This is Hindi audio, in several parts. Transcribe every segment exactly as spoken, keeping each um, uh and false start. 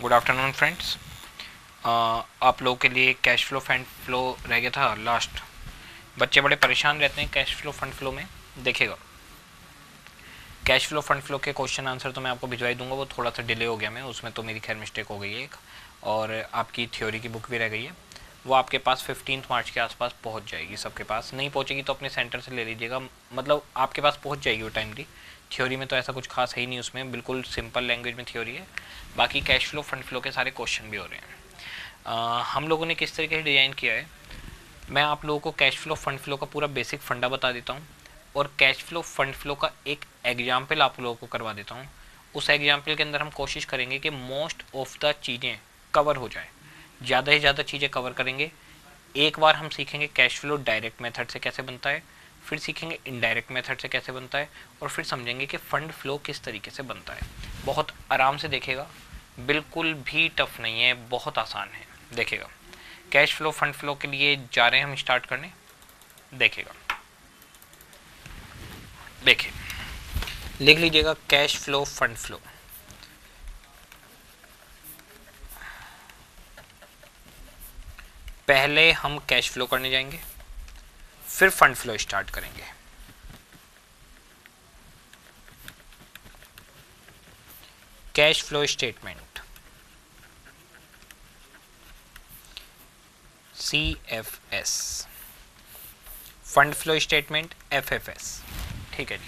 Good afternoon friends. आप लोगों के लिए कैश फ्लो फंड फ्लो रह गया था लास्ट। बच्चे बड़े परेशान रहते हैं कैश फ्लो फंड फ्लो में। देखिएगा, कैश फ्लो फंड फ्लो के क्वेश्चन आंसर तो मैं आपको भिजवाई दूंगा, वो थोड़ा सा डिले हो गया मैं उसमें, तो मेरी खैर मिस्टेक हो गई है एक। और आपकी थ्योरी की बुक भी रह गई है, वो आपके पास फिफ्टीन मार्च के आसपास पहुंच जाएगी। सबके पास नहीं पहुंचेगी तो अपने सेंटर से ले लीजिएगा, मतलब आपके पास पहुंच जाएगी वो टाइमली। थ्योरी में तो ऐसा कुछ खास है ही नहीं, उसमें बिल्कुल सिंपल लैंग्वेज में थ्योरी है। बाकी कैश फ्लो फंड फ्लो के सारे क्वेश्चन भी हो रहे हैं। आ, हम लोगों ने किस तरीके से डिज़ाइन किया है, मैं आप लोगों को कैश फ्लो फंड फ्लो का पूरा बेसिक फंडा बता देता हूँ, और कैश फ्लो फंड फ्लो का एक एग्जाम्पल आप लोगों को करवा देता हूँ। उस एग्जाम्पल के अंदर हम कोशिश करेंगे कि मोस्ट ऑफ द चीज़ें कवर हो जाए, ज़्यादा से ज़्यादा चीज़ें कवर करेंगे। एक बार हम सीखेंगे कैश फ्लो डायरेक्ट मेथड से कैसे बनता है, फिर सीखेंगे इनडायरेक्ट मेथड से कैसे बनता है, और फिर समझेंगे कि फंड फ्लो किस तरीके से बनता है। बहुत आराम से देखेगा, बिल्कुल भी टफ नहीं है, बहुत आसान है। देखेगा, कैश फ्लो फंड फ्लो के लिए जा रहे हैं हम स्टार्ट करने। देखेगा, देखिए लिख लीजिएगा कैश फ्लो फंड फ्लो। पहले हम कैश फ्लो करने जाएंगे, फिर फंड फ्लो स्टार्ट करेंगे। Cash flow statement C F S, fund flow statement F F S. ठीक है जी।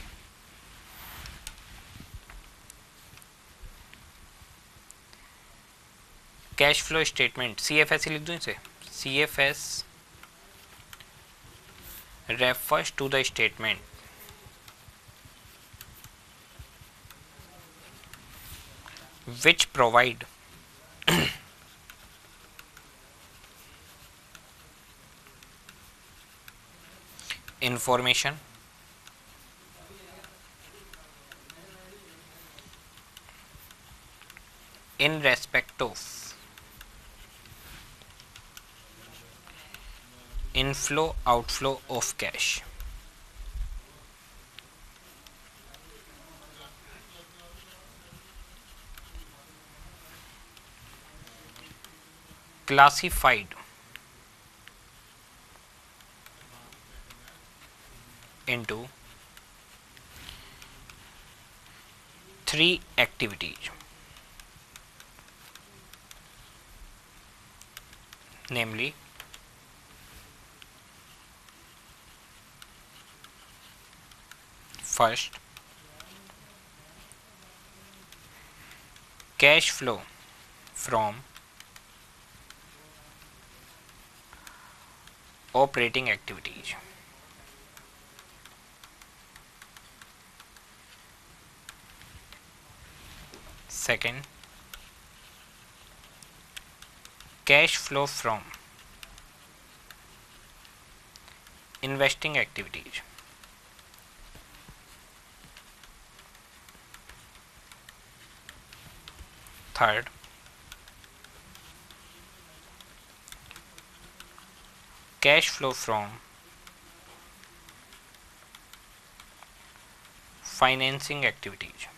Cash flow statement C F S ही लिख दूं इसे। C F S refers to the statement which provide information in respect of inflow outflow of cash. Classified into three activities, namely first, cash flow from operating activities. Second, cash flow from investing activities. Third, cash flow from financing activities.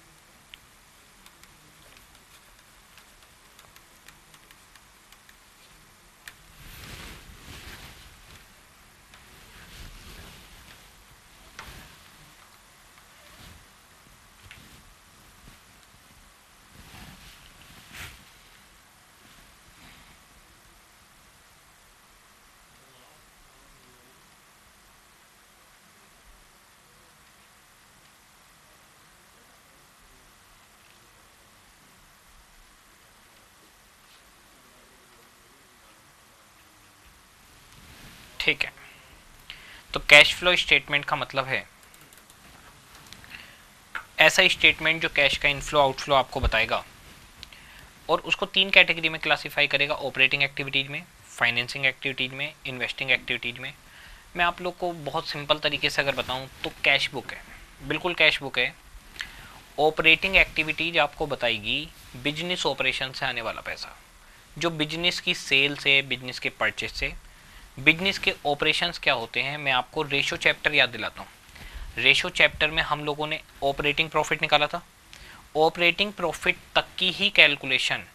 ठीक है, तो कैश फ्लो स्टेटमेंट का मतलब है ऐसा स्टेटमेंट जो कैश का इनफ्लो आउटफ्लो आपको बताएगा, और उसको तीन कैटेगरी में क्लासिफाई करेगा, ऑपरेटिंग एक्टिविटीज़ में, फाइनेंसिंग एक्टिविटीज़ में, इन्वेस्टिंग एक्टिविटीज़ में। मैं आप लोग को बहुत सिंपल तरीके से अगर बताऊं तो कैश बुक है, बिल्कुल कैश बुक है। ऑपरेटिंग एक्टिविटीज़ आपको बताएगी बिजनेस ऑपरेशन से आने वाला पैसा, जो बिजनेस की सेल से, बिजनेस के परचेज से। बिजनेस के ऑपरेशंस क्या होते हैं, मैं आपको रेशो चैप्टर याद दिलाता हूँ। रेशो चैप्टर में हम लोगों ने ऑपरेटिंग प्रॉफिट निकाला था। ऑपरेटिंग प्रॉफिट तक की ही कैलकुलेशन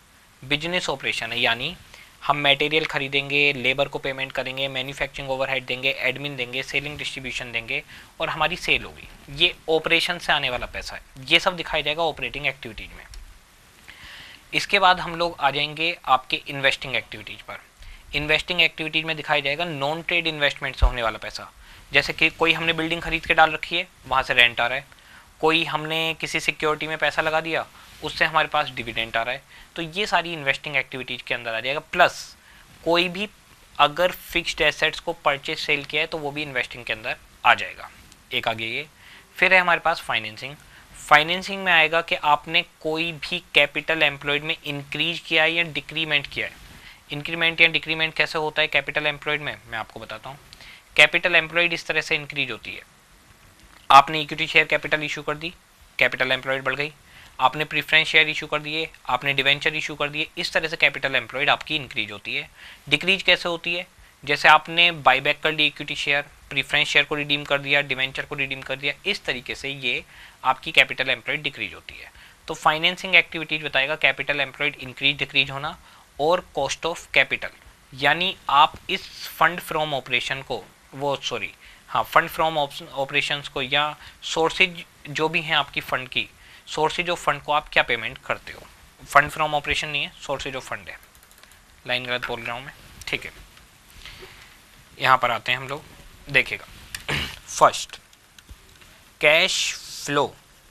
बिजनेस ऑपरेशन है, यानी हम मटेरियल खरीदेंगे, लेबर को पेमेंट करेंगे, मैन्युफैक्चरिंग ओवरहेड देंगे, एडमिन देंगे, सेलिंग डिस्ट्रीब्यूशन देंगे और हमारी सेल होगी। ये ऑपरेशन से आने वाला पैसा है, ये सब दिखाई देगा ऑपरेटिंग एक्टिविटीज में। इसके बाद हम लोग आ जाएंगे आपके इन्वेस्टिंग एक्टिविटीज पर। इन्वेस्टिंग एक्टिविटीज में दिखाई जाएगा नॉन ट्रेड इन्वेस्टमेंट से होने वाला पैसा, जैसे कि कोई हमने बिल्डिंग खरीद के डाल रखी है, वहाँ से रेंट आ रहा है, कोई हमने किसी सिक्योरिटी में पैसा लगा दिया, उससे हमारे पास डिविडेंड आ रहा है, तो ये सारी इन्वेस्टिंग एक्टिविटीज के अंदर आ जाएगा। प्लस कोई भी अगर फिक्स्ड एसेट्स को परचेज सेल किया है तो वो भी इन्वेस्टिंग के अंदर आ जाएगा। एक आगे ये फिर है हमारे पास फाइनेंसिंग। फाइनेंसिंग में आएगा कि आपने कोई भी कैपिटल एम्प्लॉयड में इंक्रीज किया है या डिक्रीमेंट किया है। इंक्रीमेंट या डिक्रीमेंट कैसे होता है कैपिटल एम्प्लॉयड में, मैं आपको बताता हूँ। कैपिटल एम्प्लॉयड इस तरह से इंक्रीज होती है, आपने इक्विटी शेयर कैपिटल इशू कर दी, कैपिटल एम्प्लॉयड बढ़ गई, आपने प्रीफरेंस शेयर इशू कर दिए, आपने डिवेंचर इशू कर दिए, इस तरह से कैपिटल एम्प्लॉयड आपकी इंक्रीज होती है। डिक्रीज कैसे होती है, जैसे आपने बाईबैक कर ली इक्विटी शेयर, प्रीफरेंस शेयर को रिडीम कर दिया, डिवेंचर को रिडीम कर दिया, इस तरीके से ये आपकी कैपिटल एम्प्लॉयड डिक्रीज होती है। तो फाइनेंसिंग एक्टिविटीज बताएगा कैपिटल एम्प्लॉयड इंक्रीज डिक्रीज होना और कॉस्ट ऑफ कैपिटल, यानी आप इस फंड फ्रॉम ऑपरेशन को वो सॉरी हाँ फंड फ्रॉम ऑपरेशंस को या सोर्सेज जो भी हैं आपकी फंड की, सोर्सेज ऑफ फंड को आप क्या पेमेंट करते हो। फंड फ्रॉम ऑपरेशन नहीं है, सोर्सेज ऑफ फंड है, लाइन गलत बोल रहा हूँ मैं, ठीक है। यहाँ पर आते हैं हम लोग, देखिएगा first cash flow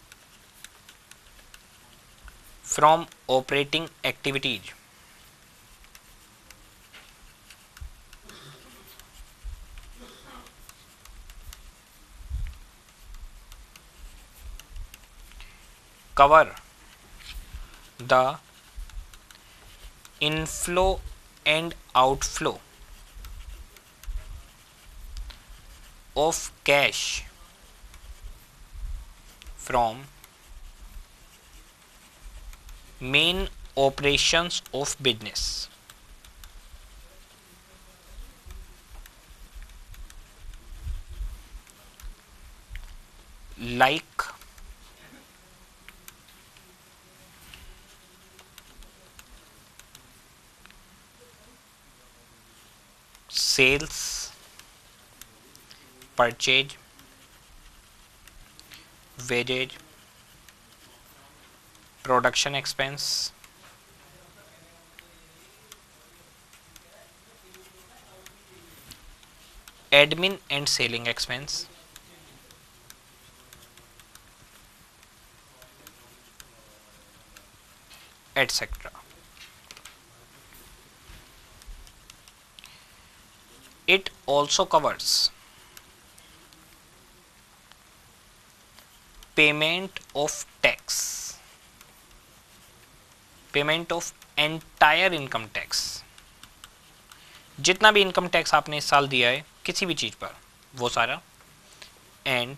from operating activities. cover the inflow and outflow of cash from main operations of business like sales, purchase, wages, production expense, admin and selling expense, et cetera. It also covers payment of tax, payment of entire income tax, जितना भी इनकम टैक्स आपने इस साल दिया है किसी भी चीज पर वो सारा, एंड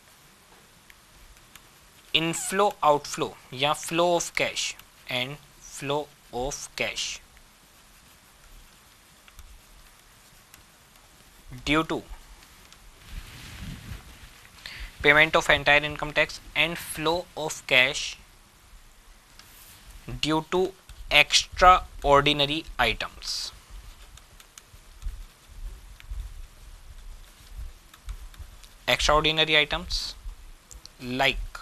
इनफ्लो आउटफ्लो या flow of cash and flow of cash due to payment of entire income tax and flow of cash due to extraordinary items. Extraordinary items like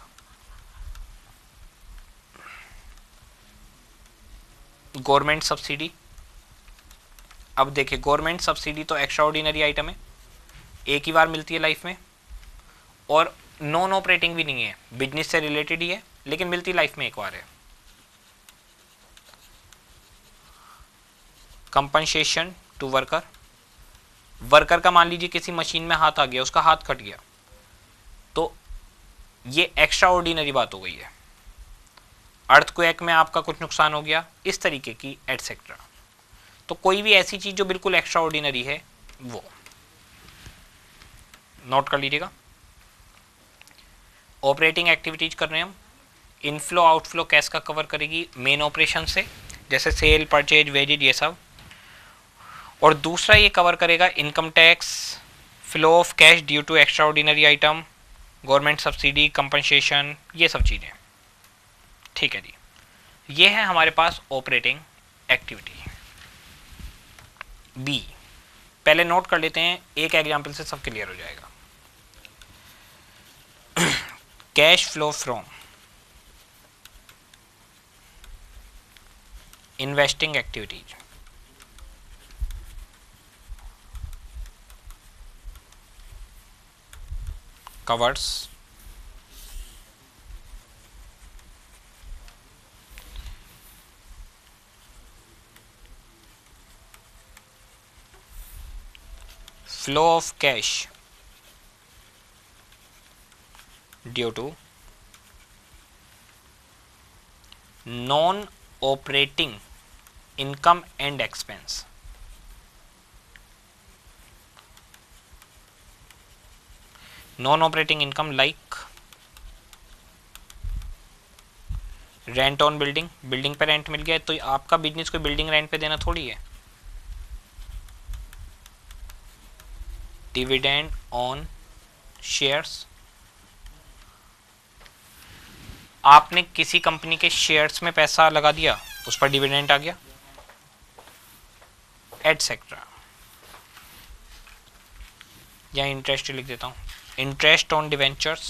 government subsidy. अब देखिए गवर्नमेंट सब्सिडी तो एक्स्ट्राऑर्डिनरी आइटम है, एक ही बार मिलती है लाइफ में और नॉन ऑपरेटिंग भी नहीं है, बिजनेस से रिलेटेड ही है लेकिन मिलती लाइफ में एक बार है। कंपनसेशन टू वर्कर, वर्कर का मान लीजिए किसी मशीन में हाथ आ गया, उसका हाथ कट गया, तो ये एक्स्ट्राऑर्डिनरी बात हो गई है। अर्थक्वेक में आपका कुछ नुकसान हो गया, इस तरीके की एटसेट्रा। तो कोई भी ऐसी चीज जो बिल्कुल एक्स्ट्रा ऑर्डिनरी है वो नोट कर लीजिएगा। ऑपरेटिंग एक्टिविटीज कर रहे हैं हम, इनफ्लो आउटफ्लो कैश का कवर करेगी मेन ऑपरेशन से, जैसे सेल, परचेज, वेजेज, ये सब। और दूसरा ये कवर करेगा income tax, flow of cash due to extraordinary item, government subsidy, compensation, ये सब चीज़ें। ठीक है जी, ये है हमारे पास ऑपरेटिंग एक्टिविटी। बी, पहले नोट कर लेते हैं, एक एग्जाम्पल से सब क्लियर हो जाएगा। Cash flow from investing activities, covers flow of cash due to non-operating income and expense। Non operating income like rent on building, building पे रेंट मिल गया तो आपका बिजनेस कोई बिल्डिंग रेंट पे देना थोड़ी है। डिविडेंड ऑन शेयर्स, आपने किसी कंपनी के शेयर्स में पैसा लगा दिया, उस पर डिविडेंड आ गया, एटसेट्रा। या इंटरेस्ट लिख देता हूं, इंटरेस्ट ऑन डिवेंचर्स,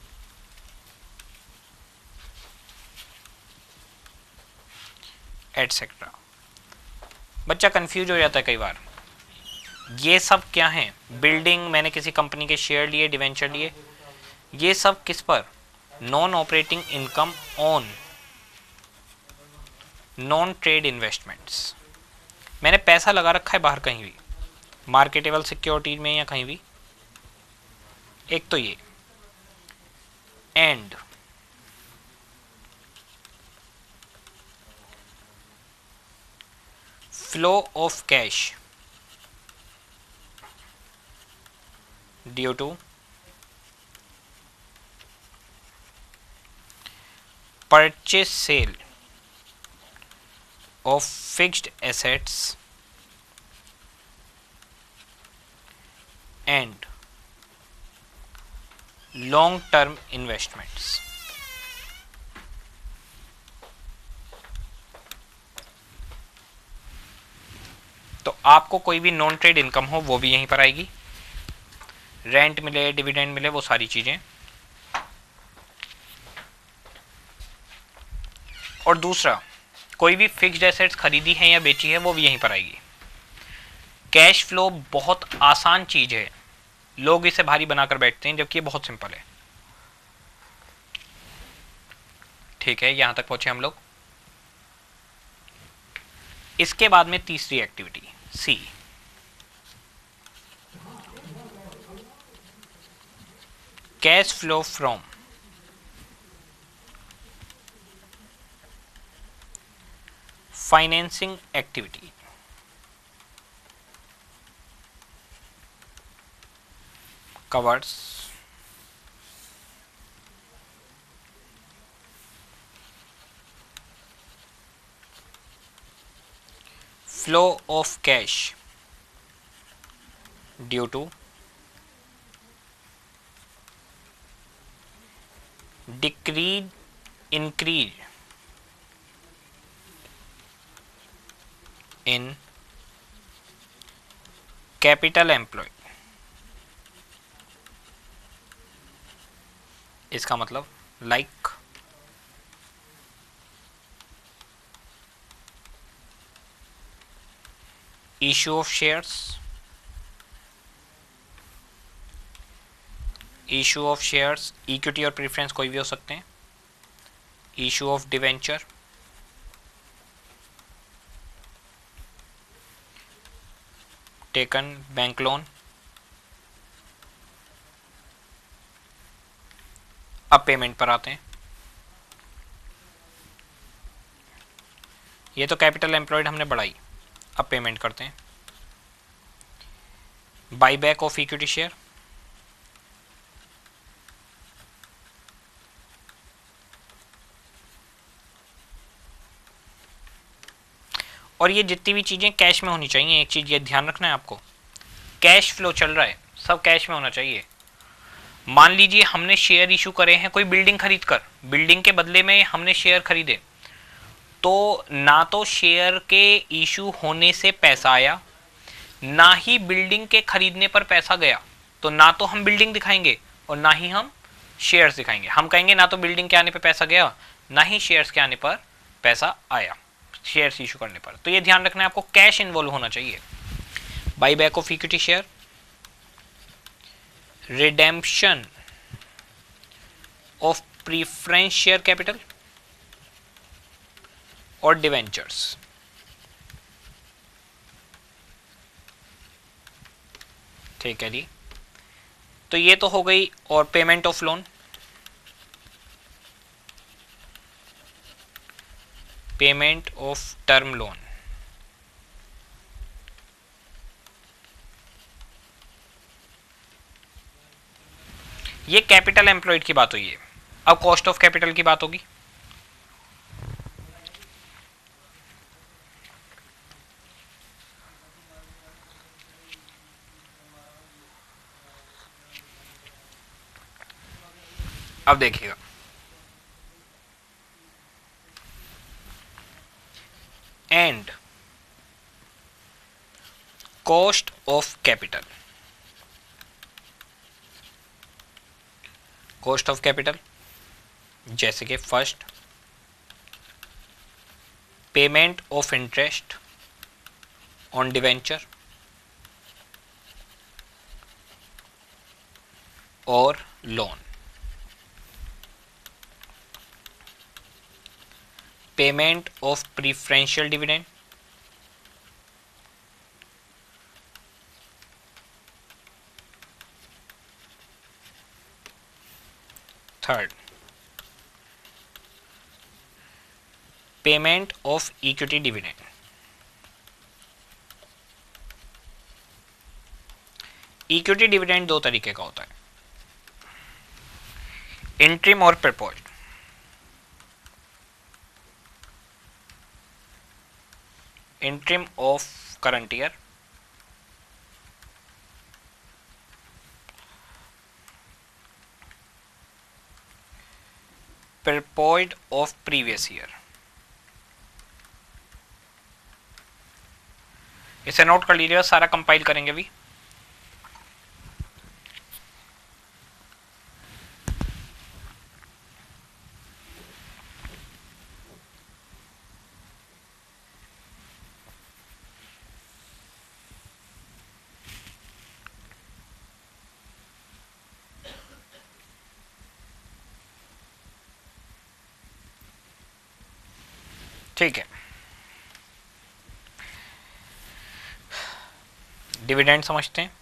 एटसेट्रा। बच्चा कंफ्यूज हो जाता है कई बार, ये सब क्या है? बिल्डिंग, मैंने किसी कंपनी के शेयर लिए, डिवेंचर लिए, ये सब किस पर? Non operating income on non trade investments. मैंने पैसा लगा रखा है बाहर कहीं भी, मार्केटेबल सिक्योरिटीज में या कहीं भी, एक तो ये, and flow of cash due to purchase sale of fixed assets and long term investments. तो आपको कोई भी नॉन ट्रेड इनकम हो वो भी यहीं पर आएगी, रेंट मिले, डिविडेंड मिले, वो सारी चीजें। और दूसरा, कोई भी फिक्स्ड एसेट्स खरीदी है या बेची है वो भी यहीं पर आएगी। कैश फ्लो बहुत आसान चीज है, लोग इसे भारी बनाकर बैठते हैं, जबकि ये बहुत सिंपल है। ठीक है, यहां तक पहुंचे हम लोग। इसके बाद में तीसरी activity C, cash flow from financing activity, covers flow of cash due to decrease increase in capital employed। इसका मतलब like issue of shares, issue of shares, equity और प्रेफरेंस कोई भी हो सकते हैं, issue of debenture, taken bank loan. अब पेमेंट पर आते हैं। ये तो कैपिटल एम्प्लॉयड हमने बढ़ाई, अब पेमेंट करते हैं। Buy back of equity share, और ये जितनी भी चीजें कैश में होनी चाहिए, एक चीज ये ध्यान रखना है आपको, कैश फ्लो चल रहा है सब कैश में होना चाहिए। मान लीजिए हमने शेयर इशू करे हैं कोई बिल्डिंग खरीद कर, बिल्डिंग के बदले में हमने शेयर खरीदे, तो ना तो शेयर के इशू होने से पैसा आया, ना ही बिल्डिंग के खरीदने पर पैसा गया। तो ना तो हम बिल्डिंग दिखाएंगे और ना ही हम शेयर्स दिखाएंगे। हम कहेंगे ना तो बिल्डिंग के आने पर पैसा गया, ना ही शेयर्स के आने पर पैसा आया, शेयर्स इशू करने पर। तो ये ध्यान रखना है आपको, कैश इन्वॉल्व होना चाहिए। Buy back of equity share, redemption of preference share capital और डिवेंचर्स। ठीक है जी, तो ये तो हो गई। और payment of loan, payment of term loan, ये कैपिटल एम्प्लॉयड की बात हुई है। अब कॉस्ट ऑफ कैपिटल की बात होगी। अब देखिएगा, and cost of capital, cost of capital जैसे कि first payment of interest on debenture और loan, payment of preferential dividend, third payment of equity dividend. Equity dividend दो तरीके का होता है, इंट्रिम और proposed. Interim of current year, proposed of previous year. इसे नोट कर लीजिएगा, सारा कंपाइल करेंगे अभी। ठीक है, डिविडेंड समझते हैं।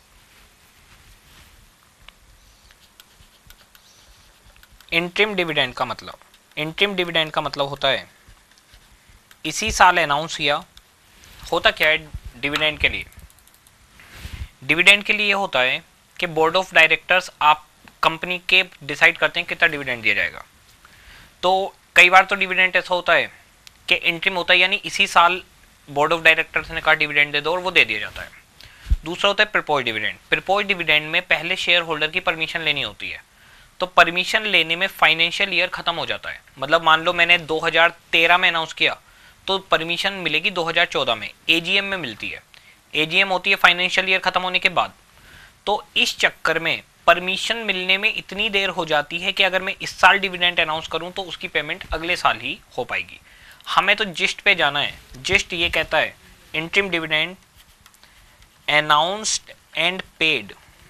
इंट्रिम डिविडेंड का मतलब, इंट्रिम डिविडेंड का मतलब होता है इसी साल अनाउंस किया। होता क्या है डिविडेंड के लिए? डिविडेंड के लिए होता है कि बोर्ड ऑफ डायरेक्टर्स आप कंपनी के डिसाइड करते हैं कितना डिविडेंड दिया जाएगा। तो कई बार तो डिविडेंड ऐसा होता है कि इंट्रिम होता है, यानी इसी साल बोर्ड ऑफ डायरेक्टर्स ने कहा डिविडेंड दे दो और वो दे दिया जाता है। दूसरा होता है प्रपोज डिविडेंड। प्रपोज डिविडेंड में पहले शेयर होल्डर की परमिशन लेनी होती है, तो परमिशन लेने में फाइनेंशियल ईयर खत्म हो जाता है। मतलब मान लो मैंने दो हज़ार तेरह में अनाउंस किया तो परमिशन मिलेगी दो हज़ार चौदह में, एजीएम में मिलती है। एजीएम होती है फाइनेंशियल ईयर खत्म होने के बाद। तो इस चक्कर में परमिशन मिलने में इतनी देर हो जाती है कि अगर मैं इस साल डिविडेंड अनाउंस करूं तो उसकी पेमेंट अगले साल ही हो पाएगी। हमें तो जिस्ट पे जाना है। जिस्ट ये कहता है interim dividend announced and paid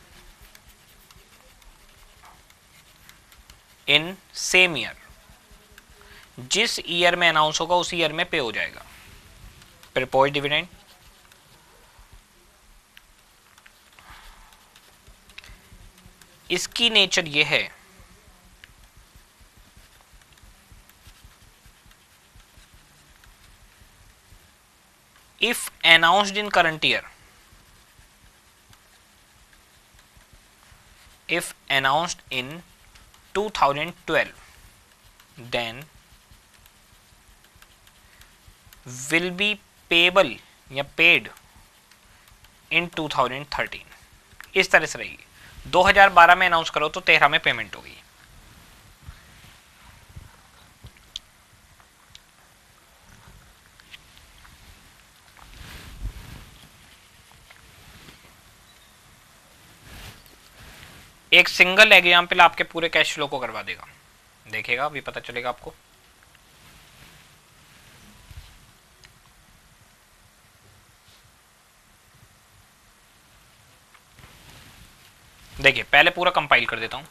in same year, जिस ईयर में अनाउंस होगा उस ईयर में पे हो जाएगा। प्रपोज डिविडेंड इसकी नेचर ये है if announced in current year, if announced in two thousand twelve, then will be payable या paid in two thousand thirteen। इस तरह से रहेगी। दो हज़ार बारह में अनाउंस करो तो तेरह में पेमेंट होगी। एक सिंगल एग्जाम्पल आपके पूरे कैश फ्लो को करवा देगा, देखिएगा अभी पता चलेगा आपको। देखिए पहले पूरा कंपाइल कर देता हूं।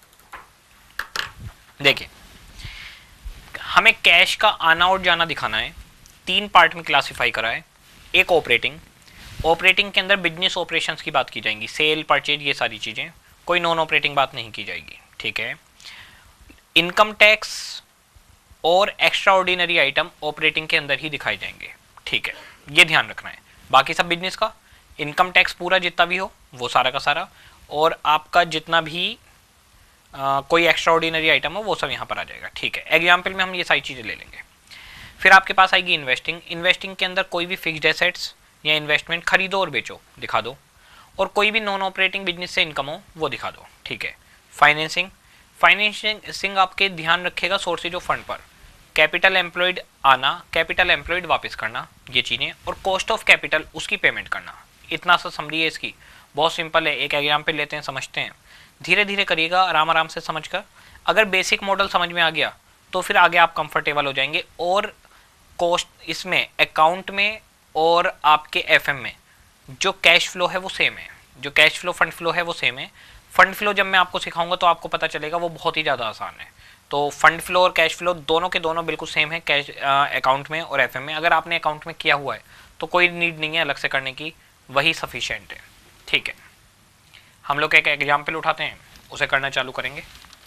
देखिए हमें कैश का आना और जाना दिखाना है, तीन पार्ट में क्लासिफाई करा है। एक ऑपरेटिंग, ऑपरेटिंग के अंदर बिजनेस ऑपरेशंस की बात की जाएंगी, सेल परचेज ये सारी चीजें, कोई नॉन ऑपरेटिंग बात नहीं की जाएगी, ठीक है। इनकम टैक्स और एक्स्ट्रा ऑर्डिनरी आइटम ऑपरेटिंग के अंदर ही दिखाए जाएंगे, ठीक है, ये ध्यान रखना है। बाकी सब बिजनेस का, इनकम टैक्स पूरा जितना भी हो वो सारा का सारा, और आपका जितना भी आ, कोई एक्स्ट्रा ऑर्डिनरी आइटम हो वो सब यहाँ पर आ जाएगा, ठीक है। एग्जाम्पल में हम ये सारी चीज़ें ले लेंगे। फिर आपके पास आएगी इन्वेस्टिंग। इन्वेस्टिंग के अंदर कोई भी फिक्स्ड एसेट्स या इन्वेस्टमेंट खरीदो और बेचो दिखा दो, और कोई भी नॉन ऑपरेटिंग बिजनेस से इनकम हो वो दिखा दो, ठीक है। फाइनेंसिंग, फाइनेंसिंग आपके ध्यान रखेगा सोर्सेज ऑफ फंड पर, कैपिटल एम्प्लॉयड आना, कैपिटल एम्प्लॉयड वापस करना, ये चीज़ें, और कॉस्ट ऑफ कैपिटल उसकी पेमेंट करना। इतना सा समरी है इसकी, बहुत सिंपल है। एक एग्जाम्पल लेते हैं, समझते हैं, धीरे धीरे करिएगा आराम आराम से समझ कर। अगर बेसिक मॉडल समझ में आ गया तो फिर आगे आप कंफर्टेबल हो जाएंगे। और कॉस्ट इसमें अकाउंट में और आपके एफएम में जो कैश फ्लो है वो सेम है, जो कैश फ्लो फंड फ्लो है वो सेम है। फंड फ्लो जब मैं आपको सिखाऊंगा तो आपको पता चलेगा वो बहुत ही ज़्यादा आसान है। तो फंड फ्लो और कैश फ्लो दोनों के दोनों बिल्कुल सेम है, कैश अकाउंट में और एफएम में। अगर आपने अकाउंट में किया हुआ है तो कोई नीड नहीं है अलग से करने की, वही सफिशिएंट है, ठीक है। हम लोग एक एग्जाम्पल उठाते हैं, उसे करना चालू करेंगे।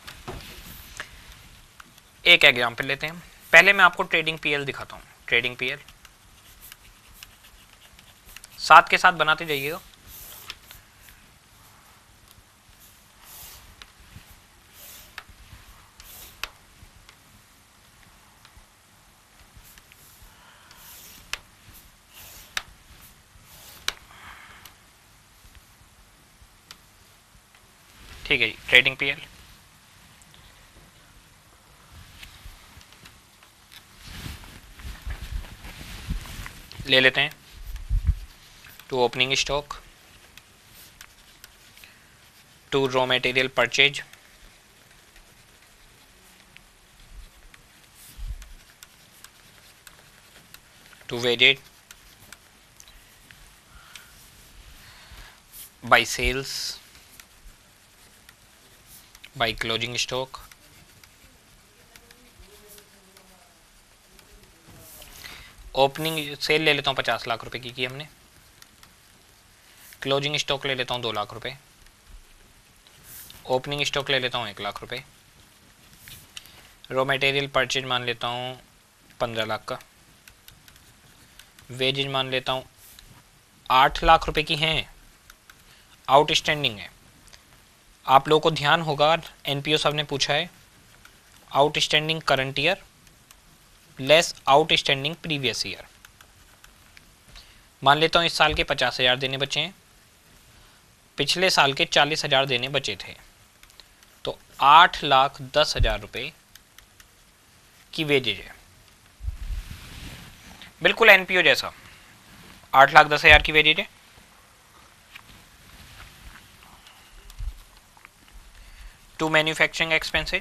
एक एग्जाम्पल लेते हैं। पहले मैं आपको ट्रेडिंग पीएल दिखाता हूँ। ट्रेडिंग पीएल साथ के साथ बनाते जाइएगा। ठीक है जी, ट्रेडिंग पीएल ले लेते हैं। To opening stock, to raw material purchase, to wages by sales, by closing stock, opening sale ले लेता हूँ पचास लाख रुपए की की हमने, क्लोजिंग स्टॉक ले लेता हूँ दो लाख रुपए, ओपनिंग स्टॉक ले लेता हूँ एक लाख रुपए, रॉ मटेरियल परचेज मान लेता हूँ पंद्रह लाख का, वेजेज मान लेता हूँ आठ लाख रुपए की हैं, आउटस्टैंडिंग है। आप लोगों को ध्यान होगा एनपीओ साहब ने पूछा है outstanding current year less outstanding previous year. मान लेता हूँ इस साल के पचास हजार देने बचे हैं, पिछले साल के चालीस हजार देने बचे थे, तो आठ लाख दस हजार रुपये की वेजेज है, बिल्कुल एनपीओ जैसा। आठ लाख दस हजार की वेजेज है। To manufacturing expenses,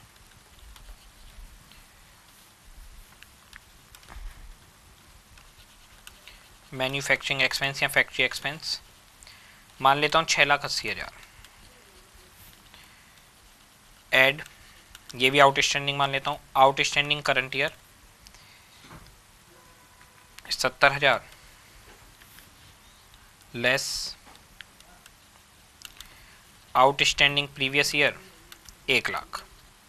manufacturing expense या फैक्ट्री एक्सपेंस मान लेता हूँ छः लाख अस्सी हज़ार। एड, ये भी आउटस्टैंडिंग मान लेता हूँ, आउटस्टैंडिंग करंट ईयर सत्तर हज़ार लेस आउटस्टैंडिंग प्रीवियस ईयर एक लाख।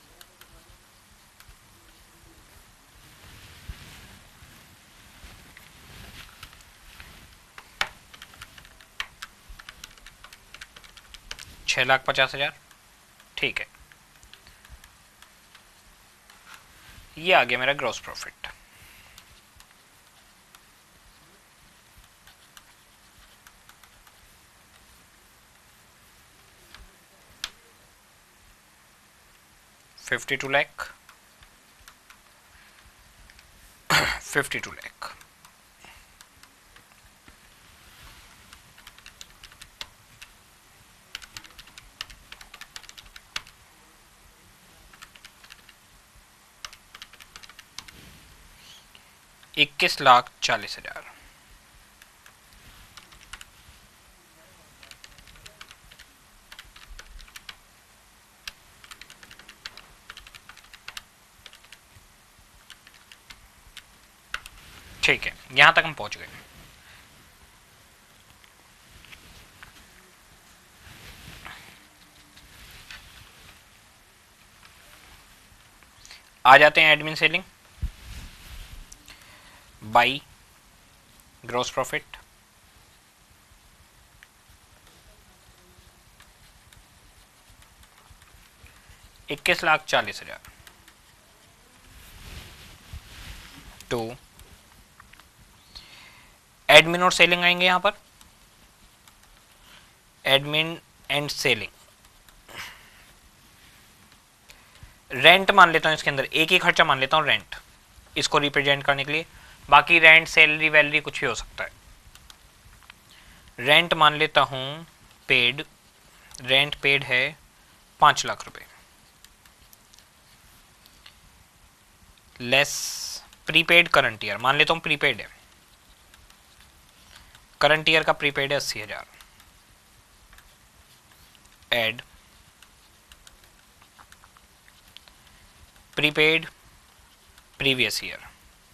छः लाख पचास हजार, ठीक है। ये आ गया मेरा gross profit. Fifty two lakh, fifty two lakh. इक्कीस लाख चालीस हजार। ठीक है, यहां तक हम पहुंच गए। आ जाते हैं admin selling. By gross profit, इक्कीस लाख चालीस हजार टू एडमिन और सेलिंग आएंगे यहां पर। एडमिन एंड सेलिंग, रेंट मान लेता हूं इसके अंदर, एक ही खर्चा मान लेता हूं रेंट, इसको रिप्रेजेंट करने के लिए। बाकी रेंट सैलरी वैलरी कुछ भी हो सकता है। रेंट मान लेता हूं पेड, रेंट पेड है पांच लाख रुपए, लेस प्रीपेड करंट ईयर, मान लेता हूं प्रीपेड है, करंट ईयर का प्रीपेड है अस्सी हजार, add prepaid previous year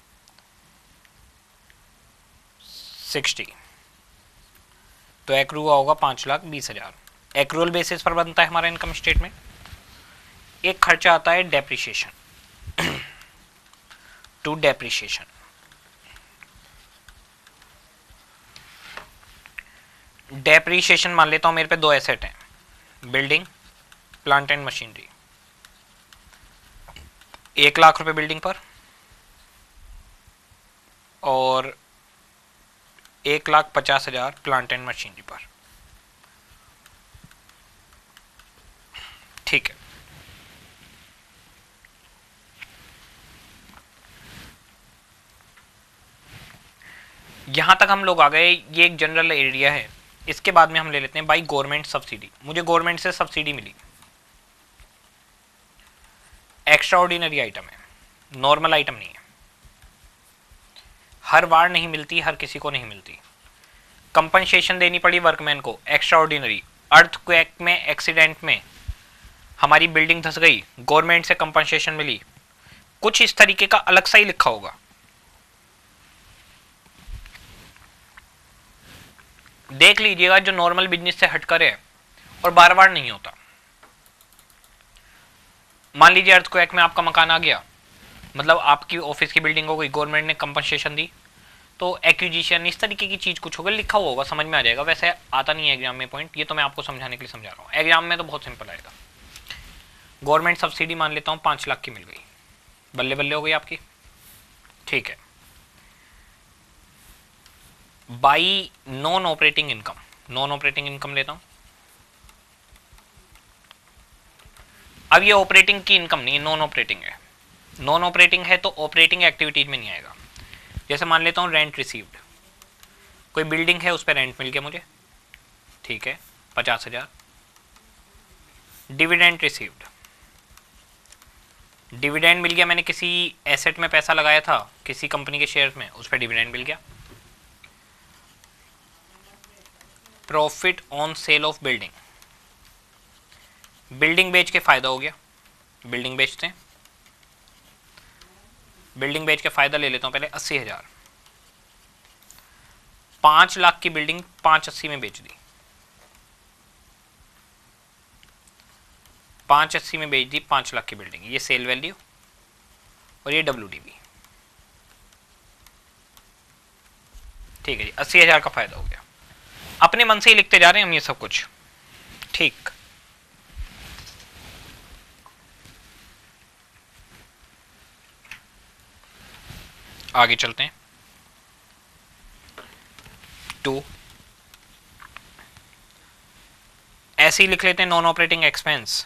sixty, तो एक्रू होगा पांच लाख बीस हजार। एक्रूअल बेसिस पर बनता है हमारा इनकम स्टेटमेंट। एक खर्चा आता है डेप्रिसिएशन, टू डेप्रिसिएशन, डेप्रिसिएशन मान लेता हूं मेरे पे दो एसेट हैं, बिल्डिंग प्लांट एंड मशीनरी, एक लाख रुपए बिल्डिंग पर और एक लाख पचास हजार प्लांट एंड मशीनरी पर। ठीक है, यहां तक हम लोग आ गए। ये एक जनरल एरिया है। इसके बाद में हम ले लेते हैं बाई गवर्नमेंट सब्सिडी। मुझे गवर्नमेंट से सब्सिडी मिली, एक्स्ट्रा ऑर्डिनरी आइटम है, नॉर्मल आइटम नहीं है, हर बार नहीं मिलती, हर किसी को नहीं मिलती। कंपनसेशन देनी पड़ी वर्कमैन को, एक्स्ट्रा ऑर्डिनरी। अर्थक्वेक में, एक्सीडेंट में हमारी बिल्डिंग धंस गई, गवर्नमेंट से कंपनसेशन मिली, कुछ इस तरीके का अलग सा ही लिखा होगा। देख लीजिएगा, जो नॉर्मल बिजनेस से हटकर है और बार बार नहीं होता। मान लीजिए अर्थक्वेक में आपका मकान आ गया, मतलब आपकी ऑफिस की बिल्डिंग हो गई, गवर्नमेंट ने कंपनसेशन दी, तो एक्विजिशन इस तरीके की चीज कुछ होगा, लिखा हुआ होगा, समझ में आ जाएगा। वैसे आता नहीं है एग्जाम में पॉइंट, ये तो मैं आपको समझाने के लिए समझा रहा हूँ। एग्जाम में तो बहुत सिंपल आएगा। गवर्नमेंट सब्सिडी मान लेता हूँ पांच लाख की मिल गई, बल्ले बल्ले हो गई आपकी। ठीक है, by non operating income, non operating income लेता हूं। अब ये ऑपरेटिंग की इनकम नहीं है, नॉन ऑपरेटिंग है। नॉन ऑपरेटिंग है तो ऑपरेटिंग एक्टिविटीज में नहीं आएगा। जैसे मान लेता हूं रेंट रिसीव्ड, कोई बिल्डिंग है उस पर रेंट मिल गया मुझे, ठीक है, पचास हजार। डिविडेंड रिसीव्ड, डिविडेंड मिल गया, मैंने किसी एसेट में पैसा लगाया था, किसी कंपनी के शेयर में, उस पर डिविडेंड मिल गया। Profit on sale of building, building बेच के फायदा हो गया, बिल्डिंग बेचते हैं, बिल्डिंग बेच के फायदा ले लेता हूं पहले अस्सी हजार। पांच लाख की बिल्डिंग पांच अस्सी में बेच दी, पांच अस्सी में बेच दी पांच लाख की बिल्डिंग, ये सेल वैल्यू और ये डब्ल्यू डी बी। ठीक है जी, अस्सी हजार का फायदा हो गया। अपने मन से ही लिखते जा रहे हैं हम ये सब कुछ, ठीक। आगे चलते हैं। टू ऐसे ही लिख लेते हैं, नॉन ऑपरेटिंग एक्सपेंस।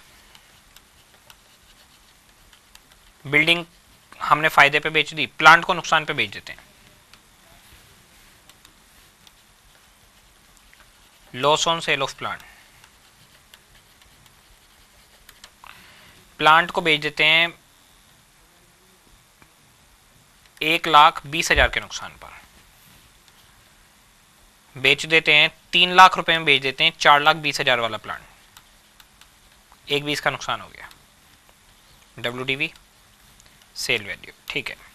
बिल्डिंग हमने फायदे पे बेच दी, प्लांट को नुकसान पे बेच देते हैं, loss on sale of plant. Plant को बेच देते हैं एक लाख बीस हजार के नुकसान पर बेच देते हैं, तीन लाख रुपए में बेच देते हैं चार लाख बीस हजार वाला प्लांट, एक बीस का नुकसान हो गया। W D V sale value, ठीक है।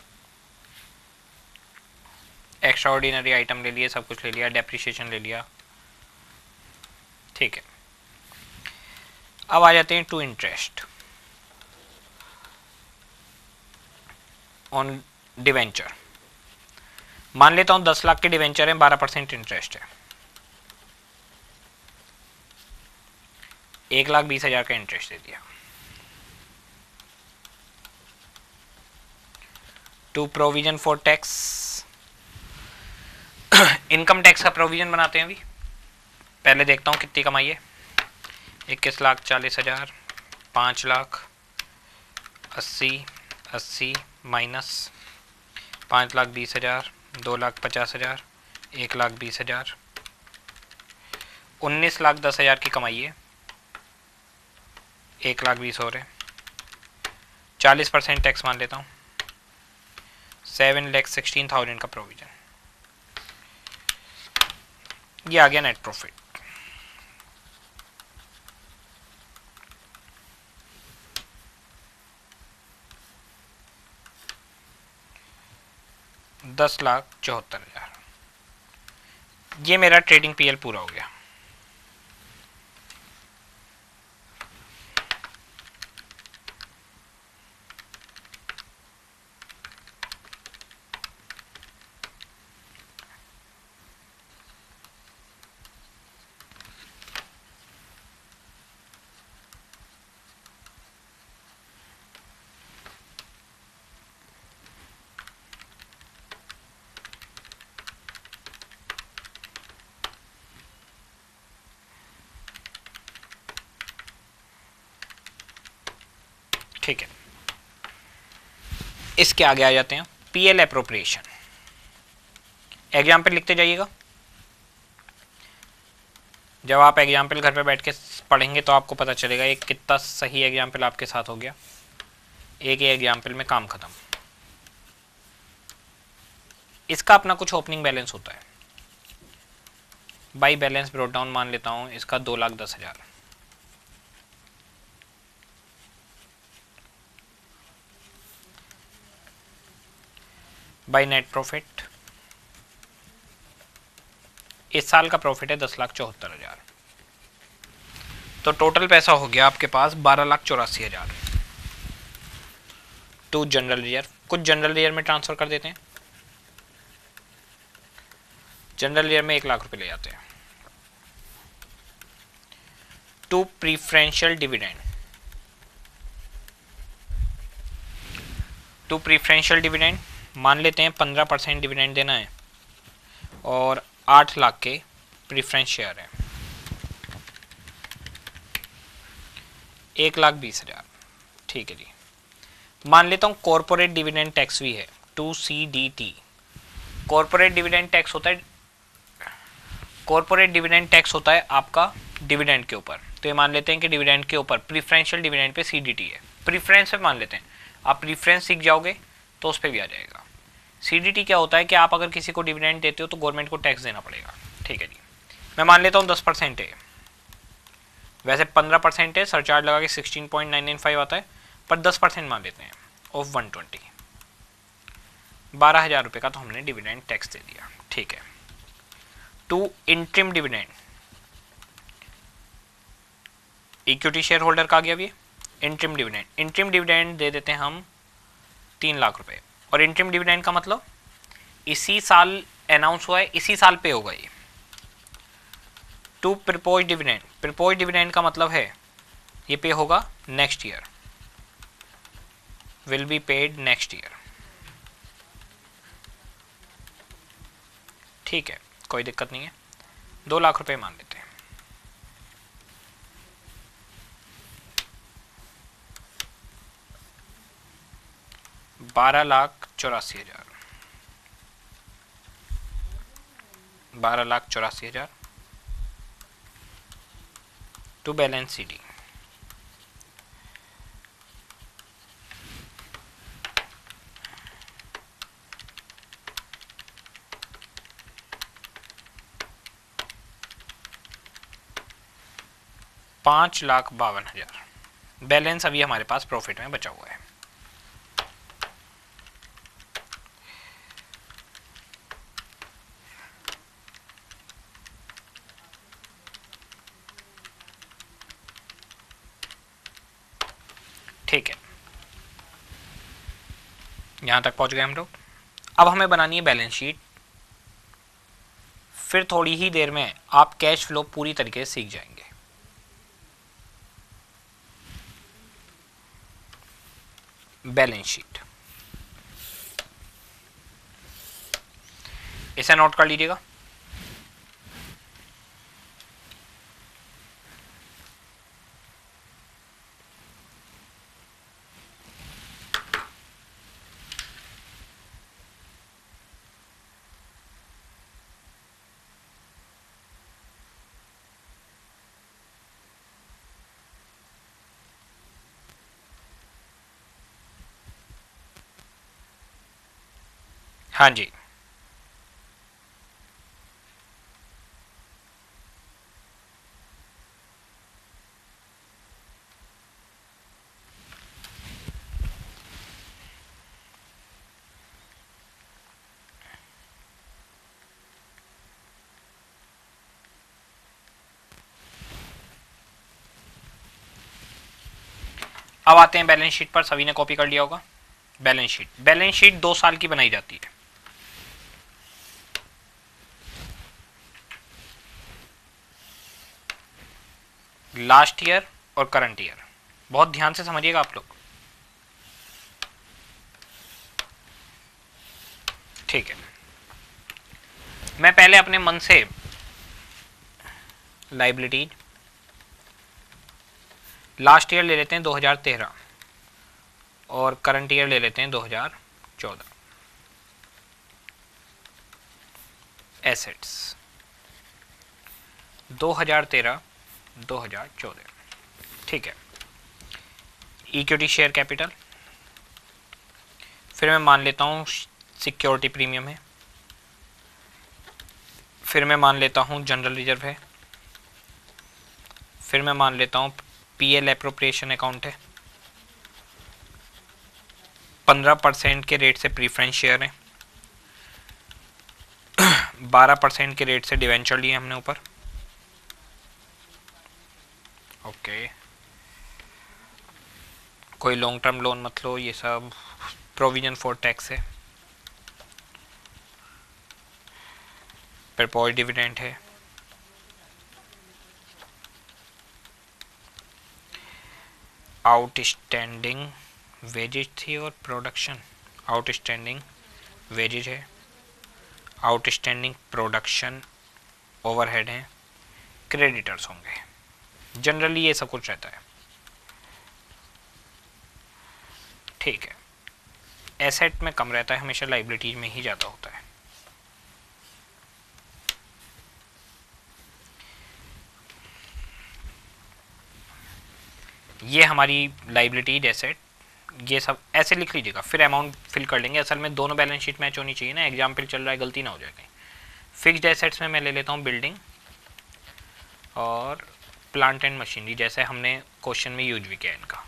एक्स्ट्रा ऑर्डिनरी आइटम ले लिए, सब कुछ ले लिया, डेप्रिसिएशन ले लिया, ठीक है। अब आ जाते हैं टू इंटरेस्ट ऑन डिवेंचर। मान लेता हूं दस लाख के डिवेंचर हैं, बारह परसेंट इंटरेस्ट है, एक लाख बीस हजार का इंटरेस्ट दे दिया। To provision for tax, income tax का प्रोविजन बनाते हैं अभी। पहले देखता हूं कितनी कमाई है। इक्कीस लाख चालीस हजार, पाँच लाख अस्सी अस्सी माइनस पाँच लाख बीस हजार, दो लाख पचास हजार, एक लाख बीस हजार, उन्नीस लाख दस हजार की कमाई है, एक लाख बीस हो रहे, चालीस परसेंट टैक्स मान लेता हूँ, सेवन लैख सिक्सटीन थाउजेंड का प्रोविजन। ये आ गया नेट प्रॉफिट। दस लाख चौहत्तर हजार, ये मेरा ट्रेडिंग पीएल पूरा हो गया। ठीक है, इसके आगे आ जाते हैं पीएल एप्रोप्रिएशन। एग्जाम्पल लिखते जाइएगा। जब आप एग्जाम्पल घर पे बैठ के पढ़ेंगे तो आपको पता चलेगा एक कितना सही एग्जाम्पल आपके साथ हो गया। एक ही एग्जाम्पल में काम खत्म। इसका अपना कुछ ओपनिंग बैलेंस होता है। बाई बैलेंस ब्रोट डाउन मान लेता हूं, इसका दो लाख दस हजार, बाई नेट प्रॉफिट, इस साल का प्रॉफिट है दस लाख चौहत्तर हजार, तो टोटल पैसा हो गया आपके पास बारह लाख चौरासी हजार। टू जनरल रिजर्व, कुछ जनरल रिजर्व में ट्रांसफर कर देते हैं। जनरल रिजर्व में एक लाख रुपए ले जाते हैं। To preferential dividend, to preferential dividend मान लेते हैं पंद्रह परसेंट डिविडेंड देना है और आठ लाख के प्रीफरेंस शेयर है, एक लाख बीस हजार। ठीक है जी। मान लेता हूं कॉर्पोरेट डिविडेंड टैक्स भी है, to C D T. Corporate dividend tax होता है, कॉर्पोरेट डिविडेंड टैक्स होता है आपका डिविडेंड के ऊपर। तो ये मान लेते हैं कि डिविडेंड के ऊपर प्रीफरेंशियल डिविडेंड पे सी डी टी है, प्रीफरेंस पे मान लेते हैं। आप प्रीफरेंस सीख जाओगे तो उस पर भी आ जाएगा। सी डी टी क्या होता है कि आप अगर किसी को डिविडेंड देते हो तो गवर्नमेंट को टैक्स देना पड़ेगा। ठीक है जी। मैं मान लेता हूँ दस परसेंट है, वैसे पंद्रह परसेंट है, सरचार्ज लगा के sixteen point nine nine five आता है, पर दस परसेंट मान लेते हैं ऑफ वन ट्वेंटी, बारह हजार रुपये का तो हमने डिविडेंड टैक्स दे दिया। ठीक है। To interim dividend, equity shareholder का आ गया ये इंट्रिम डिविडेंड। इंट्रिम डिविडेंड दे देते हैं हम तीन लाख रुपए, और इंट्रिम डिविडेंड का मतलब इसी साल अनाउंस हुआ है, इसी साल पे होगा ये। To propose dividend, propose dividend का मतलब है ये पे होगा next year, will be paid next year. ठीक है, कोई दिक्कत नहीं है। दो लाख रुपए मान लेते हैं। बारह लाख चौरासी हजार, बारह लाख चौरासी हजार टू बैलेंस सी डी। पाँच लाख बावन हजार बैलेंस अभी हमारे पास प्रॉफिट में बचा हुआ है। ठीक है, यहां तक पहुंच गए हम लोग। अब हमें बनानी है बैलेंस शीट। फिर थोड़ी ही देर में आप कैश फ्लो पूरी तरीके से सीख जाएंगे। बैलेंस शीट इसे नोट कर लीजिएगा। हाँ जी, अब आते हैं बैलेंस शीट पर। सभी ने कॉपी कर लिया होगा। बैलेंस शीट बैलेंस शीट दो साल की बनाई जाती है। लास्ट ईयर और करंट ईयर, बहुत ध्यान से समझिएगा आप लोग। ठीक है, मैं पहले अपने मन से लाइबिलिटी लास्ट ईयर ले लेते हैं दो हज़ार तेरह और करंट ईयर ले लेते हैं दो हज़ार चौदह। एसेट्स दो हज़ार तेरह दो हज़ार चौदह। ठीक है, इक्विटी शेयर कैपिटल, फिर मैं मान लेता हूँ सिक्योरिटी प्रीमियम है, फिर मैं मान लेता हूँ जनरल रिजर्व है, फिर मैं मान लेता हूँ पीएल एप्रोप्रिएशन अकाउंट है, पंद्रह परसेंट के रेट से प्रीफरेंस शेयर है, बारह परसेंट के रेट से डिवेंचर लिए हमने ऊपर। ओके, कोई लॉन्ग टर्म लोन मत लो, ये सब प्रोविजन फॉर टैक्स है, प्रपोज्ड डिविडेंड है, आउटस्टैंडिंग वेजेज थी और प्रोडक्शन, आउटस्टैंडिंग वेजेज है, आउटस्टैंडिंग प्रोडक्शन ओवरहेड है, क्रेडिटर्स होंगे। जनरली ये सब कुछ रहता है। ठीक है, एसेट में कम रहता है, हमेशा लाइबिलिटीज में ही ज़्यादा होता है। ये हमारी लाइबिलिटीज एसेट, ये सब ऐसे लिख लीजिएगा, फिर अमाउंट फिल कर लेंगे। असल में दोनों बैलेंस शीट मैच होनी चाहिए ना, एग्जाम्पल चल रहा है, गलती ना हो जाए कहीं। फिक्स्ड एसेट्स में मैं ले लेता हूँ बिल्डिंग और प्लांट एंड मशीनरी, जैसे हमने क्वेश्चन में यूज भी किया इनका।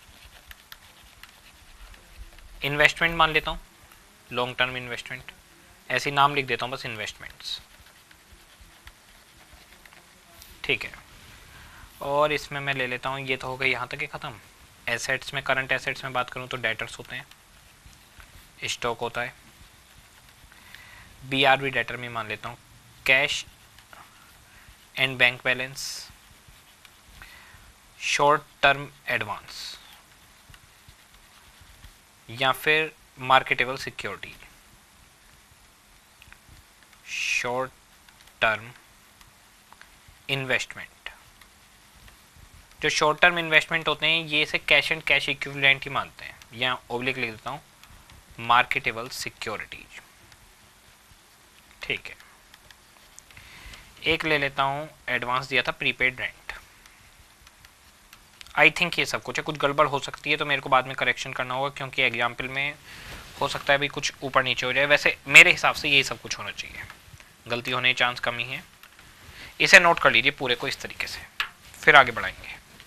इन्वेस्टमेंट मान लेता हूँ, लॉन्ग टर्म इन्वेस्टमेंट, ऐसे नाम लिख देता हूँ बस, इन्वेस्टमेंट्स। ठीक है, और इसमें मैं ले लेता हूँ, ये तो हो गई यहाँ तक ही ख़त्म। एसेट्स में, करंट एसेट्स में बात करूँ तो डेटर्स होते हैं, स्टॉक होता है, बीआरबी डेटर में मान लेता हूँ cash and bank balance, short term advance, या फिर marketable security, short term investment. जो शॉर्ट टर्म इन्वेस्टमेंट होते हैं ये से कैश एंड कैश इक्विवेलेंट ही मानते हैं, या ओब्लिक लिख देता हूँ मार्केटेबल सिक्योरिटीज। ठीक है, एक ले लेता हूँ एडवांस दिया था प्रीपेड रेंट। आई थिंक ये सब कुछ है, कुछ गड़बड़ हो सकती है तो मेरे को बाद में करेक्शन करना होगा, क्योंकि एग्जाम्पल में हो सकता है भी कुछ ऊपर नीचे हो जाए। वैसे मेरे हिसाब से यही सब कुछ होना चाहिए, गलती होने के चांस कम ही है। इसे नोट कर लीजिए पूरे को इस तरीके से। फिर आगे बढ़ाएंगे।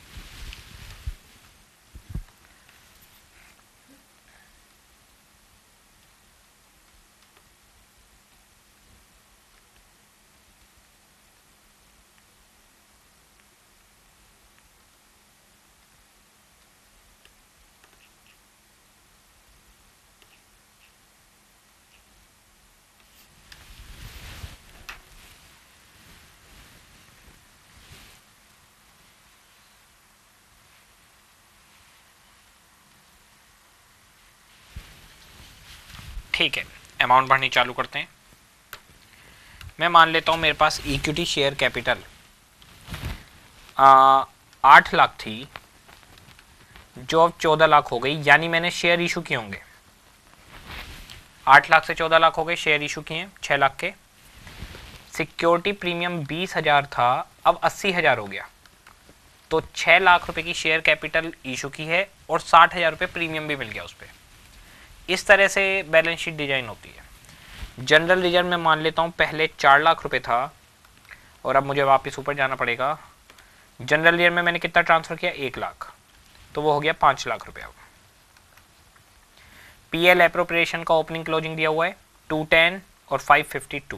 ठीक है, अमाउंट भरनी चालू करते हैं। मैं मान लेता हूं मेरे पास इक्विटी शेयर कैपिटल आठ लाख थी, जो अब चौदह लाख हो गई, यानी मैंने शेयर इशू किए होंगे। आठ लाख से चौदह लाख हो गए, शेयर इशू किए छह लाख के। सिक्योरिटी प्रीमियम बीस हजार था, अब अस्सी हजार हो गया, तो छह लाख रुपए की शेयर कैपिटल इशू की है और साठ हजार रुपये प्रीमियम भी मिल गया उस पर। इस तरह से बैलेंस शीट डिजाइन होती है। जनरल रिजर्व में मान लेता हूँ पहले चार लाख रुपए था और अब मुझे वापस ऊपर जाना पड़ेगा। जनरल रिजर्व में मैंने कितना ट्रांसफर किया, एक लाख, तो वो हो गया पाँच लाख रुपया। पीएल एप्रोप्रिएशन का ओपनिंग क्लोजिंग दिया हुआ है टू टेन और five fifty two,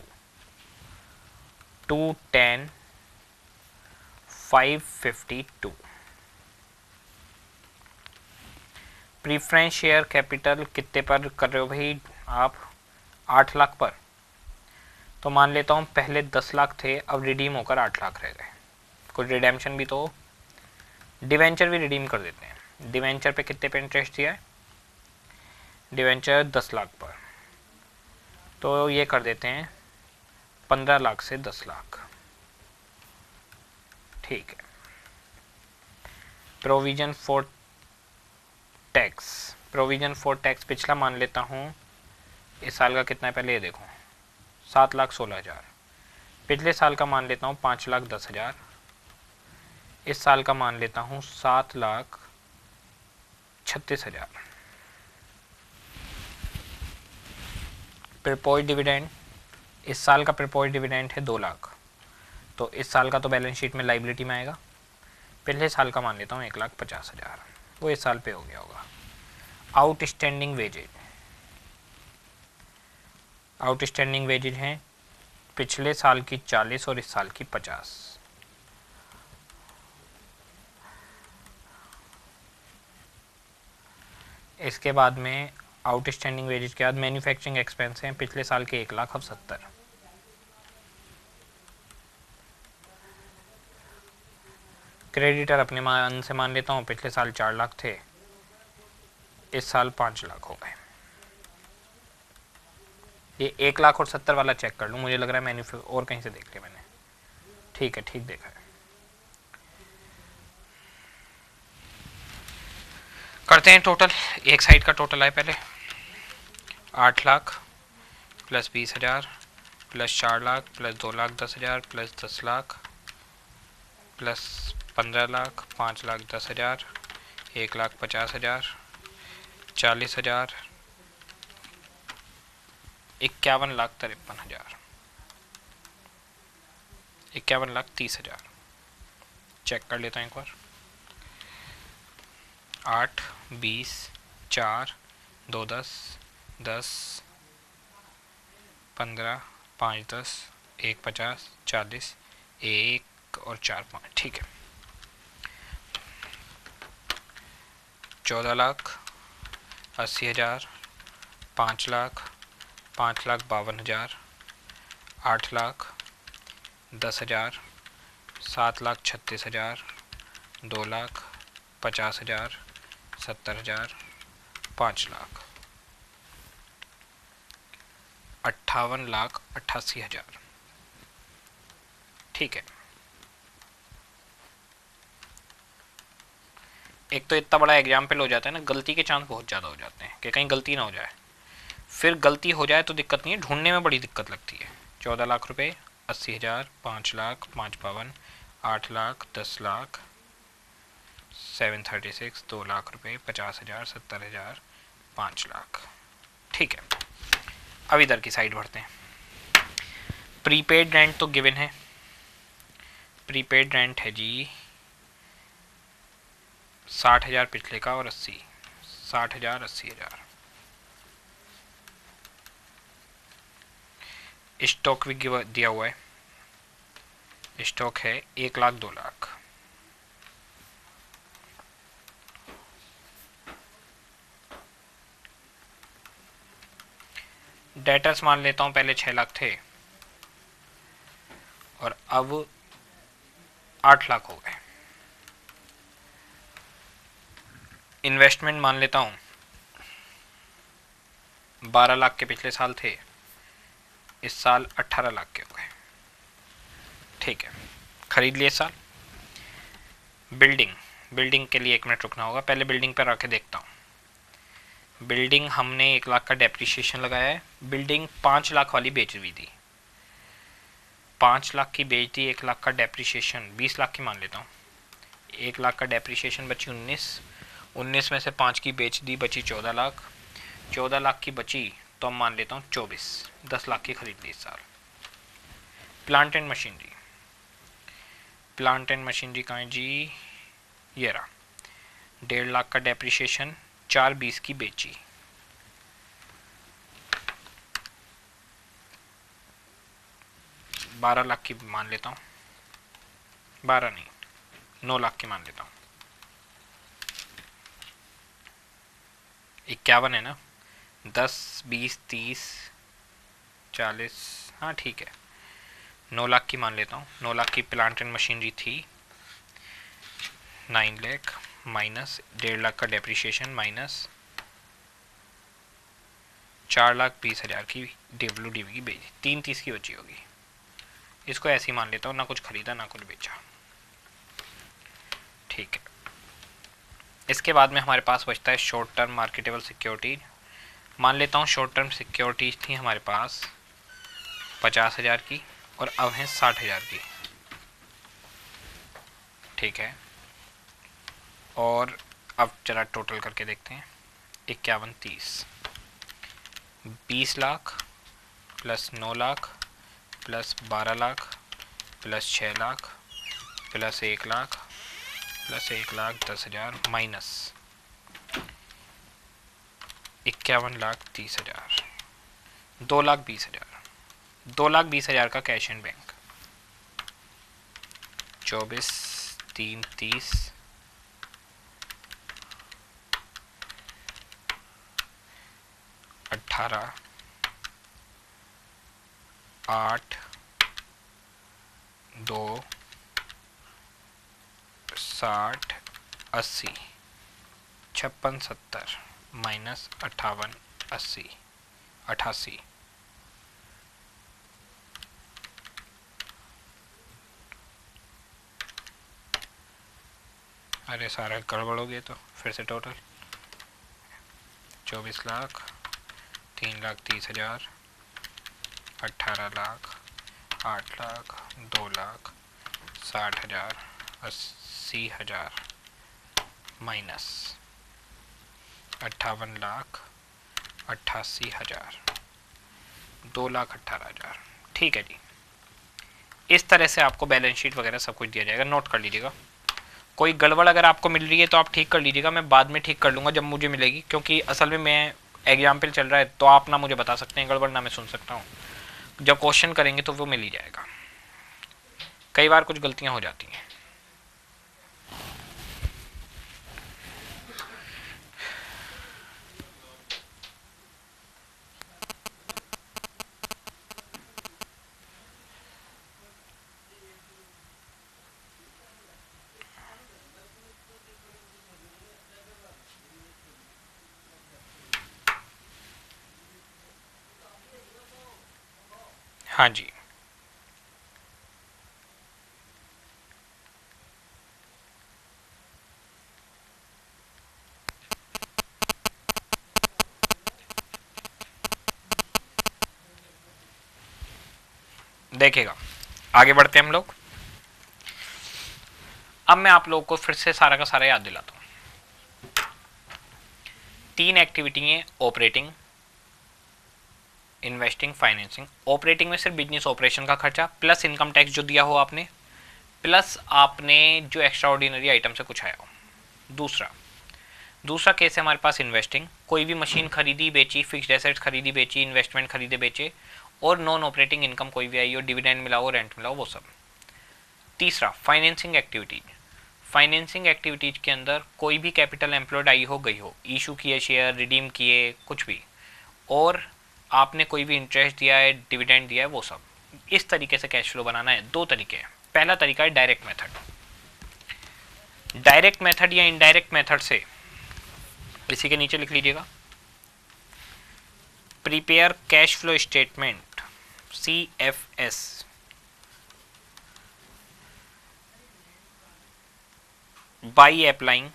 two ten five fifty two. Preference share capital कितने पर कर रहे हो भाई आप, आठ लाख पर, तो मान लेता हूँ पहले दस लाख थे, अब रिडीम होकर आठ लाख रह गए। कुछ रिडेम्पशन भी तो, डिवेंचर भी रिडीम कर देते हैं। डिवेंचर पे कितने पे इंटरेस्ट दिया है, डिवेंचर दस लाख पर, तो ये कर देते हैं पंद्रह लाख से दस लाख। ठीक है। Provision for tax, provision for tax पिछला मान लेता हूँ, इस साल का कितना है पहले ये देखो, सात लाख सोलह हज़ार। पिछले साल का मान लेता हूँ पाँच लाख दस हज़ार। इस साल का मान लेता हूँ सात लाख छत्तीस हज़ार। प्रपोज डिविडेंड, इस साल का प्रपोज डिविडेंड है दो लाख, तो इस साल का तो बैलेंस शीट में लाइबिलिटी में आएगा। पिछले साल का मान लेता हूँ एक लाख पचास हज़ार, वो इस साल पे हो गया होगा। आउटस्टैंडिंग वेजेज, आउटस्टैंडिंग वेजेज हैं पिछले साल की चालीस और इस साल की पचास। इसके बाद में आउटस्टैंडिंग वेजेज के बाद मैन्युफैक्चरिंग एक्सपेंस हैं पिछले साल के एक लाख अब सत्तर। क्रेडिटर अपने मान से मान लेता हूँ पिछले साल चार लाख थे, इस साल पाँच लाख हो गए। ये एक लाख और सत्तर वाला चेक कर लूँ, मुझे लग रहा है मैन्युफै और कहीं से देख लिया मैंने। ठीक है, ठीक देखा है। करते हैं टोटल, एक साइड का टोटल है पहले, आठ लाख प्लस बीस हज़ार प्लस चार लाख प्लस दो लाख दस हज़ार प्लस दस लाख प्लस पंद्रह लाख, पाँच लाख दस हज़ार, एक लाख पचास हज़ार, चालीस हज़ार, इक्यावन लाख तिरपन हज़ार, इक्यावन लाख तीस हज़ार। चेक कर लेता हूँ एक बार। आठ, बीस, चार, दो दस, दस, पंद्रह, पाँच दस, एक पचास, चालीस, एक और चार पाँच। ठीक है, चौदह लाख अस्सी हज़ार, पाँच लाख, पाँच लाख बावन हज़ार, आठ लाख दस हज़ार, सात लाख छत्तीस हज़ार, दो लाख पचास हज़ार, सत्तर हज़ार, पाँच लाख, अट्ठावन लाख अट्ठासी हज़ार। ठीक है, एक तो इतना बड़ा एग्जाम्पल हो जाता है ना, गलती के चांस बहुत ज़्यादा हो जाते हैं कि कहीं गलती ना हो जाए। फिर गलती हो जाए तो दिक्कत नहीं है, ढूंढने में बड़ी दिक्कत लगती है। चौदह लाख रुपए, अस्सी हज़ार, पाँच लाख, पाँच बावन, आठ लाख, दस लाख, सेवन थर्टी सिक्स, दो लाख रुपए, पचास हज़ार, सत्तर हज़ार, पाँच लाख। ठीक है, अब इधर की साइड बढ़ते हैं। प्रीपेड रेंट तो गिवन है, प्रीपेड रेंट है जी साठ हजार पिछले का और अस्सी, साठ हजार अस्सी हजार। स्टॉक भी दिया हुआ है, स्टॉक है एक लाख दो लाख। डेटर्स मान लेता हूं पहले छह लाख थे और अब आठ लाख हो गए। इन्वेस्टमेंट मान लेता हूं बारह लाख के पिछले साल थे, इस साल अट्ठारह लाख के हो गए। ठीक है, खरीद लिए साल। बिल्डिंग, बिल्डिंग के लिए एक मिनट रुकना होगा, पहले बिल्डिंग पर आके देखता हूँ। बिल्डिंग हमने एक लाख का डेप्रिसिएशन लगाया है। बिल्डिंग पाँच लाख वाली बेच हुई थी, पाँच लाख की बेच दी, एक लाख का डेप्रिसिएशन, बीस लाख की मान लेता हूँ। एक लाख का डेप्रिसिएशन बची उन्नीस, उन्नीस में से पाँच की बेच दी, बची चौदह लाख, चौदह लाख की बची तो हम मान लेता हूँ चौबीस, दस लाख की खरीद ली इस साल। Plant and machinery, plant and machinery कहाँ है जी, ये रहा। डेढ़ लाख का डेप्रिसिएशन, चार बीस की बेची, बारह लाख की मान लेता हूँ, बारह नहीं नौ लाख की मान लेता हूँ। इक्यावन है ना, दस बीस तीस चालीस, हाँ ठीक है, नौ लाख की मान लेता हूँ। नौ लाख की प्लांट एंड मशीनरी थी, नाइन लाख माइनस डेढ़ लाख का डेप्रिसिएशन माइनस चार लाख बीस हजार की डब्ल्यू डी की बेची, तीन तीस की बची होगी। इसको ऐसे ही मान लेता हूँ, ना कुछ खरीदा ना कुछ बेचा। ठीक है, इसके बाद में हमारे पास बचता है शॉर्ट टर्म मार्केटेबल सिक्योरिटी। मान लेता हूँ शॉर्ट टर्म सिक्योरिटीज थी हमारे पास पचास हजार की और अब हैं साठ हजार की। ठीक है, और अब चला टोटल करके देखते हैं। इक्यावन तीस, बीस लाख प्लस नौ लाख प्लस बारह लाख प्लस छः लाख प्लस एक लाख प्लस एक लाख दस हजार माइनस इक्यावन लाख तीस हजार, दो लाख बीस हजार, दो लाख बीस हजार का कैश एंड बैंक। चौबीस तीन तीस, अठारह आठ दो साठ अस्सी, छप्पन सत्तर माइनस अट्ठावन अस्सी अठासी, अरे सारा गड़बड़ हो गया तो फिर से टोटल चौबीस लाख, तीन लाख तीस हजार, अट्ठारह लाख, आठ लाख, दो लाख, साठ हजार, अस्सी हजार माइनस अट्ठावन लाख, अट्ठासी हजार, दो लाख अट्ठारह हजार। ठीक है जी, इस तरह से आपको बैलेंस शीट वगैरह सब कुछ दिया जाएगा, नोट कर लीजिएगा। कोई गड़बड़ अगर आपको मिल रही है तो आप ठीक कर लीजिएगा, मैं बाद में ठीक कर लूँगा जब मुझे मिलेगी, क्योंकि असल में मैं एग्जाम्पल चल रहा है तो आप ना मुझे बता सकते हैं गड़बड़, ना मैं सुन सकता हूँ। जब क्वेश्चन करेंगे तो वो मिल ही जाएगा, कई बार कुछ गलतियाँ हो जाती हैं। हाँ जी, देखिएगा आगे बढ़ते हैं हम लोग। अब मैं आप लोगों को फिर से सारा का सारा याद दिलाता हूं। तीन एक्टिविटी है, ऑपरेटिंग, इन्वेस्टिंग, फाइनेंसिंग। ऑपरेटिंग में सिर्फ बिजनेस ऑपरेशन का खर्चा प्लस इनकम टैक्स जो दिया हो आपने, प्लस आपने जो एक्स्ट्रा ऑर्डिनरी आइटम से कुछ आया हो। दूसरा दूसरा केस है हमारे पास इन्वेस्टिंग, कोई भी मशीन खरीदी बेची, फिक्स्ड एसेट्स खरीदी बेची, इन्वेस्टमेंट खरीदे बेचे, और नॉन ऑपरेटिंग इनकम कोई भी आई हो, डिविडेंड मिला हो, रेंट मिला हो, वो सब। तीसरा फाइनेंसिंग एक्टिविटीज, फाइनेंसिंग एक्टिविटीज के अंदर कोई भी कैपिटल एम्प्लॉयड आई हो गई हो, इशू किए शेयर, रिडीम किए, कुछ भी, और आपने कोई भी इंटरेस्ट दिया है, डिविडेंड दिया है, वो सब। इस तरीके से कैश फ्लो बनाना है। दो तरीके हैं। पहला तरीका है डायरेक्ट मेथड। डायरेक्ट मेथड या इनडायरेक्ट मेथड से, इसी के नीचे लिख लीजिएगा, prepare cash flow statement C F S by applying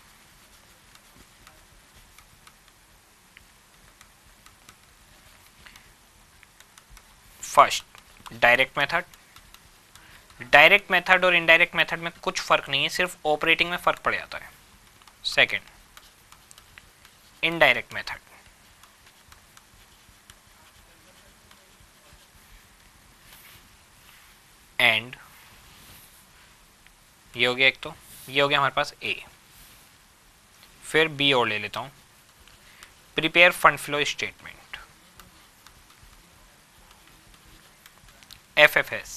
first direct method. Direct method और इनडायरेक्ट मेथड में कुछ फर्क नहीं है, सिर्फ ऑपरेटिंग में फर्क पड़ जाता है। सेकंड इनडायरेक्ट मेथड, एंड ये हो गया एक, तो ये हो गया हमारे पास ए। फिर बी और ले लेता हूं, prepare fund flow statement F F S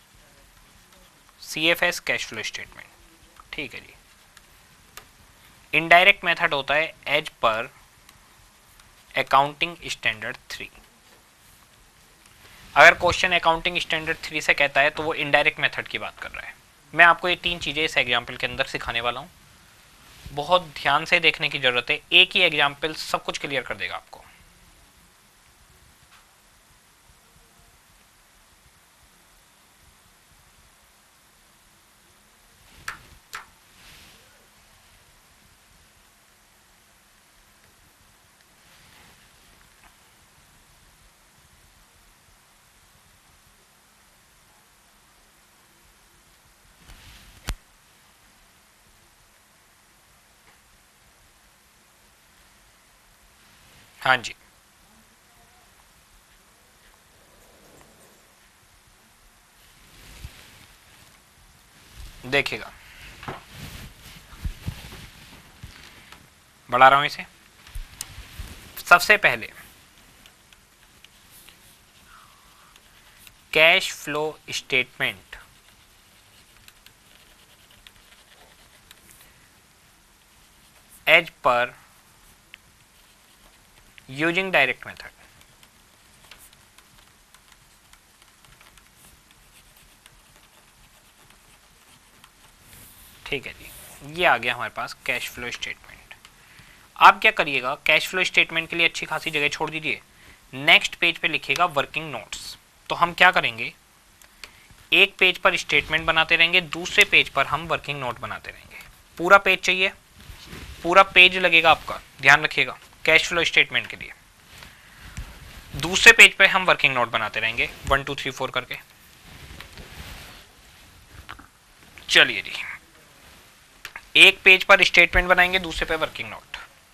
C F S cash flow statement. ठीक है जी। इनडायरेक्ट मेथड होता है as per accounting standard three. अगर क्वेश्चन अकाउंटिंग स्टैंडर्ड थ्री से कहता है तो वो इनडायरेक्ट मेथड की बात कर रहा है। मैं आपको ये तीन चीज़ें इस एग्जाम्पल के अंदर सिखाने वाला हूँ, बहुत ध्यान से देखने की जरूरत है। एक ही एग्जाम्पल सब कुछ क्लियर कर देगा आपको। हाँ जी, देखिएगा, बढ़ा रहा हूं इसे। सबसे पहले cash flow statement as per using direct method. ठीक है जी, ये आ गया हमारे पास कैश फ्लो स्टेटमेंट। आप क्या करिएगा, कैश फ्लो स्टेटमेंट के लिए अच्छी खासी जगह छोड़ दीजिए। नेक्स्ट पेज पे लिखिएगा वर्किंग नोट्स। तो हम क्या करेंगे, एक पेज पर स्टेटमेंट बनाते रहेंगे, दूसरे पेज पर हम वर्किंग नोट बनाते रहेंगे। पूरा पेज चाहिए, पूरा पेज लगेगा आपका, ध्यान रखिएगा, कैश फ्लो स्टेटमेंट के लिए। दूसरे पेज पे हम वर्किंग नोट बनाते रहेंगे, वन टू थ्री फोर करके। चलिए जी, एक पेज पर स्टेटमेंट बनाएंगे, दूसरे पे वर्किंग नोट।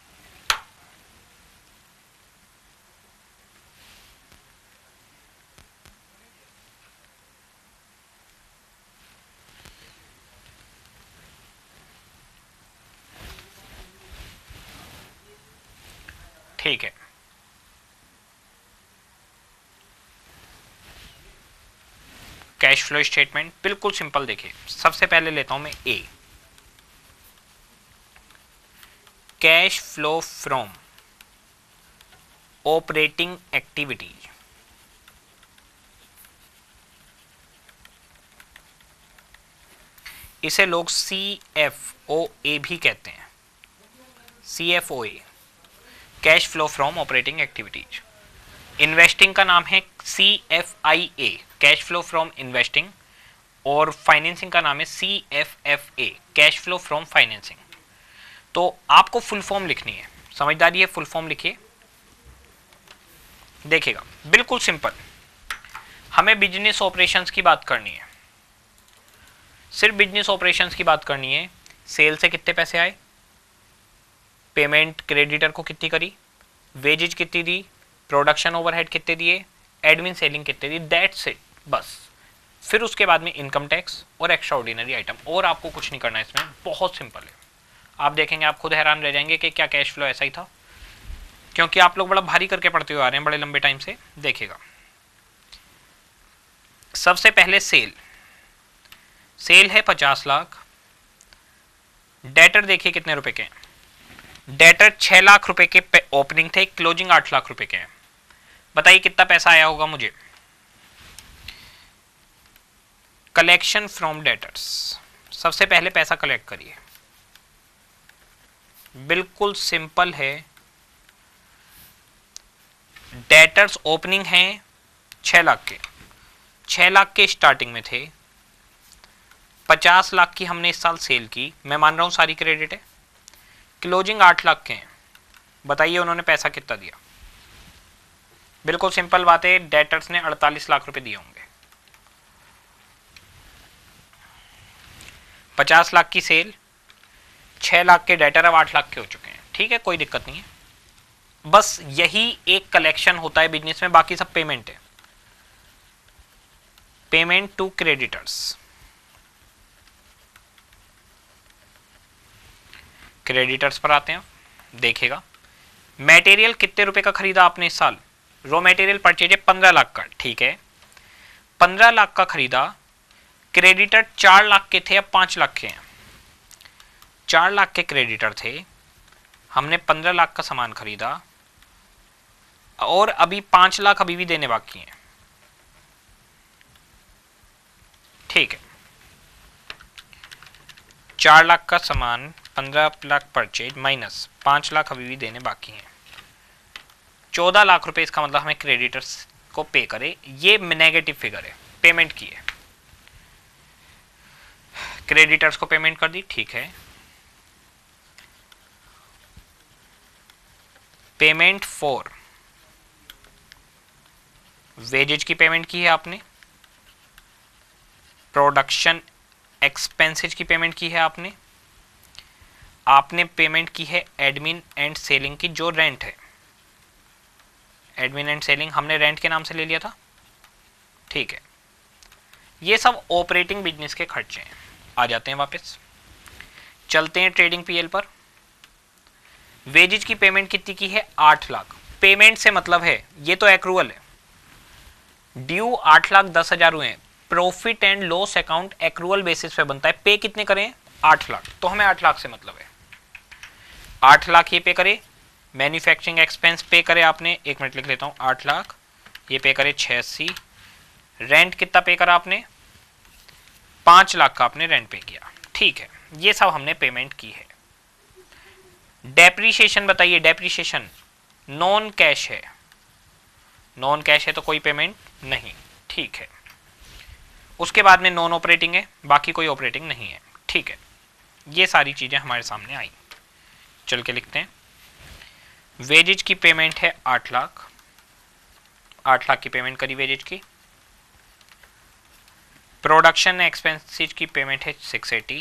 ठीक है, कैश फ्लो स्टेटमेंट बिल्कुल सिंपल। देखिए, सबसे पहले लेता हूं मैं A, cash flow from operating activities. इसे लोग सी एफ ओ ए भी कहते हैं, C F O A, cash flow from operating activities. Investing का नाम है C F I A, cash flow from investing, और फाइनेंसिंग का नाम है C F F A, cash flow from financing. तो आपको फुल फॉर्म लिखनी है, समझदारी है, फुल फॉर्म लिखिए। देखिएगा, बिल्कुल सिंपल, हमें बिजनेस ऑपरेशंस की बात करनी है, सिर्फ बिजनेस ऑपरेशंस की बात करनी है। सेल से कितने पैसे आए, पेमेंट क्रेडिटर को कितनी करी, वेजेज कितनी दी, प्रोडक्शन ओवरहेड कितने दिए, एडमिन सेलिंग कितने दी, दैट्स इट, बस। फिर उसके बाद में इनकम टैक्स और एक्स्ट्रा ऑर्डिनरी आइटम, और आपको कुछ नहीं करना है इसमें, बहुत सिंपल है। आप देखेंगे आप खुद हैरान रह जाएंगे कि क्या कैश फ्लो ऐसा ही था, क्योंकि आप लोग बड़ा भारी करके पढ़ते हुए आ रहे हैं बड़े लंबे टाइम से। देखिएगा सबसे पहले सेल, सेल है पचास लाख। डेटर देखिए कितने रुपए के हैं, डेटर छह लाख रुपए के ओपनिंग थे, क्लोजिंग आठ लाख रुपए के हैं। बताइए कितना पैसा आया होगा मुझे। कलेक्शन फ्रॉम डेटर्स, सबसे पहले पैसा कलेक्ट करिए, बिल्कुल सिंपल है। डेटर्स ओपनिंग हैं छह लाख के, छह लाख के स्टार्टिंग में थे, पचास लाख की हमने इस साल सेल की, मैं मान रहा हूं सारी क्रेडिट है। क्लोजिंग आठ लाख के हैं, बताइए उन्होंने पैसा कितना दिया। बिल्कुल सिंपल बात है, डेटर्स ने अड़तालीस लाख रुपए दिए होंगे। पचास लाख की सेल, छह लाख के डेटर, अब आठ लाख के हो चुके हैं। ठीक है, कोई दिक्कत नहीं है। बस यही एक कलेक्शन होता है बिजनेस में, बाकी सब पेमेंट है। पेमेंट टू क्रेडिटर्स, क्रेडिटर्स पर आते हैं। देखिएगा मटेरियल कितने रुपए का खरीदा आपने इस साल, रॉ मटेरियल परचेज है पंद्रह लाख का। ठीक है, पंद्रह लाख का खरीदा, क्रेडिटर चार लाख के थे, अब पांच लाख के हैं। चार लाख के क्रेडिटर थे, हमने पंद्रह लाख का सामान खरीदा और अभी पांच लाख अभी भी देने बाकी हैं। ठीक है, चार लाख का सामान, पंद्रह लाख परचेज माइनस पांच लाख अभी भी देने बाकी हैं, चौदह लाख रुपए। इसका मतलब हमें क्रेडिटर्स को पे करे, ये नेगेटिव फिगर है, पेमेंट की है, क्रेडिटर्स को पेमेंट कर दी। ठीक है, पेमेंट फॉर वेजेज की पेमेंट की है आपने, प्रोडक्शन एक्सपेंसेज की पेमेंट की है आपने, आपने पेमेंट की है एडमिन एंड सेलिंग की, जो रेंट है। एडमिन एंड सेलिंग हमने रेंट के नाम से ले लिया था। ठीक है, ये सब ऑपरेटिंग बिजनेस के खर्चे हैं। आ जाते हैं वापस, चलते हैं ट्रेडिंग पीएल पर। वेजेज की पेमेंट कितनी की है, आठ लाख। पेमेंट से मतलब है ये तो एक्रूअल है, ड्यू आठ लाख दस हजार हुए हैं। Profit and loss account accrual basis पे बनता है, पे कितने करें, आठ लाख, तो हमें आठ लाख से मतलब है। आठ लाख ये पे करे, मैन्युफैक्चरिंग एक्सपेंस पे करे आपने, एक मिनट लिख लेता हूं, आठ लाख ये पे करे छियासी। रेंट कितना पे करा आपने, पांच लाख का आपने रेंट पे किया। ठीक है, ये सब हमने पेमेंट की है। डेप्रीशिएशन बताइए, डेप्रीशिएशन नॉन कैश है, नॉन कैश है तो कोई पेमेंट नहीं। ठीक है, उसके बाद में नॉन ऑपरेटिंग है, बाकी कोई ऑपरेटिंग नहीं है। ठीक है, ये सारी चीजें हमारे सामने आई। चल के लिखते हैं, वेजेज की पेमेंट है आठ लाख, आठ लाख की पेमेंट करी वेजेज की। प्रोडक्शन एक्सपेंसेस की पेमेंट है सिक्स एटी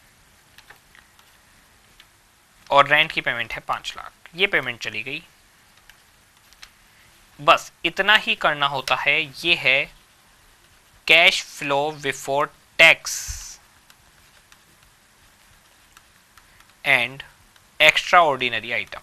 और रेंट की पेमेंट है पांच लाख, ये पेमेंट चली गई। बस इतना ही करना होता है। ये है cash flow before tax and extraordinary item.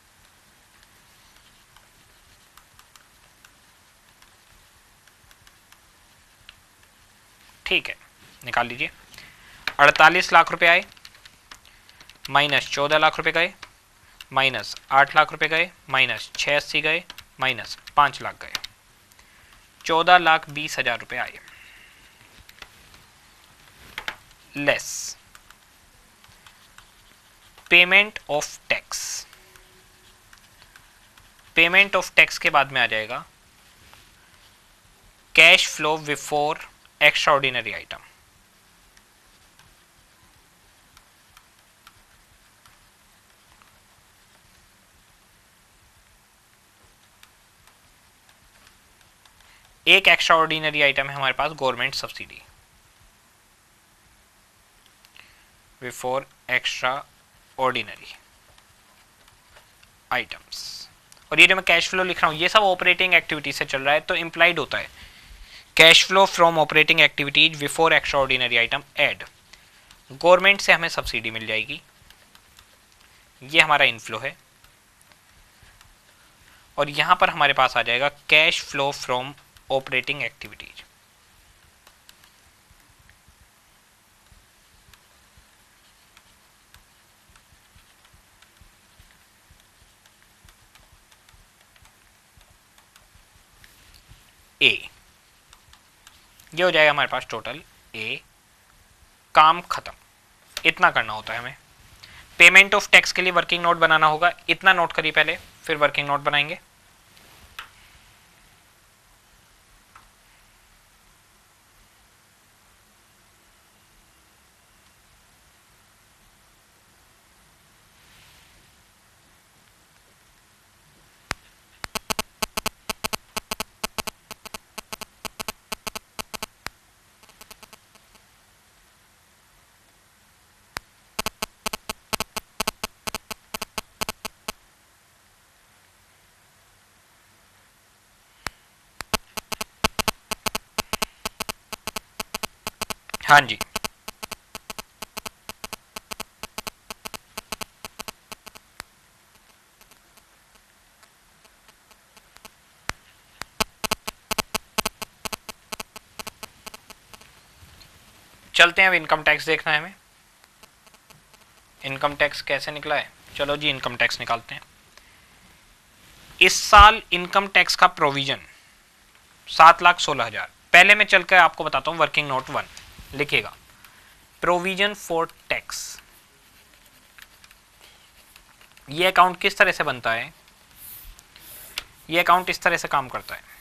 ठीक है, निकाल लीजिए। अड़तालीस लाख रुपए आए, माइनस चौदह लाख रुपए गए, माइनस आठ लाख रुपए गए, माइनस छह अस्सी गए, माइनस पांच लाख गए, चौदह लाख बीस हजार रुपए आए। Less payment of tax, payment of tax के बाद में आ जाएगा cash flow before extraordinary item. एक एक्स्ट्रा ऑर्डिनरी आइटम है हमारे पास, government subsidy before extraordinary items. और ये जो मैं कैश फ्लो लिख रहा हूं ये सब ऑपरेटिंग एक्टिविटी से चल रहा है, तो इंप्लाइड होता है cash flow from operating activities before extraordinary item add. Government से हमें सब्सिडी मिल जाएगी, ये हमारा इनफ्लो है, और यहां पर हमारे पास आ जाएगा cash flow from operating activities. A, ये हो जाएगा हमारे पास टोटल ए। काम खत्म, इतना करना होता है हमें। पेमेंट ऑफ टैक्स के लिए वर्किंग नोट बनाना होगा, इतना नोट करिए पहले, फिर वर्किंग नोट बनाएंगे। हाँ जी, चलते हैं, अब इनकम टैक्स देखना है हमें। इनकम टैक्स कैसे निकला है, चलो जी इनकम टैक्स निकालते हैं। इस साल इनकम टैक्स का प्रोविजन सात लाख सोलह हजार। पहले मैं चलकर आपको बताता हूं वर्किंग नोट वन, लिखिएगा प्रोविजन फॉर टैक्स। ये अकाउंट किस तरह से बनता है, ये अकाउंट इस तरह से काम करता है।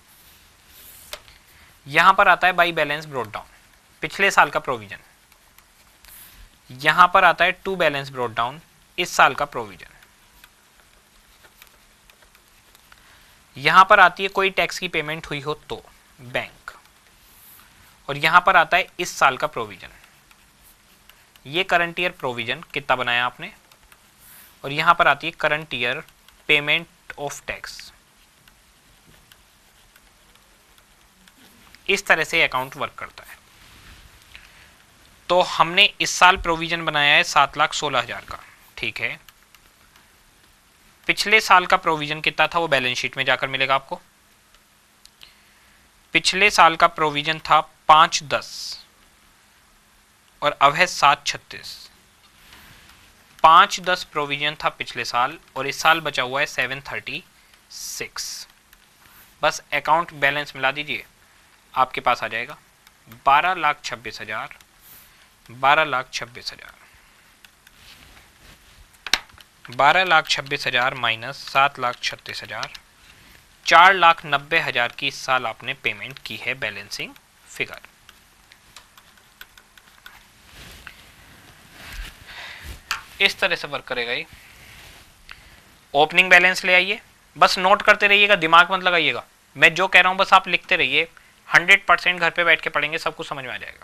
यहां पर आता है बाई बैलेंस ब्रॉट डाउन, पिछले साल का प्रोविजन। यहां पर आता है टू बैलेंस ब्रॉट डाउन, इस साल का प्रोविजन। यहां पर आती है कोई टैक्स की पेमेंट हुई हो तो बैंक, और यहां पर आता है इस साल का प्रोविजन। ये करंट ईयर प्रोविजन कितना बनाया आपने, और यहां पर आती है current year payment of tax. इस तरह से अकाउंट वर्क करता है। तो हमने इस साल प्रोविजन बनाया है सात लाख सोलह हजार का, ठीक है। पिछले साल का प्रोविजन कितना था वो बैलेंस शीट में जाकर मिलेगा आपको। पिछले साल का प्रोविजन था पांच दस और अब है सात छत्तीस। पांच दस प्रोविजन था पिछले साल और इस साल बचा हुआ है सेवन थर्टी सिक्स। बस अकाउंट बैलेंस मिला दीजिए, आपके पास आ जाएगा बारह लाख छब्बीस हजार बारह लाख छब्बीस हजार बारह लाख छब्बीस हजार माइनस सात लाख छत्तीस हजार चार लाख नब्बे हजार की इस साल आपने पेमेंट की है बैलेंसिंग फिगर। इस तरह से वर्क करेगा ये। ओपनिंग बैलेंस ले आइए, बस नोट करते रहिएगा, दिमाग मत लगाइएगा। मैं जो कह रहा हूं बस आप लिखते रहिए, हंड्रेड परसेंट घर पे बैठ के पढ़ेंगे सब कुछ समझ में आ जाएगा।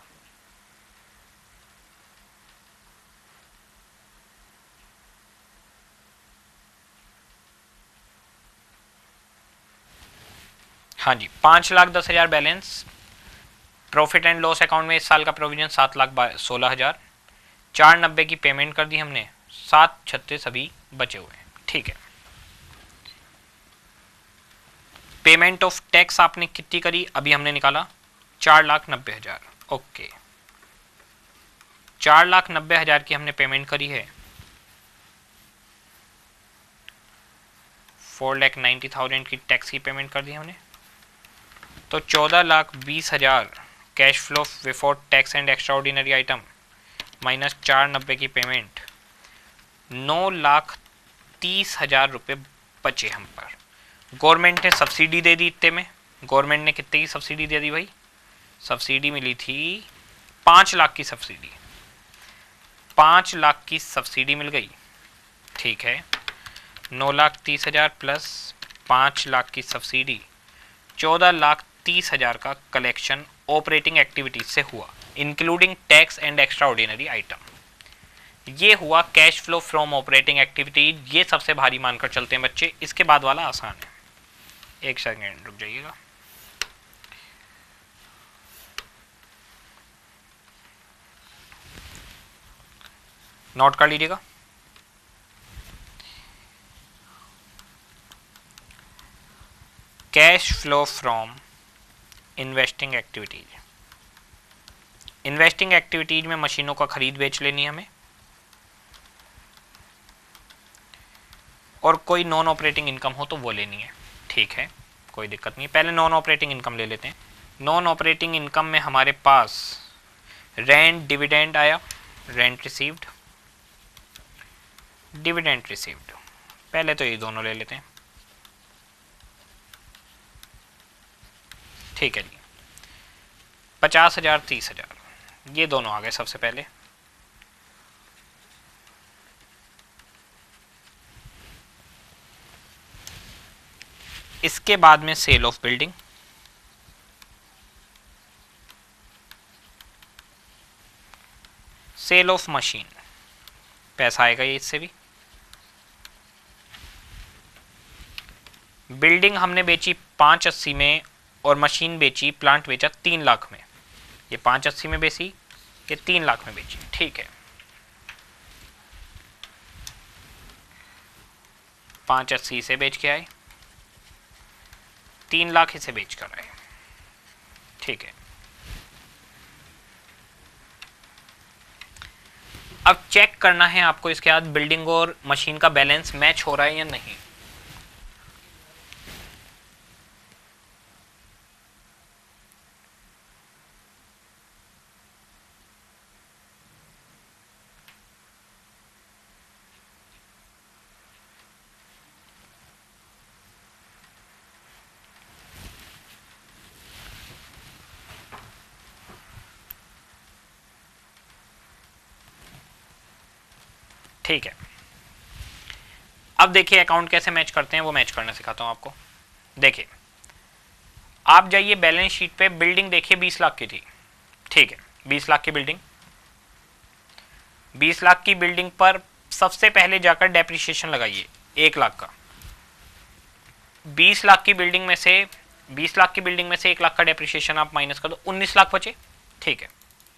हाँ जी, पांच लाख दस हजार balance profit and loss account में। इस साल का प्रोविजन सात लाख सोलह हजार चार नब्बे की पेमेंट कर दी हमने, सात छत्तीस अभी बचे हुए हैं, ठीक है। पेमेंट ऑफ टैक्स आपने कितनी करी, अभी हमने निकाला चार लाख नब्बे हजार। ओके, चार लाख नब्बे हजार की हमने पेमेंट करी है। फोर लाख नाइन्टी थाउजेंड की टैक्स की पेमेंट कर दी हमने, तो चौदह लाख बीस हजार cash flow before tax and extraordinary item minus चार नब्बे की पेमेंट, नौ लाख तीस हजार रुपये बचे हम पर। गवर्नमेंट ने सब्सिडी दे दी इतने में। गवर्नमेंट ने कितने की सब्सिडी दे दी भाई, सब्सिडी मिली थी पाँच लाख की सब्सिडी, पाँच लाख की सब्सिडी मिल गई, ठीक है। नौ लाख तीस हजार प्लस पाँच लाख की सब्सिडी, चौदह लाख तीस हजार का कलेक्शन ऑपरेटिंग एक्टिविटीज से हुआ, including tax and extraordinary item. ये हुआ cash flow from operating activities. ये सबसे भारी मानकर चलते हैं बच्चे, इसके बाद वाला आसान है। एक सेकेंड रुक जाइएगा। नोट कर लीजिएगा। Cash flow from investing activities. Investing activities में मशीनों का खरीद बेच लेनी हमें, और कोई नॉन ऑपरेटिंग इनकम हो तो वो लेनी है। ठीक है, कोई दिक्कत नहीं। पहले नॉन ऑपरेटिंग इनकम ले लेते हैं। नॉन ऑपरेटिंग इनकम में हमारे पास रेंट डिविडेंड आया, रेंट रिसीव्ड, डिविडेंड रिसीव्ड। पहले तो ये दोनों ले लेते हैं। ठीक है जी, पचास हजार तीस हजार ये दोनों आ गए सबसे पहले। इसके बाद में sale of building, sale of machine, पैसा आएगा ये इससे भी। बिल्डिंग हमने बेची पाँच अस्सी में और मशीन बेची, प्लांट बेचा तीन लाख में। ये पाँच अस्सी में बेची, ये तीन लाख में बेची। ठीक है, पाँच अस्सी से बेच के आए, तीन लाख इसे बेच कर आए। ठीक है, अब चेक करना है आपको इसके बाद बिल्डिंग और मशीन का बैलेंस मैच हो रहा है या नहीं। ठीक है, अब देखिए अकाउंट कैसे मैच करते हैं, वो मैच करना सिखाता हूं आपको। देखिए, आप जाइए बैलेंस शीट पे, बिल्डिंग देखिए बीस लाख की थी। ठीक है, बीस लाख की बिल्डिंग, बीस लाख की बिल्डिंग पर सबसे पहले जाकर डेप्रिसिएशन लगाइए एक लाख का। बीस लाख की बिल्डिंग में से बीस लाख की बिल्डिंग में से एक लाख का डेप्रिसिएशन आप माइनस कर दो, उन्नीस लाख बचे। ठीक है,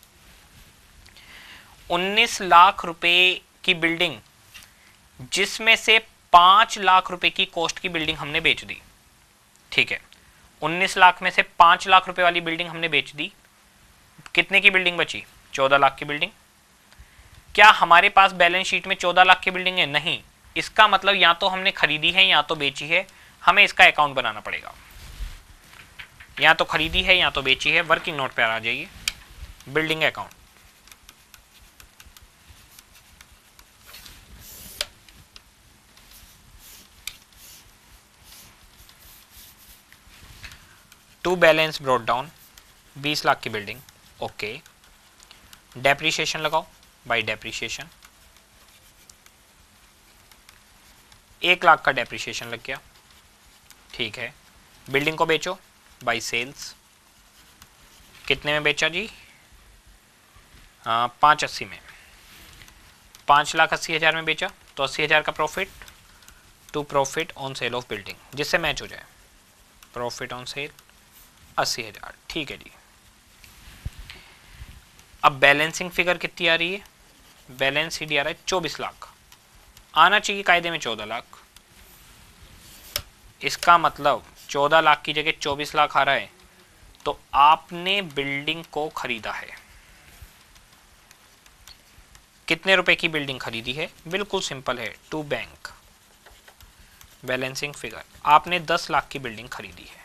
उन्नीस लाख रुपए की बिल्डिंग, जिसमें से पांच लाख रुपए की कॉस्ट की बिल्डिंग हमने बेच दी। ठीक है, उन्नीस लाख में से पांच लाख रुपए वाली बिल्डिंग हमने बेच दी। कितने की बिल्डिंग बची? चौदह लाख की बिल्डिंग। क्या हमारे पास बैलेंस शीट में चौदह लाख की बिल्डिंग है? नहीं। इसका मतलब या तो हमने खरीदी है या तो बेची है। हमें इसका अकाउंट बनाना पड़ेगा, या तो खरीदी है या तो बेची है। वर्किंग नोट पे आ जाइए, building account. To balance brought down, बीस लाख की बिल्डिंग। ओके, डेप्रिसिएशन लगाओ बाय डेप्रिसिएशन, एक लाख का डेप्रिसिएशन लग गया। ठीक है, बिल्डिंग को बेचो बाय सेल्स। कितने में बेचा जी? हाँ, पाँच अस्सी में, पाँच लाख अस्सी हज़ार में बेचा, तो अस्सी हज़ार का profit to profit on sale of building, जिससे मैच हो जाए। प्रॉफिट ऑन सेल अस्सी हज़ार। ठीक है जी, अब बैलेंसिंग फिगर कितनी आ रही है? बैलेंस शीट आ रहा है चौबीस लाख, आना चाहिए कायदे में चौदह लाख। इसका मतलब चौदह लाख की जगह चौबीस लाख आ रहा है, तो आपने बिल्डिंग को खरीदा है। कितने रुपए की बिल्डिंग खरीदी है? बिल्कुल सिंपल है, टू बैंक। बैलेंसिंग फिगर, आपने दस लाख की बिल्डिंग खरीदी है।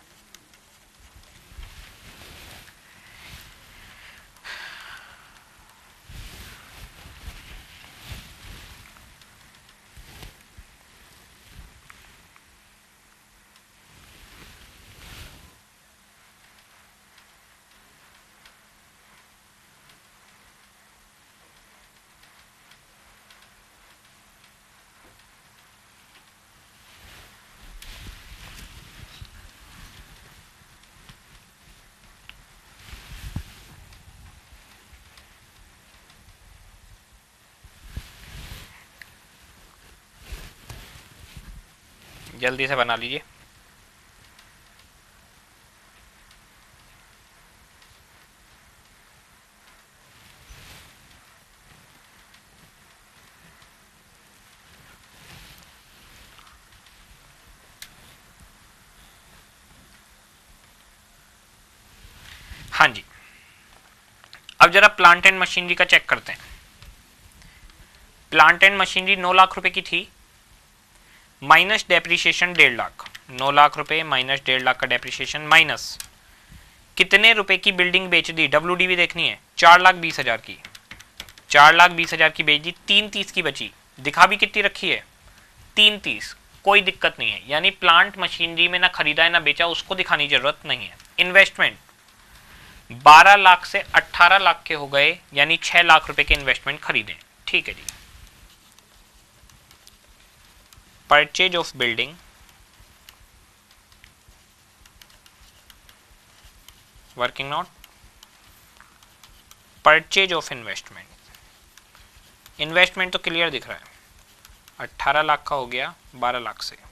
जल्दी से बना लीजिए। हाँ जी, अब जरा प्लांट एंड मशीनरी का चेक करते हैं। प्लांट एंड मशीनरी नौ लाख रुपए की थी, माइनस डेप्रिसिएशन डेढ़ लाख, नौ लाख रुपए माइनस डेढ़ लाख का डेप्रिसिएशन, माइनस कितने रुपए की बिल्डिंग बेच दी, डब्ल्यू डी भी देखनी है, चार लाख बीस हजार की, चार लाख बीस हजार की बेच दी, तीन तीस की बची, दिखा भी कितनी रखी है, तीन तीस, कोई दिक्कत नहीं है, यानी प्लांट मशीनरी में ना खरीदा है ना बेचा, उसको दिखाने की जरूरत नहीं है। इन्वेस्टमेंट बारह लाख से अठारह लाख के हो गए, यानी छह लाख रुपए के इन्वेस्टमेंट खरीदे, ठीक है जी। Purchase of building, working note, purchase of investment, investment तो क्लियर दिख रहा है, अठारह लाख का हो गया बारह लाख से,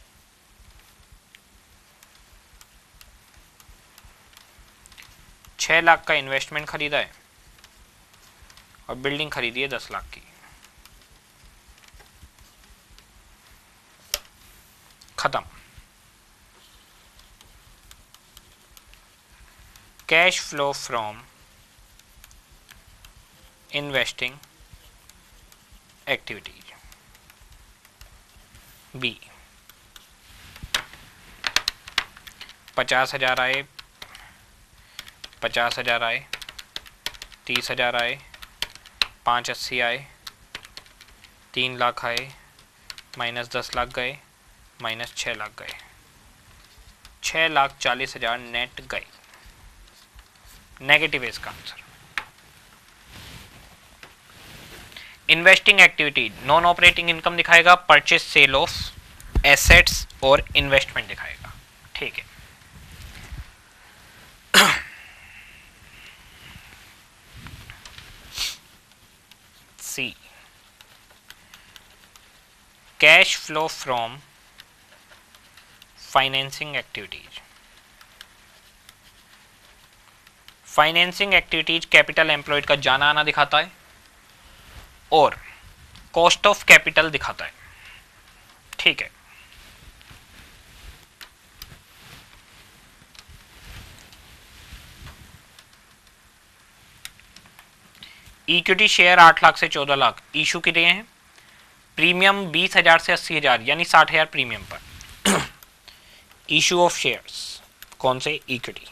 छह लाख का इन्वेस्टमेंट खरीदा है और बिल्डिंग खरीदी है दस लाख की। खत्म। Cash flow from investing activities, B, पचास हजार आए, पचास हजार आए, तीस हजार आए, पाँच अस्सी आए, तीन लाख आए, माइनस दस लाख गए, माइनस छः लाख गए, छः लाख चालीस हजार नेट गए, नेगेटिव है इसका answer. Investing activity non operating income दिखाएगा, परचेज सेल ऑफ एसेट्स और इन्वेस्टमेंट दिखाएगा, ठीक है। C, cash flow from financing activities, financing activities capital employed का जाना आना दिखाता है और कॉस्ट ऑफ कैपिटल दिखाता है, ठीक है। इक्विटी शेयर आठ लाख से चौदह लाख इशू किए हैं, प्रीमियम बीस हजार से अस्सी हजार यानी साठ हजार प्रीमियम पर इशू ऑफ शेयर्स, कौन से, इक्विटी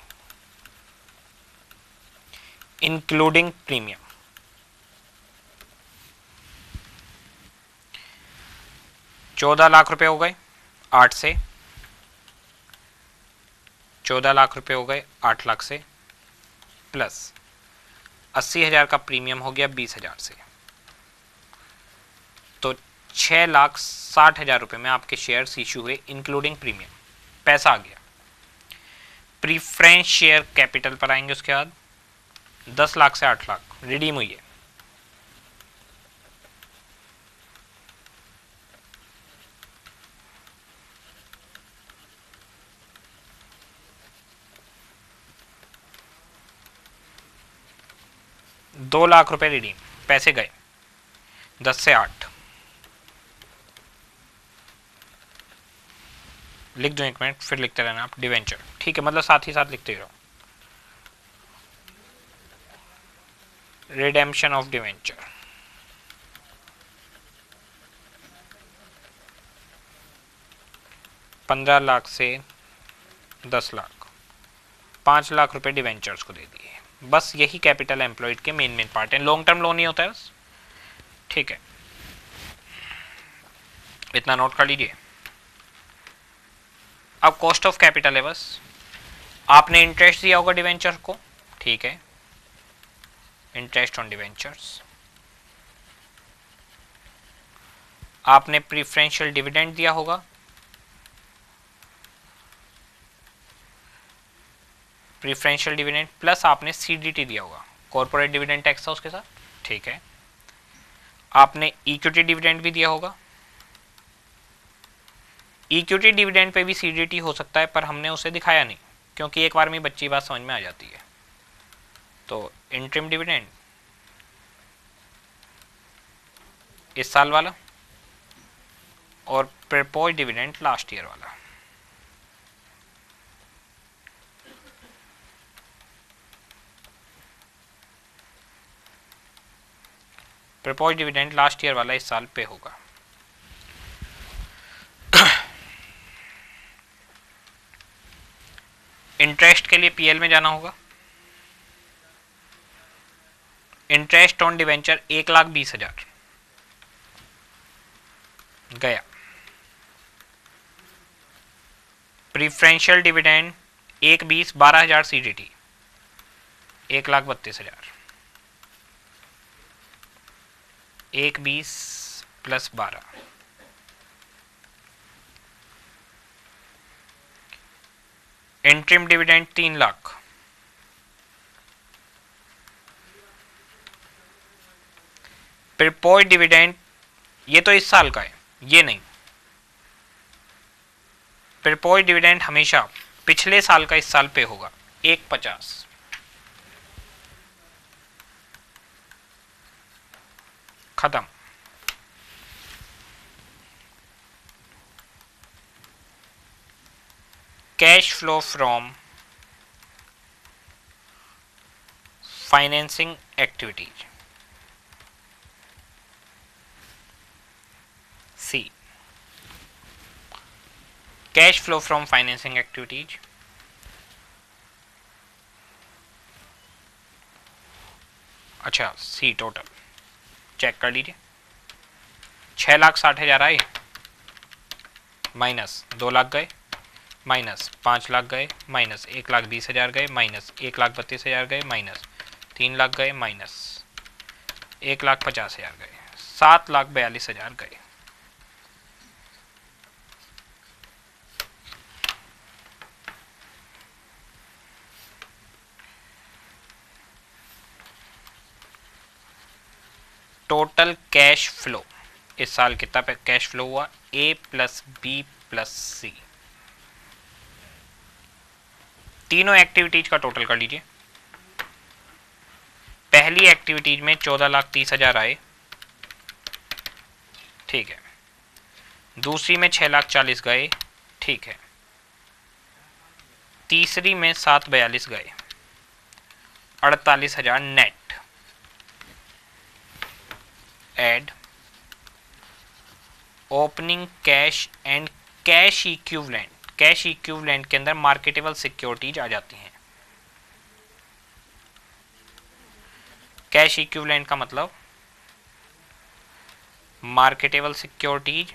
इंक्लूडिंग प्रीमियम, चौदह लाख रुपए हो गए आठ से, चौदह लाख रुपए हो गए आठ लाख से, प्लस अस्सी हजार का प्रीमियम हो गया बीस हजार से, तो छह लाख साठ हजार रुपए में आपके शेयर्स इशू हुए इंक्लूडिंग प्रीमियम, पैसा आ गया। प्रीफरेंस शेयर कैपिटल पर आएंगे, उसके बाद दस लाख से आठ लाख रिडीम हुई है, दो लाख रुपए रिडीम, पैसे गए दस से आठ, लिख दो एक मिनट फिर लिखते रहना आप, डिवेंचर, ठीक है, मतलब साथ ही साथ लिखते रहो। रिडेम्पशन ऑफ डिवेंचर, पंद्रह लाख से दस लाख, पाँच लाख रुपए डिवेंचर्स को दे दिए, बस यही कैपिटल एम्प्लॉयड के मेन मेन पार्ट है, लॉन्ग टर्म लोन ही होता है बस, ठीक है, इतना नोट कर लीजिए। अब कॉस्ट ऑफ कैपिटल है बस, आपने इंटरेस्ट दिया होगा डिवेंचर को, ठीक है, इंटरेस्ट ऑन डिवेंचर्स, आपने प्रीफरेंशियल डिविडेंड दिया होगा, प्रीफरेंशियल डिविडेंड प्लस आपने सीडीटी दिया होगा, कॉर्पोरेट डिविडेंड टैक्स था उसके साथ, ठीक है, आपने इक्विटी डिविडेंड भी दिया होगा, इक्विटी डिविडेंड पे भी सीडीटी हो सकता है पर हमने उसे दिखाया नहीं क्योंकि एक बार में बच्ची बात समझ में आ जाती है। तो इंटरिम डिविडेंड इस साल वाला और प्रपोज डिविडेंड लास्ट ईयर वाला, प्रपोज डिविडेंड लास्ट ईयर वाला इस साल पे होगा। इंटरेस्ट के लिए पीएल में जाना होगा। इंटरेस्ट ऑन डिवेंचर एक लाख बीस हजार गया। प्रीफरेंशियल डिविडेंड एक बीस बारह हजार सीडीटी एक लाख बत्तीस हजार एक बीस प्लस बारह इंट्रीम डिविडेंड तीन लाख प्रपोज डिविडेंड ये तो इस साल का है, ये नहीं। प्रपोज डिविडेंड हमेशा पिछले साल का इस साल पे होगा एक पचास। खत्म। Cash flow from financing activities C. Cash flow from financing activities अच्छा सी टोटल चेक कर लीजिए। छह लाख साठ हजार आए, माइनस दो लाख गए, माइनस पाँच लाख गए, माइनस एक लाख बीस हजार गए, माइनस एक लाख बत्तीस हजार गए, माइनस तीन लाख गए, माइनस एक लाख पचास हजार गए, सात लाख बयालीस हजार गए। टोटल कैश फ्लो इस साल कितना पे कैश फ्लो हुआ A plus B plus C. तीनों एक्टिविटीज का टोटल कर लीजिए। पहली एक्टिविटीज में चौदह लाख तीस हजार आए, ठीक है। दूसरी में छह लाख चालीस गए, ठीक है। तीसरी में सात बयालीस गए, अड़तालीस हजार net. Add opening cash and cash equivalent. Cash equivalent के अंदर मार्केटेबल सिक्योरिटीज आ जाती हैं। कैश इक्विवेलेंट का मतलब मार्केटेबल सिक्योरिटीज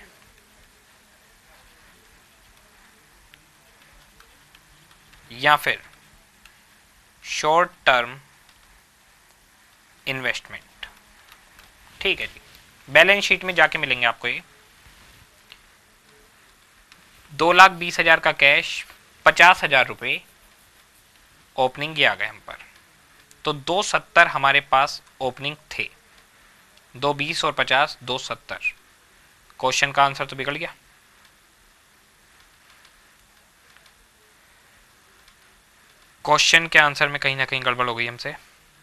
या फिर शॉर्ट टर्म इन्वेस्टमेंट, ठीक है जी। बैलेंस शीट में जाके मिलेंगे आपको ये। दो लाख बीस हजार का कैश, पचास हजार रुपये ओपनिंग ये आ गए हम पर, तो दो सत्तर हमारे पास ओपनिंग थे। दो बीस और पचास दो सत्तर। क्वेश्चन का आंसर तो बिगड़ गया। क्वेश्चन के आंसर में कहीं ना कहीं गड़बड़ हो गई हमसे।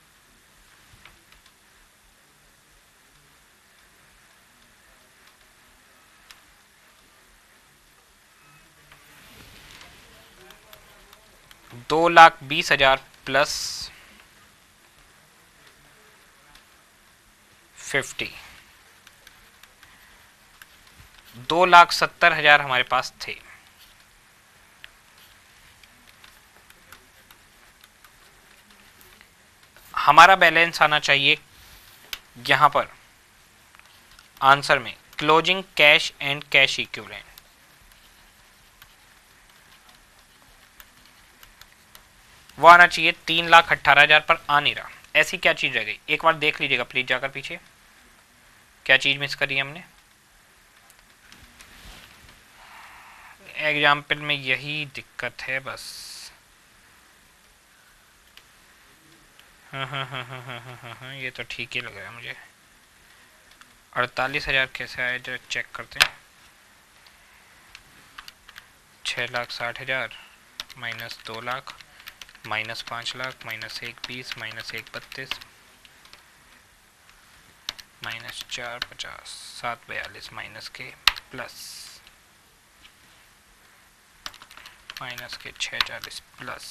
दो लाख बीस हजार प्लस फिफ्टी, दो लाख सत्तर हजार हमारे पास थे। हमारा बैलेंस आना चाहिए यहां पर आंसर में closing cash and cash equivalent. वो आना चाहिए तीन लाख अट्ठारह हजार पर आ नहीं रहा। ऐसी क्या चीज रह गई, एक बार देख लीजिएगा प्लीज जाकर पीछे, क्या चीज मिस करी हमने। एग्जाम्पल में यही दिक्कत है बस। हाँ हाँ हाँ हाँ हाँ हाँ हाँ हाँ ये तो ठीक ही लग रहा है मुझे। अड़तालीस हजार कैसे आए जरा चेक करते हैं। छः लाख साठ हजार माइनस दो लाख माइनस पाँच लाख माइनस एक बीस माइनस एक बत्तीस माइनस चार पचास सात बयालीस माइनस के प्लस माइनस के छः चालीस प्लस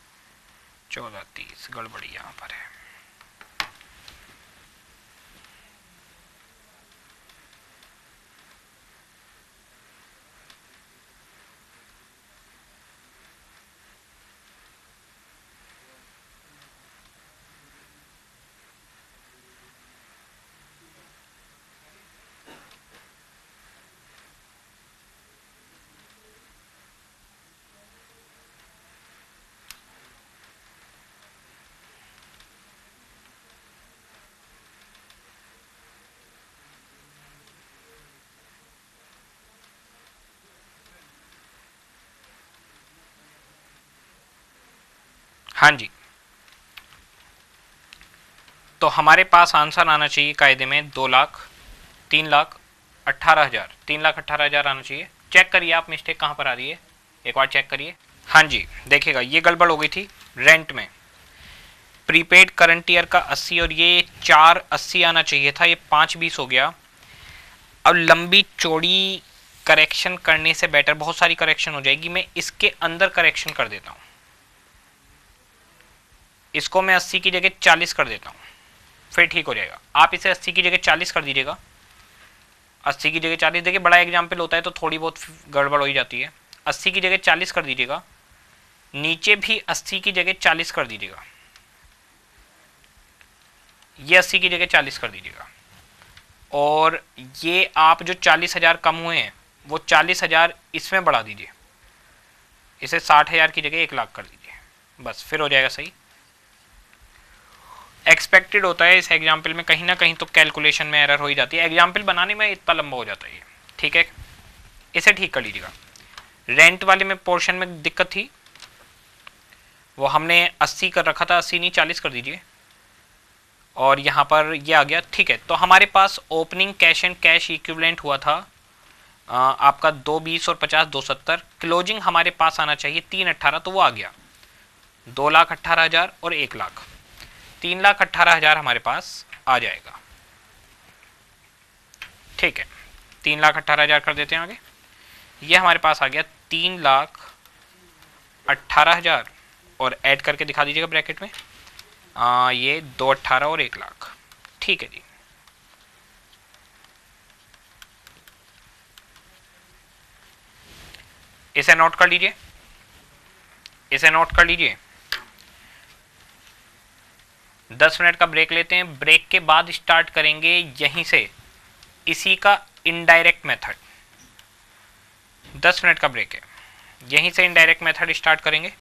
चौदह तीस। गड़बड़ी यहाँ पर है। हाँ जी, तो हमारे पास आंसर आना चाहिए कायदे में दो लाख तीन लाख अट्ठारह हजार तीन लाख अट्ठारह हजार आना चाहिए। चेक करिए आप मिस्टेक कहाँ पर आ रही है, एक बार चेक करिए। हाँ जी, देखिएगा ये गड़बड़ हो गई थी रेंट में। प्रीपेड करंट ईयर का अस्सी और ये चार अस्सी आना चाहिए था, ये पाँच बीस हो गया। अब लंबी चौड़ी करेक्शन करने से बेटर, बहुत सारी करेक्शन हो जाएगी, मैं इसके अंदर करेक्शन कर देता हूँ। इसको मैं अस्सी की जगह चालीस कर देता हूँ, फिर ठीक हो जाएगा। आप इसे अस्सी की जगह चालीस कर दीजिएगा, अस्सी की जगह चालीस। देखिए बड़ा एग्जाम्पल होता है तो थोड़ी बहुत गड़बड़ हो ही जाती है। अस्सी की जगह चालीस कर दीजिएगा, नीचे भी अस्सी की जगह चालीस कर दीजिएगा, ये अस्सी की जगह चालीस कर दीजिएगा। और ये आप जो चालीस हजार कम हुए हैं वो चालीस हजार इसमें बढ़ा दीजिए, इसे साठ हजार की जगह एक लाख कर दीजिए, बस फिर हो जाएगा सही। एक्सपेक्टेड होता है इस एग्जाम्पल में, कहीं ना कहीं तो कैलकुलेशन में एरर हो ही जाती है, एग्जाम्पल बनाने में इतना लंबा हो जाता है ये, ठीक है। इसे ठीक कर लीजिएगा। रेंट वाले में पोर्शन में दिक्कत थी, वो हमने अस्सी कर रखा था, अस्सी नहीं चालीस कर दीजिए, और यहाँ पर ये आ गया, ठीक है। तो हमारे पास opening cash and cash equivalent हुआ था आ, आपका दो बीस और पचास दो सत्तर। क्लोजिंग हमारे पास आना चाहिए तीन अट्ठारह, तो वो आ गया दो लाख अट्ठारह हजार और एक लाख, तीन लाख अट्ठारह हजार हमारे पास आ जाएगा, ठीक है। तीन लाख अट्ठारह हजार कर देते हैं आगे, ये हमारे पास आ गया तीन लाख अट्ठारह हजार, और ऐड करके दिखा दीजिएगा ब्रैकेट में, आ, ये दो अट्ठारह और एक लाख, ठीक है जी। इसे नोट कर लीजिए, इसे नोट कर लीजिए। दस मिनट का ब्रेक लेते हैं, ब्रेक के बाद स्टार्ट करेंगे यहीं से इसी का इनडायरेक्ट मेथड। दस मिनट का ब्रेक है, यहीं से इनडायरेक्ट मेथड स्टार्ट करेंगे।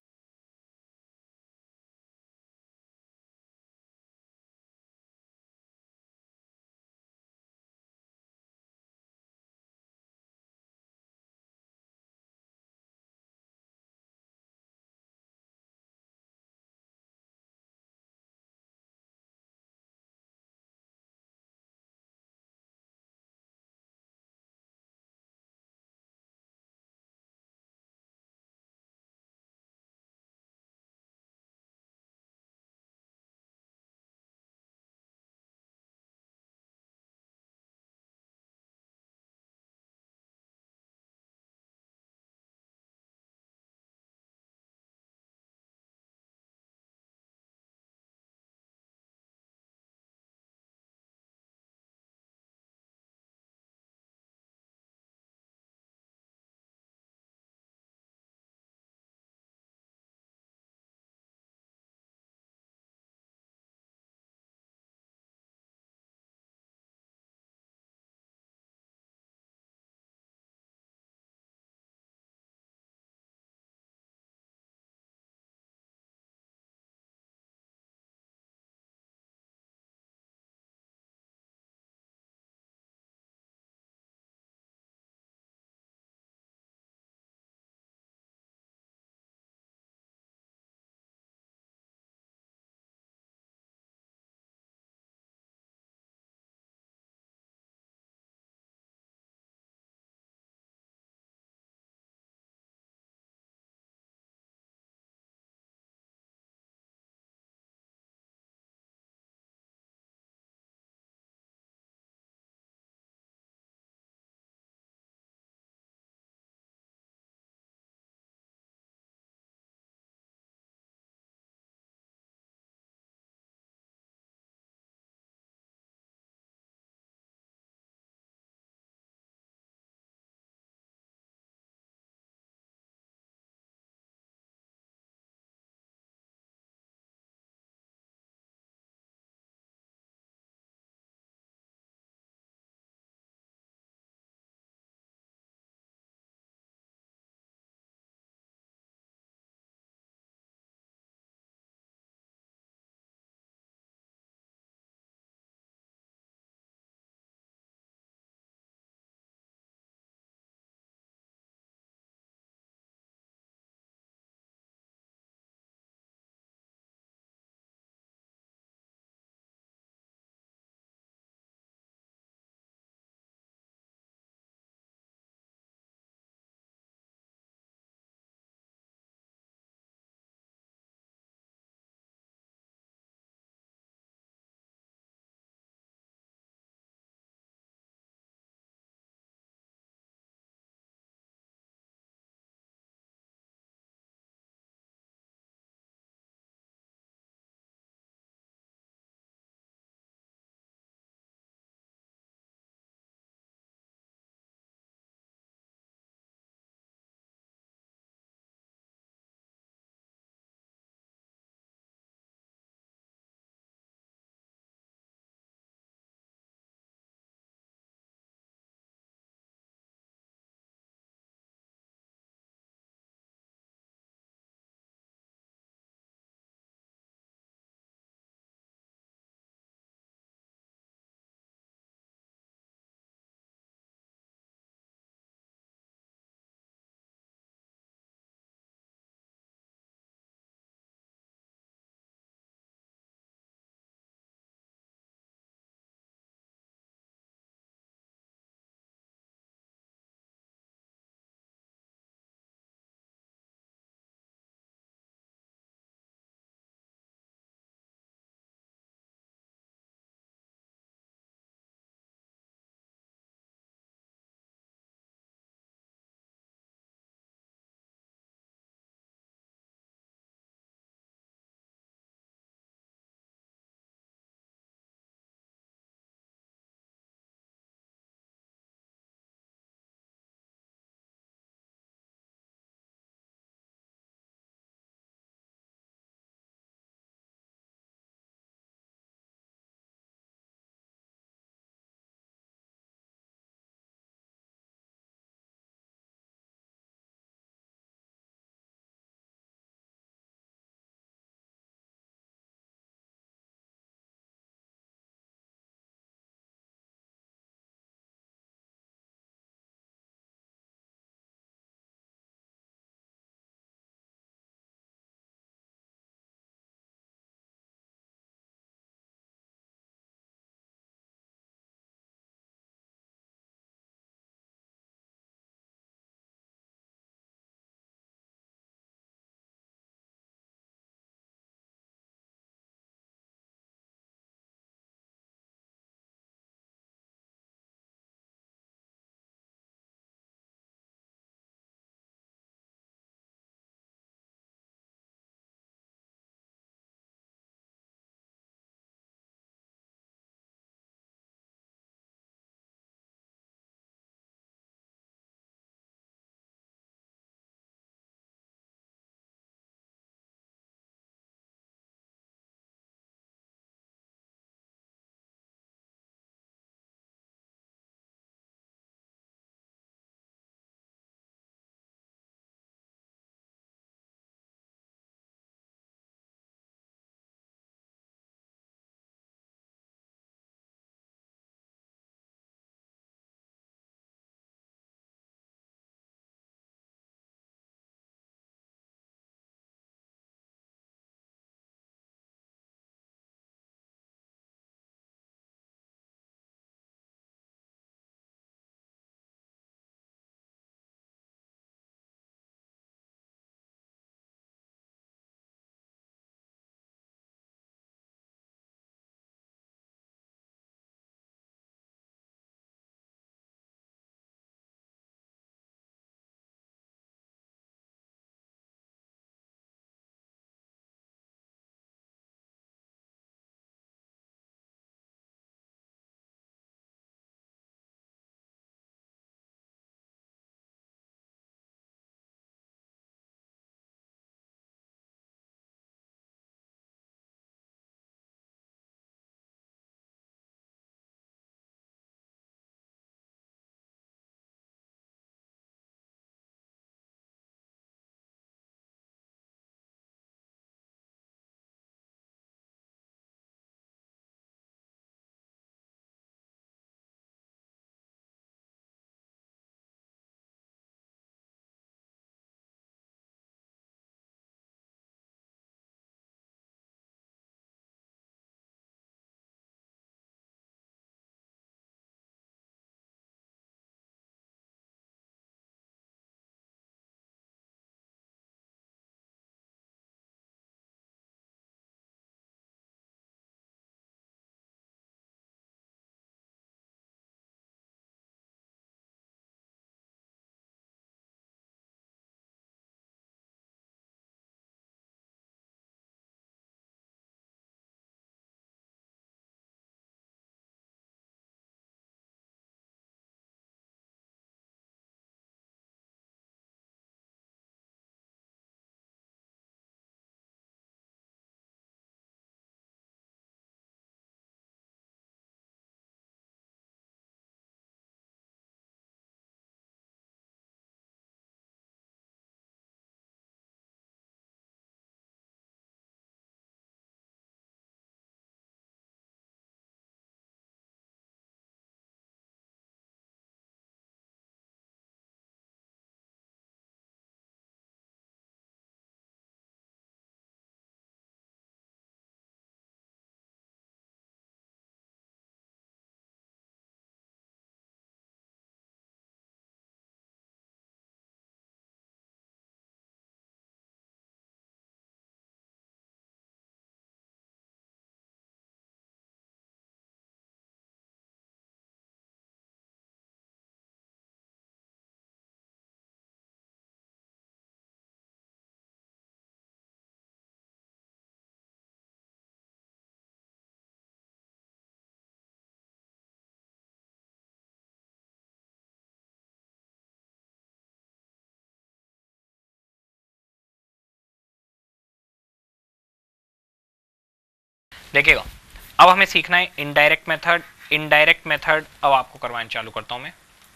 देखिएगा, अब हमें सीखना है इनडायरेक्ट मेथड। इनडायरेक्ट मेथड अब आपको करवाना चालू करता हूं मैं।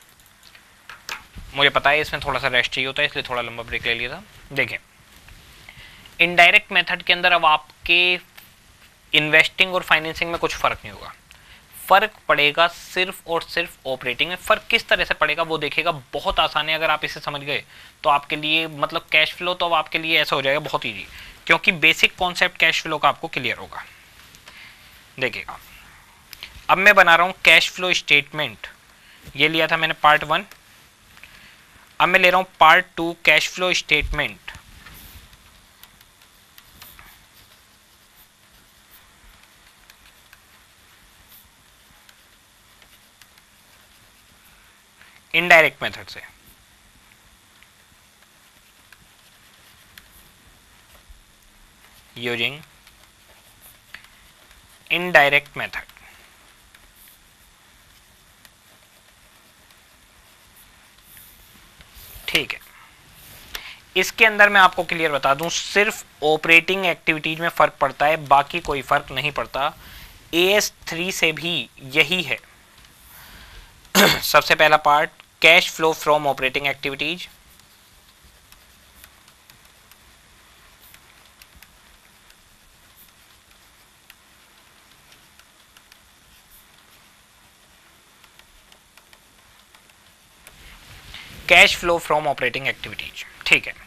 मुझे पता है इसमें थोड़ा सा रेस्ट चाहिए होता है, इसलिए थोड़ा लंबा ब्रेक ले लिया था। देखिए, इनडायरेक्ट मेथड के अंदर अब आपके इन्वेस्टिंग और फाइनेंसिंग में कुछ फर्क नहीं होगा। फर्क पड़ेगा सिर्फ और सिर्फ ऑपरेटिंग में। फर्क किस तरह से पड़ेगा वो देखिएगा, बहुत आसान है। अगर आप इसे समझ गए तो आपके लिए मतलब कैश फ्लो तो अब आपके लिए ऐसा हो जाएगा बहुत ईजी, क्योंकि बेसिक कॉन्सेप्ट कैश फ्लो का आपको क्लियर होगा। देखिएगा, अब मैं बना रहा हूं कैश फ्लो स्टेटमेंट। ये लिया था मैंने पार्ट वन, अब मैं ले रहा हूं part two cash flow statement. Indirect method से यूजिंग इनडायरेक्ट मेथड। ठीक है, इसके अंदर मैं आपको क्लियर बता दूं, सिर्फ ऑपरेटिंग एक्टिविटीज में फर्क पड़ता है, बाकी कोई फर्क नहीं पड़ता। ए एस थ्री से भी यही है। सबसे पहला part cash flow from operating activities, cash flow from operating activities. ठीक है,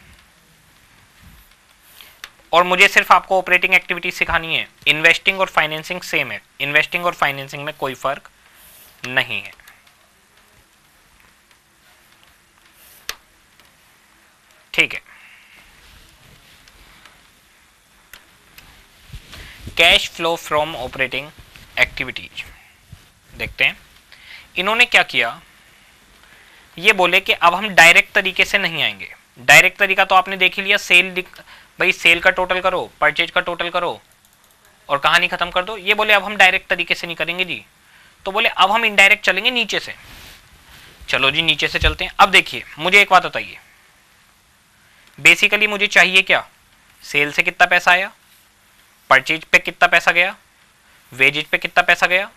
और मुझे सिर्फ आपको ऑपरेटिंग एक्टिविटीज सिखानी है। इन्वेस्टिंग और फाइनेंसिंग सेम है, इन्वेस्टिंग और फाइनेंसिंग में कोई फर्क नहीं है। ठीक है, cash flow from operating activities देखते हैं। इन्होंने क्या किया, ये बोले कि अब हम डायरेक्ट तरीके से नहीं आएंगे। डायरेक्ट तरीका तो आपने देख ही लिया, सेल, भाई सेल का टोटल करो, परचेज का टोटल करो और कहानी खत्म कर दो। ये बोले अब हम डायरेक्ट तरीके से नहीं करेंगे जी, तो बोले अब हम इनडायरेक्ट चलेंगे नीचे से। चलो जी नीचे से चलते हैं। अब देखिए, मुझे एक बात बताइए, बेसिकली मुझे चाहिए क्या, सेल से कितना पैसा आया, परचेज पे कितना पैसा गया, वेजेज पे कितना पैसा गया,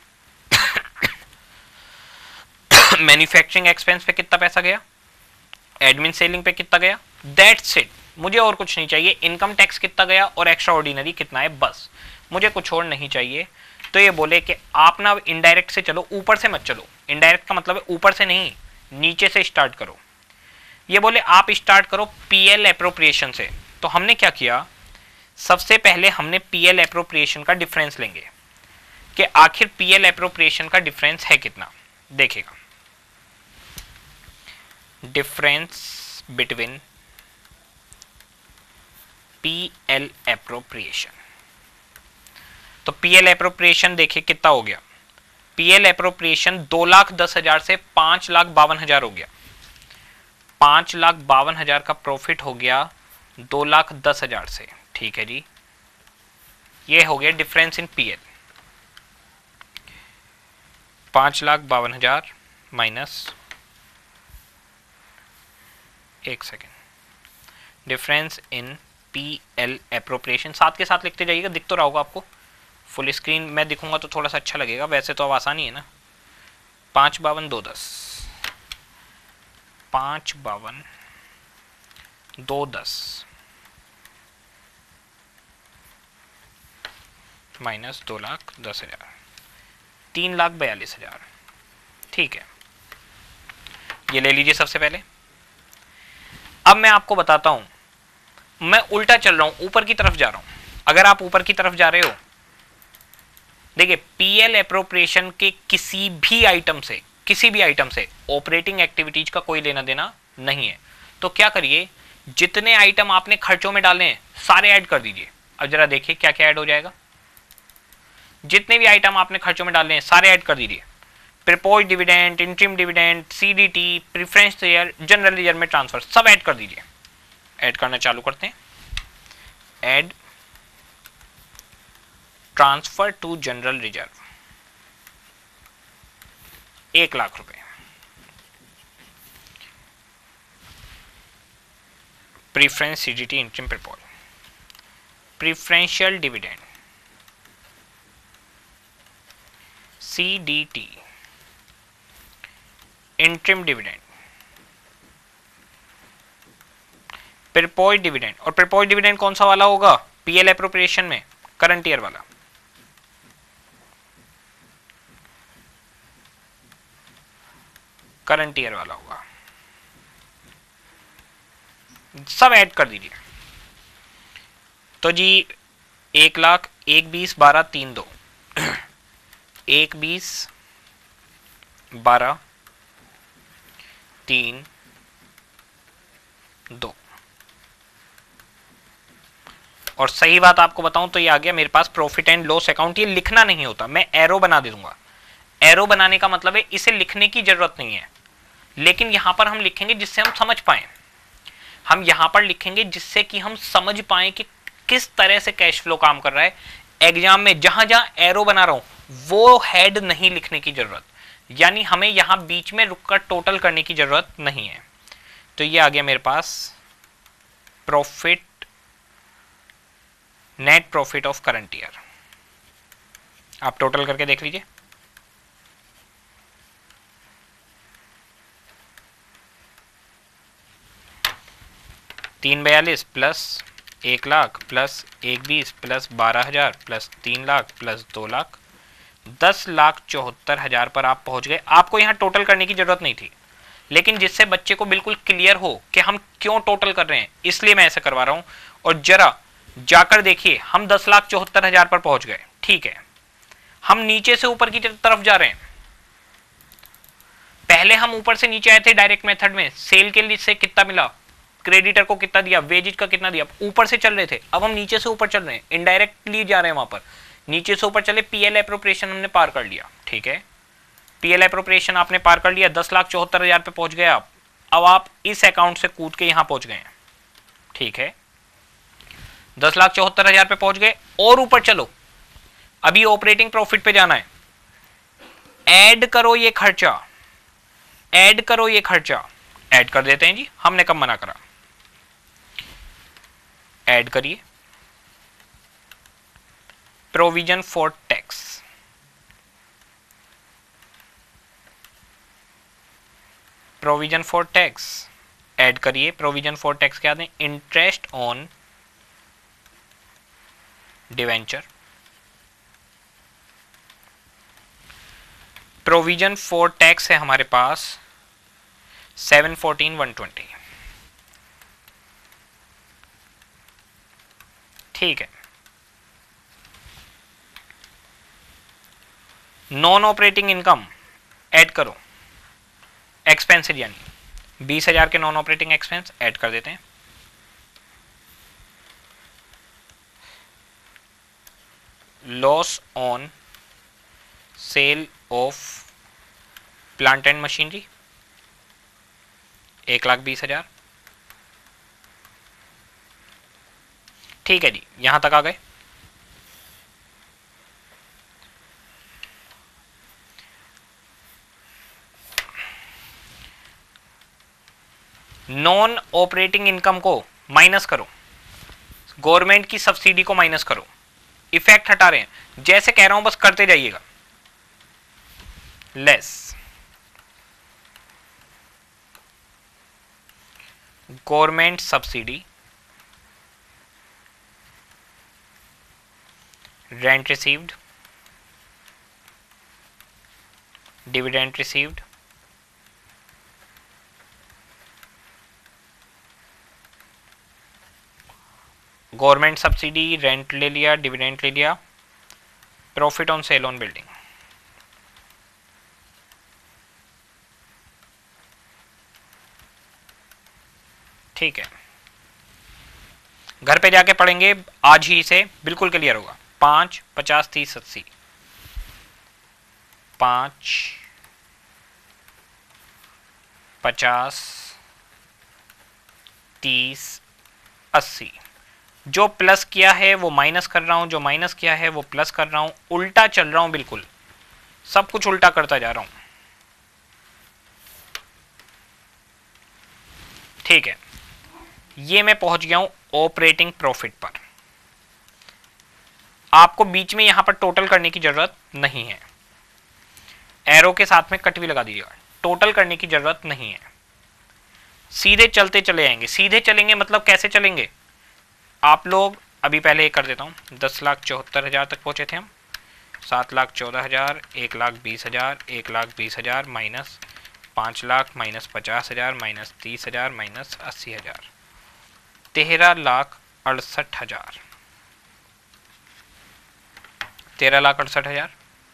मैन्युफैक्चरिंग एक्सपेंस पे कितना पैसा गया, एडमिन सेलिंग पे कितना गया, दैट्स इट। मुझे और कुछ नहीं चाहिए। इनकम टैक्स कितना गया और एक्स्ट्रा ऑर्डिनरी कितना है, बस, मुझे कुछ और नहीं चाहिए। तो ये बोले कि आप ना इनडायरेक्ट से चलो, ऊपर से मत चलो। इनडायरेक्ट का मतलब है ऊपर से नहीं, नीचे से स्टार्ट करो। ये बोले आप स्टार्ट करो पीएल एप्रोप्रिएशन से। तो हमने क्या किया, सबसे पहले हमने पीएल एप्रोप्रिएशन का डिफरेंस लेंगे कि आखिर पीएल एप्रोप्रिएशन का डिफरेंस है कितना। देखिएगा, डिफरेंस बिटवीन पीएल एप्रोप्रिएशन। तो पीएल एप्रोप्रिएशन देखिए कितना हो गया, पीएल एप्रोप्रिएशन दो लाख दस हजार से पांच लाख बावन हजार हो गया। पांच लाख बावन हजार का प्रॉफिट हो गया दो लाख दस हजार से। ठीक है जी, ये हो गया डिफरेंस इन पीएल। पांच लाख बावन हजार माइनस, एक second, difference in PL appropriation. साथ के साथ लिखते जाइएगा, दिख तो रहा होगा आपको। फुल स्क्रीन मैं दिखूंगा तो थोड़ा सा अच्छा लगेगा, वैसे तो अब आसानी है ना। पांच बावन दो दस, पांच बावन दो दस माइनस दो लाख दस हजार, तीन लाख बयालीस हजार। ठीक है, ये ले लीजिए सबसे पहले। अब मैं आपको बताता हूं, मैं उल्टा चल रहा हूं, ऊपर की तरफ जा रहा हूं। अगर आप ऊपर की तरफ जा रहे हो, देखिए पीएल एप्रोप्रिएशन के किसी भी आइटम से, किसी भी आइटम से ऑपरेटिंग एक्टिविटीज का कोई लेना देना नहीं है। तो क्या करिए, जितने आइटम आपने खर्चों में डाले हैं सारे ऐड कर दीजिए। अब जरा देखिए क्या क्या ऐड हो जाएगा। जितने भी आइटम आपने खर्चों में डाले हैं सारे ऐड कर दीजिए। Propose dividend, interim dividend, CDT, preference share, general reserve में ट्रांसफर, सब ऐड कर दीजिए। ऐड करना चालू करते हैं। Add transfer to general reserve, एक लाख रुपए। Preference CDT interim propose, preferential dividend C D T, interim dividend, proposed dividend. और प्रीपोज्ड डिविडेंड कौन सा वाला होगा? पीएल एप्रोप्रिएशन में करंट ईयर वाला। करंट ईयर वाला होगा। सब ऐड कर दीजिए। तो जी एक लाख, एक बीस, बारह, तीन, दो, एक बीस, बारह, तीन, दो। और सही बात आपको बताऊं तो ये आ गया मेरे पास प्रॉफिट एंड लॉस अकाउंट। ये लिखना नहीं होता, मैं एरो बना दे दूंगा। एरो बनाने का मतलब है इसे लिखने की जरूरत नहीं है, लेकिन यहां पर हम लिखेंगे जिससे हम समझ पाए। हम यहां पर लिखेंगे जिससे कि हम समझ पाए कि किस तरह से कैश फ्लो काम कर रहा है। एग्जाम में जहां जहां एरो बना रहा हूं वो हेड नहीं लिखने की जरूरत, यानी हमें यहां बीच में रुककर टोटल करने की जरूरत नहीं है। तो ये आ गया मेरे पास profit, net profit of current year. आप टोटल करके देख लीजिए। तीन बयालीस प्लस एक लाख प्लस एक बीस प्लस बारह हजार प्लस तीन लाख प्लस दो लाख, दस लाख चौहत्तर हजार पर आप पहुंच गए। आपको यहां टोटल करने की जरूरत नहीं थी, लेकिन जिससे बच्चे को बिल्कुल क्लियर हो कि हम क्यों टोटल कर रहे हैं, इसलिए मैं ऐसा करवा रहा हूं। और जरा जाकर देखिए, हम दस लाख चौहत्तर हजार पर पहुंच गए। ठीक है, हम नीचे से ऊपर की तरफ जा रहे हैं। पहले हम ऊपर से नीचे आए थे डायरेक्ट मेथड में, सेल के लिए से कितना मिला, क्रेडिटर को कितना दिया, वेजेज का कितना दिया, ऊपर से चल रहे थे। अब हम नीचे से ऊपर चल रहे हैं, इनडायरेक्टली जा रहे हैं वहां पर। नीचे से ऊपर चले, पीएल एप्रोप्रिएशन हमने पार कर लिया। ठीक है, पीएल एप्रोप्रिएशन आपने पार कर लिया, दस लाख चौहत्तर हजार पे पहुंच गए आप। अब आप इस अकाउंट से कूद के यहां पहुंच गए हैं। ठीक है, दस लाख चौहत्तर हजार पे पहुंच गए और ऊपर चलो, अभी ऑपरेटिंग प्रॉफिट पे जाना है। ऐड करो ये खर्चा, ऐड करो ये खर्चा। ऐड कर देते हैं जी, हमने कब मना करा। ऐड करिए provision for tax, provision for tax add करिए। प्रोविजन फॉर टैक्स क्या दें? Interest on debenture. Provision for tax है हमारे पास सेवन फोर्टीन वन ट्वेंटी। ठीक है, नॉन ऑपरेटिंग इनकम ऐड करो, एक्सपेंसेस यानी बीस हजार के नॉन ऑपरेटिंग एक्सपेंस ऐड कर देते हैं। Loss on sale of plant and machinery एक लाख बीस हजार। ठीक है जी, यहां तक आ गए। नॉन ऑपरेटिंग इनकम को माइनस करो, गवर्नमेंट की सब्सिडी को माइनस करो। इफेक्ट हटा रहे हैं, जैसे कह रहा हूं बस करते जाइएगा। Less government subsidy, rent received, dividend received, government subsidy, rent ले लिया, डिविडेंड ले लिया, profit on sale on building. ठीक है, घर पे जाके पढ़ेंगे, आज ही से बिल्कुल क्लियर होगा। पांच, पचास, तीस, अस्सी, पांच, पचास, तीस, अस्सी। जो प्लस किया है वो माइनस कर रहा हूं, जो माइनस किया है वो प्लस कर रहा हूं, उल्टा चल रहा हूं, बिल्कुल सब कुछ उल्टा करता जा रहा हूं। ठीक है, ये मैं पहुंच गया हूं ऑपरेटिंग प्रॉफिट पर। आपको बीच में यहां पर टोटल करने की जरूरत नहीं है। एरो के साथ में कट भी लगा दीजिएगा, टोटल करने की जरूरत नहीं है, सीधे चलते चले आएंगे। सीधे चलेंगे मतलब कैसे चलेंगे आप लोग, अभी पहले कर देता हूँ, दस लाख चौहत्तर हजार तक पहुंचे थे हम, सात लाख चौदह हजार, एक लाख बीस हजार, एक लाख बीस हजार माइनस पाँच लाख माइनस पचास हजार माइनस तीस हजार माइनस अस्सी हजार, तेरह लाख अड़सठ हजार, तेरह लाख अड़सठ हजार।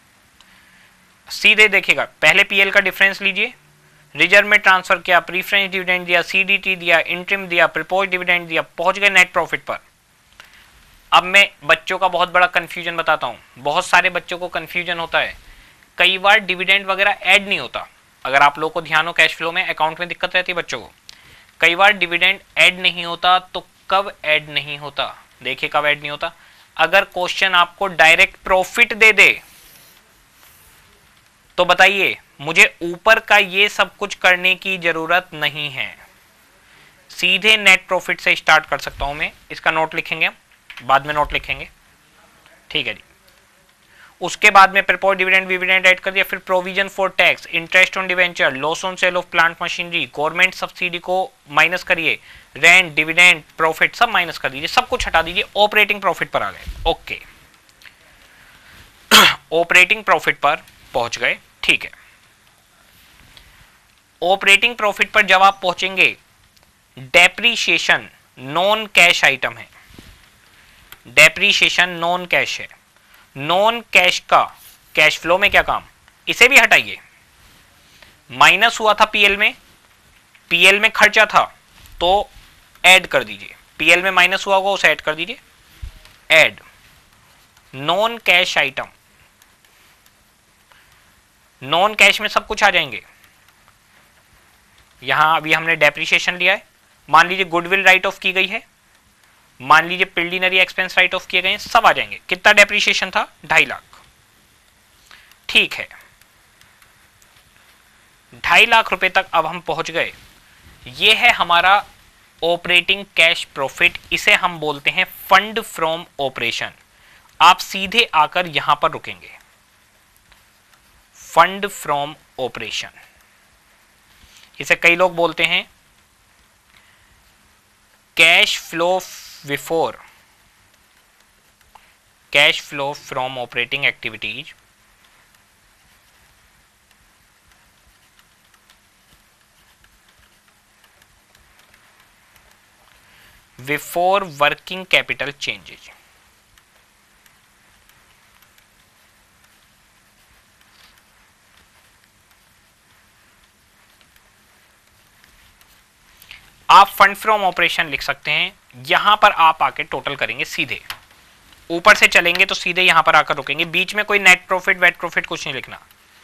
सीधे देखिएगा, पहले पीएल का डिफरेंस लीजिए, रिजर्व में ट्रांसफर किया, प्रीफरेंस डिविडेंड दिया, सीडीटी दिया, इंटरिम दिया, प्रपोज डिविडेंड दिया, पहुंच गए नेट प्रॉफिट पर। अब मैं बच्चों का बहुत बड़ा कंफ्यूजन बताता हूं, बहुत सारे बच्चों को कंफ्यूजन होता है, कई बार डिविडेंड वगैरह ऐड नहीं होता। अगर आप लोगों को ध्यान हो कैश फ्लो में, अकाउंट में दिक्कत रहती है बच्चों को, कई बार डिविडेंड ऐड नहीं होता। तो कब ऐड नहीं होता, देखिए कब ऐड नहीं होता, अगर क्वेश्चन आपको डायरेक्ट प्रॉफिट दे दे तो बताइए मुझे ऊपर का ये सब कुछ करने की जरूरत नहीं है, सीधे नेट प्रॉफिट से स्टार्ट कर सकता हूं मैं। इसका नोट लिखेंगे, बाद में नोट लिखेंगे, ठीक है जी। उसके बाद में प्रपोज डिविडेंड डिविडेंड ऐड कर दिया, फिर provision for tax, interest on debenture, loss on sale of plant machinery, government subsidy को माइनस करिए, रेंट, डिविडेंड, प्रॉफिट सब माइनस कर दीजिए, सब कुछ हटा दीजिए, ऑपरेटिंग प्रॉफिट पर आ गए। ओके, ऑपरेटिंग प्रॉफिट पर पहुंच गए, ठीक है। ऑपरेटिंग प्रॉफिट पर जब आप पहुंचेंगे, डेप्रीशिएशन नॉन कैश आइटम है, डेप्रीशिएशन नॉन कैश है, नॉन कैश का कैश फ्लो में क्या काम, इसे भी हटाइए। माइनस हुआ था पीएल में, पीएल में खर्चा था तो ऐड कर दीजिए, पीएल में माइनस हुआ होगा उसे ऐड कर दीजिए, add non cash item, non cash में सब कुछ आ जाएंगे। यहां अभी हमने डेप्रिसिएशन लिया है, मान लीजिए गुडविल राइट ऑफ की गई है, मान लीजिए प्रिलिमिनरी एक्सपेंस राइट ऑफ किए गए हैं, सब आ जाएंगे। कितना डेप्रिसिएशन था, ढाई लाख, ठीक है, ढाई लाख रुपए तक अब हम पहुंच गए। ये है हमारा ऑपरेटिंग कैश प्रॉफिट, इसे हम बोलते हैं फंड फ्रॉम ऑपरेशन। आप सीधे आकर यहां पर रुकेंगे, फंड फ्रॉम ऑपरेशन, इसे कई लोग बोलते हैं cash flow before, cash flow from operating activities, before working capital changes. आप फंड फ्रॉम ऑपरेशन लिख सकते हैं, यहां पर आप आके टोटल करेंगे, सीधे ऊपर से चलेंगे तो सीधे यहां पर आकर रुकेंगे, बीच में कोई नेट प्रॉफिट वेट प्रॉफिट कुछ नहीं लिखना।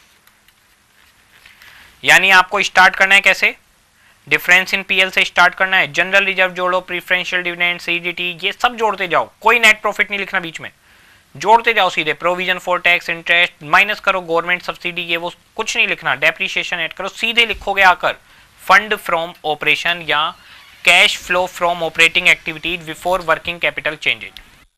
यानी आपको स्टार्ट करना है कैसे, डिफरेंस इन पीएल से स्टार्ट करना है, जनरल रिजर्व जोड़ो, प्रीफरेंशियल डिविडेंड, सीडीटी, ये सब जोड़ते जाओ, कोई नेट प्रॉफिट नहीं लिखना बीच में, जोड़ते जाओ सीधे, provision for tax, interest minus करो, गवर्नमेंट सब्सिडी, ये वो कुछ नहीं लिखना, डेप्रिसिएशन ऐड करो, सीधे लिखोगे आकर फंड फ्रॉम ऑपरेशन या cash flow from operating activities before working capital changes.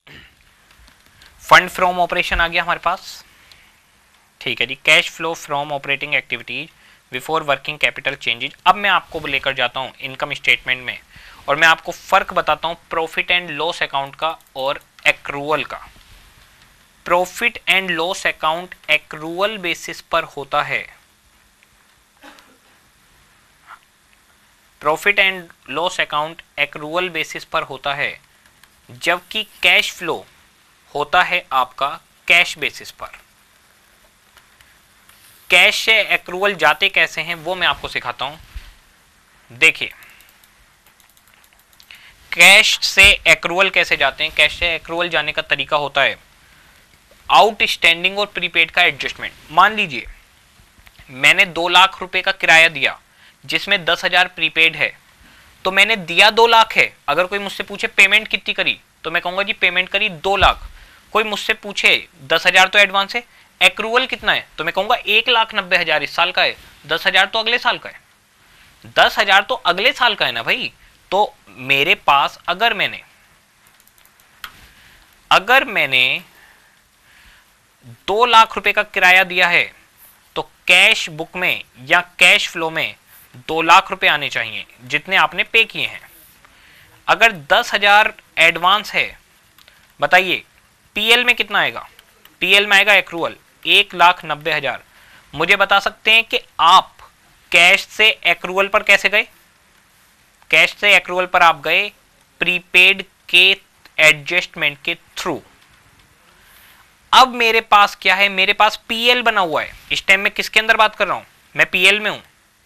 Fund from operation आ गया हमारे पास, ठीक है जी, cash flow from operating activities before working capital changes. अब मैं आपको लेकर जाता हूं इनकम स्टेटमेंट में और मैं आपको फर्क बताता हूं प्रॉफिट एंड लॉस अकाउंट का और एक्रूअल का। Profit and loss account accrual basis पर होता है, profit and loss account accrual basis पर होता है, जबकि कैश फ्लो होता है आपका कैश बेसिस पर। कैश से एक्रूअल जाते कैसे हैं वो मैं आपको सिखाता हूं। देखिए कैश से एक्रूअल कैसे जाते हैं, कैश से एक्रूअल जाने का तरीका होता है आउटस्टैंडिंग और प्रीपेड का एडजस्टमेंट। मान लीजिए मैंने दो लाख रुपए का किराया दिया जिसमें दस हजार प्रीपेड है, तो मैंने दिया दो लाख है, अगर कोई मुझसे पूछे पेमेंट कितनी करी तो मैं कहूंगा जी पेमेंट करी दो लाख। कोई मुझसे पूछे दस हजार तो एडवांस है, एक्रूअल कितना है, तो मैं कहूंगा एक लाख नब्बे हजार इस साल का है, दस हजार तो अगले साल का है, दस हजार तो अगले साल का है ना भाई। तो मेरे पास अगर मैंने अगर मैंने दो लाख रुपए का किराया दिया है तो कैश बुक में या कैश फ्लो में दो लाख रुपए आने चाहिए जितने आपने पे किए हैं। अगर दस हजार एडवांस है, बताइए पीएल में कितना आएगा? पीएल में आएगा एक्रूअल एक लाख नब्बे हजार। मुझे बता सकते हैं कि आप कैश से एक्रूअल पर कैसे गए? कैश से एक्रूअल पर आप गए प्रीपेड के एडजस्टमेंट के थ्रू। अब मेरे पास क्या है? मेरे पास पीएल बना हुआ है। इस टाइम में किसके अंदर बात कर रहा हूं? मैं पीएल में हूं।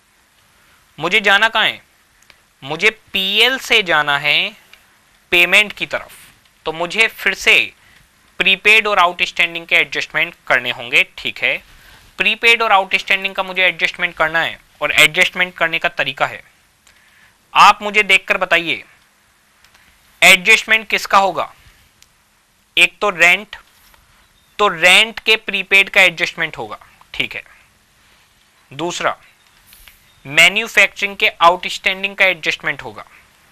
मुझे जाना कहां है? मुझे पीएल से जाना है पेमेंट की तरफ। तो मुझे फिर से प्रीपेड और आउटस्टैंडिंग के एडजस्टमेंट करने होंगे। ठीक है, प्रीपेड और आउटस्टैंडिंग का मुझे एडजस्टमेंट करना है और एडजस्टमेंट करने का तरीका है, आप मुझे देखकर बताइए एडजस्टमेंट किसका होगा? एक तो रेंट, तो रेंट के प्रीपेड का एडजस्टमेंट होगा। ठीक है। दूसरा मैन्युफैक्चरिंग के आउटस्टैंडिंग का एडजस्टमेंट होगा।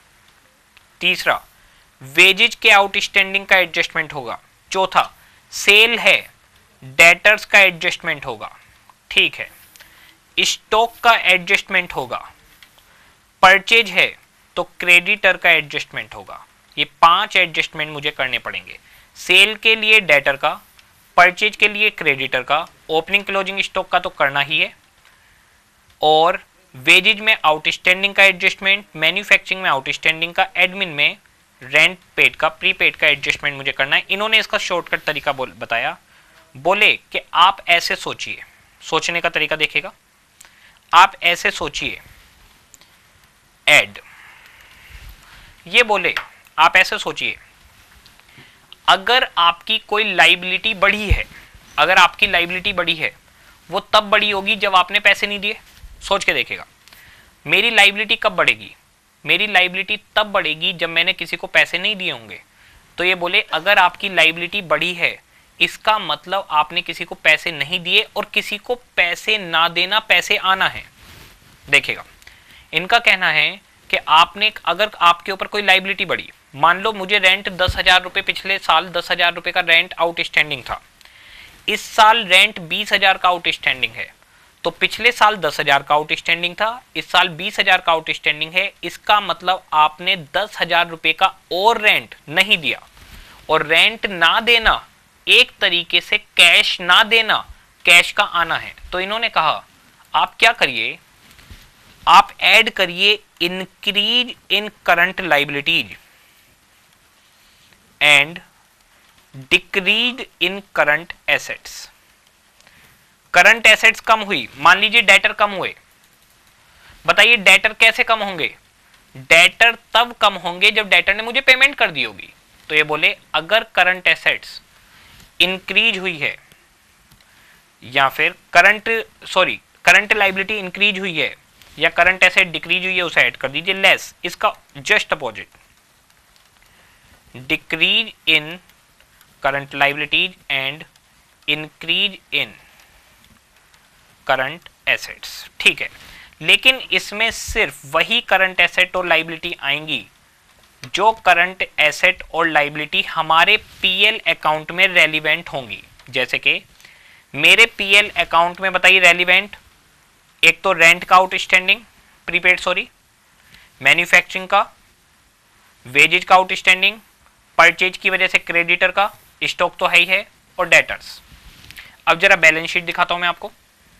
तीसरा वेजेज के आउटस्टैंडिंग का एडजस्टमेंट होगा। चौथा सेल है, डेटर्स का एडजस्टमेंट होगा। ठीक है। स्टॉक का एडजस्टमेंट होगा। परचेज है तो क्रेडिटर का एडजस्टमेंट होगा। ये पांच एडजस्टमेंट मुझे करने पड़ेंगे। सेल के लिए डेटर का, परचेज के लिए क्रेडिटर का, ओपनिंग क्लोजिंग स्टॉक का तो करना ही है, और वेजेज में आउटस्टैंडिंग का एडजस्टमेंट, मैन्युफैक्चरिंग में आउटस्टैंडिंग का, एडमिन में रेंट पेड का, प्रीपेड का एडजस्टमेंट मुझे करना है। इन्होंने इसका शॉर्टकट तरीका बोल बताया। बोले कि आप ऐसे सोचिए, सोचने का तरीका देखिएगा। आप ऐसे सोचिए, एड, ये बोले आप ऐसे सोचिए, अगर आपकी कोई लाइबिलिटी बढ़ी है, अगर आपकी लाइबिलिटी बढ़ी है, वो तब बढ़ी होगी जब आपने पैसे नहीं दिए। सोच के देखिएगा, मेरी लाइबिलिटी कब बढ़ेगी? मेरी लाइबिलिटी तब बढ़ेगी जब मैंने किसी को पैसे नहीं दिए होंगे। तो ये बोले अगर आपकी लाइबिलिटी बढ़ी है, इसका मतलब आपने किसी को पैसे नहीं दिए, और किसी को पैसे ना देना पैसे आना है। देखिएगा, इनका कहना है कि आपने, अगर आपके ऊपर कोई लाइबिलिटी बढ़ी, मान लो मुझे रेंट दस हजार रुपये, पिछले साल दस हजार रुपये का रेंट आउटस्टैंडिंग था, इस साल रेंट बीस हजार का आउटस्टैंडिंग है, तो पिछले साल दस हजार का आउटस्टैंडिंग था, इस साल बीस हजार का आउटस्टैंडिंग है। इसका मतलब आपने दस हजार रुपये का और रेंट नहीं दिया, और रेंट ना देना एक तरीके से कैश ना देना, कैश का आना है। तो इन्होंने कहा आप क्या करिए, आप ऐड करिए increase in current liabilities and decrease in current assets. Current assets कम हुई, मान लीजिए डेटर कम हुए। बताइए डेटर कैसे कम होंगे? डेटर तब कम होंगे जब डेटर ने मुझे पेमेंट कर दी होगी। तो ये बोले अगर करंट एसेट्स इंक्रीज हुई है, या फिर current sorry current liability increase हुई है, या करंट एसेट डिक्रीज हुई है, उसे ऐड कर दीजिए लेस। इसका just opposite, decrease in current liabilities and increase in current assets. ठीक है, लेकिन इसमें सिर्फ वही करंट एसेट और लाइबिलिटी आएंगी जो करंट एसेट और लाइबिलिटी हमारे पीएल अकाउंट में रेलिवेंट होंगी। जैसे कि मेरे पीएल अकाउंट में बताइए रेलिवेंट, एक तो रेंट का आउटस्टैंडिंग प्रीपेड सॉरी, मैन्युफैक्चरिंग का, वेजेज का आउटस्टैंडिंग, परचेज की वजह से क्रेडिटर का, स्टॉक तो है ही है, और डेटर्स। अब जरा बैलेंस शीट दिखाता हूं मैं आपको।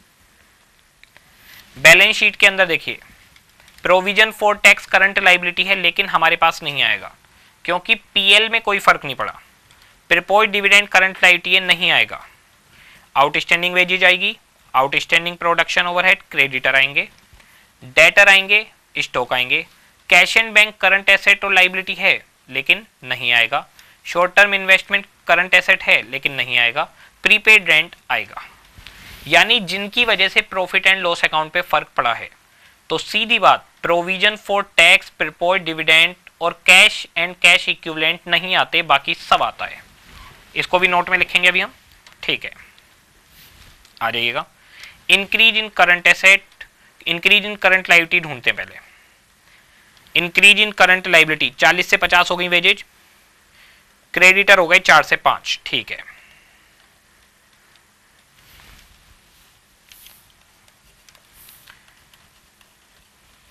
बैलेंस शीट के अंदर देखिए, provision for tax current liability है, लेकिन हमारे पास नहीं आएगा क्योंकि पीएल में कोई फर्क नहीं पड़ा। प्रीपेड डिविडेंड करंट लाइबिलिटी नहीं आएगा। आउटस्टैंडिंग वेजेज आएगी, आउटस्टैंडिंग प्रोडक्शन ओवरहेड, क्रेडिटर आएंगे, डेटर आएंगे, स्टॉक आएंगे। Cash and bank current asset और लाइबिलिटी है लेकिन नहीं आएगा। Short term investment current asset है लेकिन नहीं आएगा। प्रीपेड रेंट आएगा। यानी जिनकी वजह से प्रॉफिट एंड लॉस अकाउंट पे फर्क पड़ा है। तो सीधी बात, provision for tax, prepaid dividend और कैश एंड कैश इक्विवेलेंट नहीं आते, बाकी सब आता है। इसको भी नोट में लिखेंगे अभी हम। ठीक है, आ जाइएगा। Increase in current asset, increase in current liability ढूंढते हैं पहले। इंक्रीज इन करंट लाइबिलिटी, चालीस से पचास हो गई वेजेज, क्रेडिटर हो गए चार से पांच। ठीक है,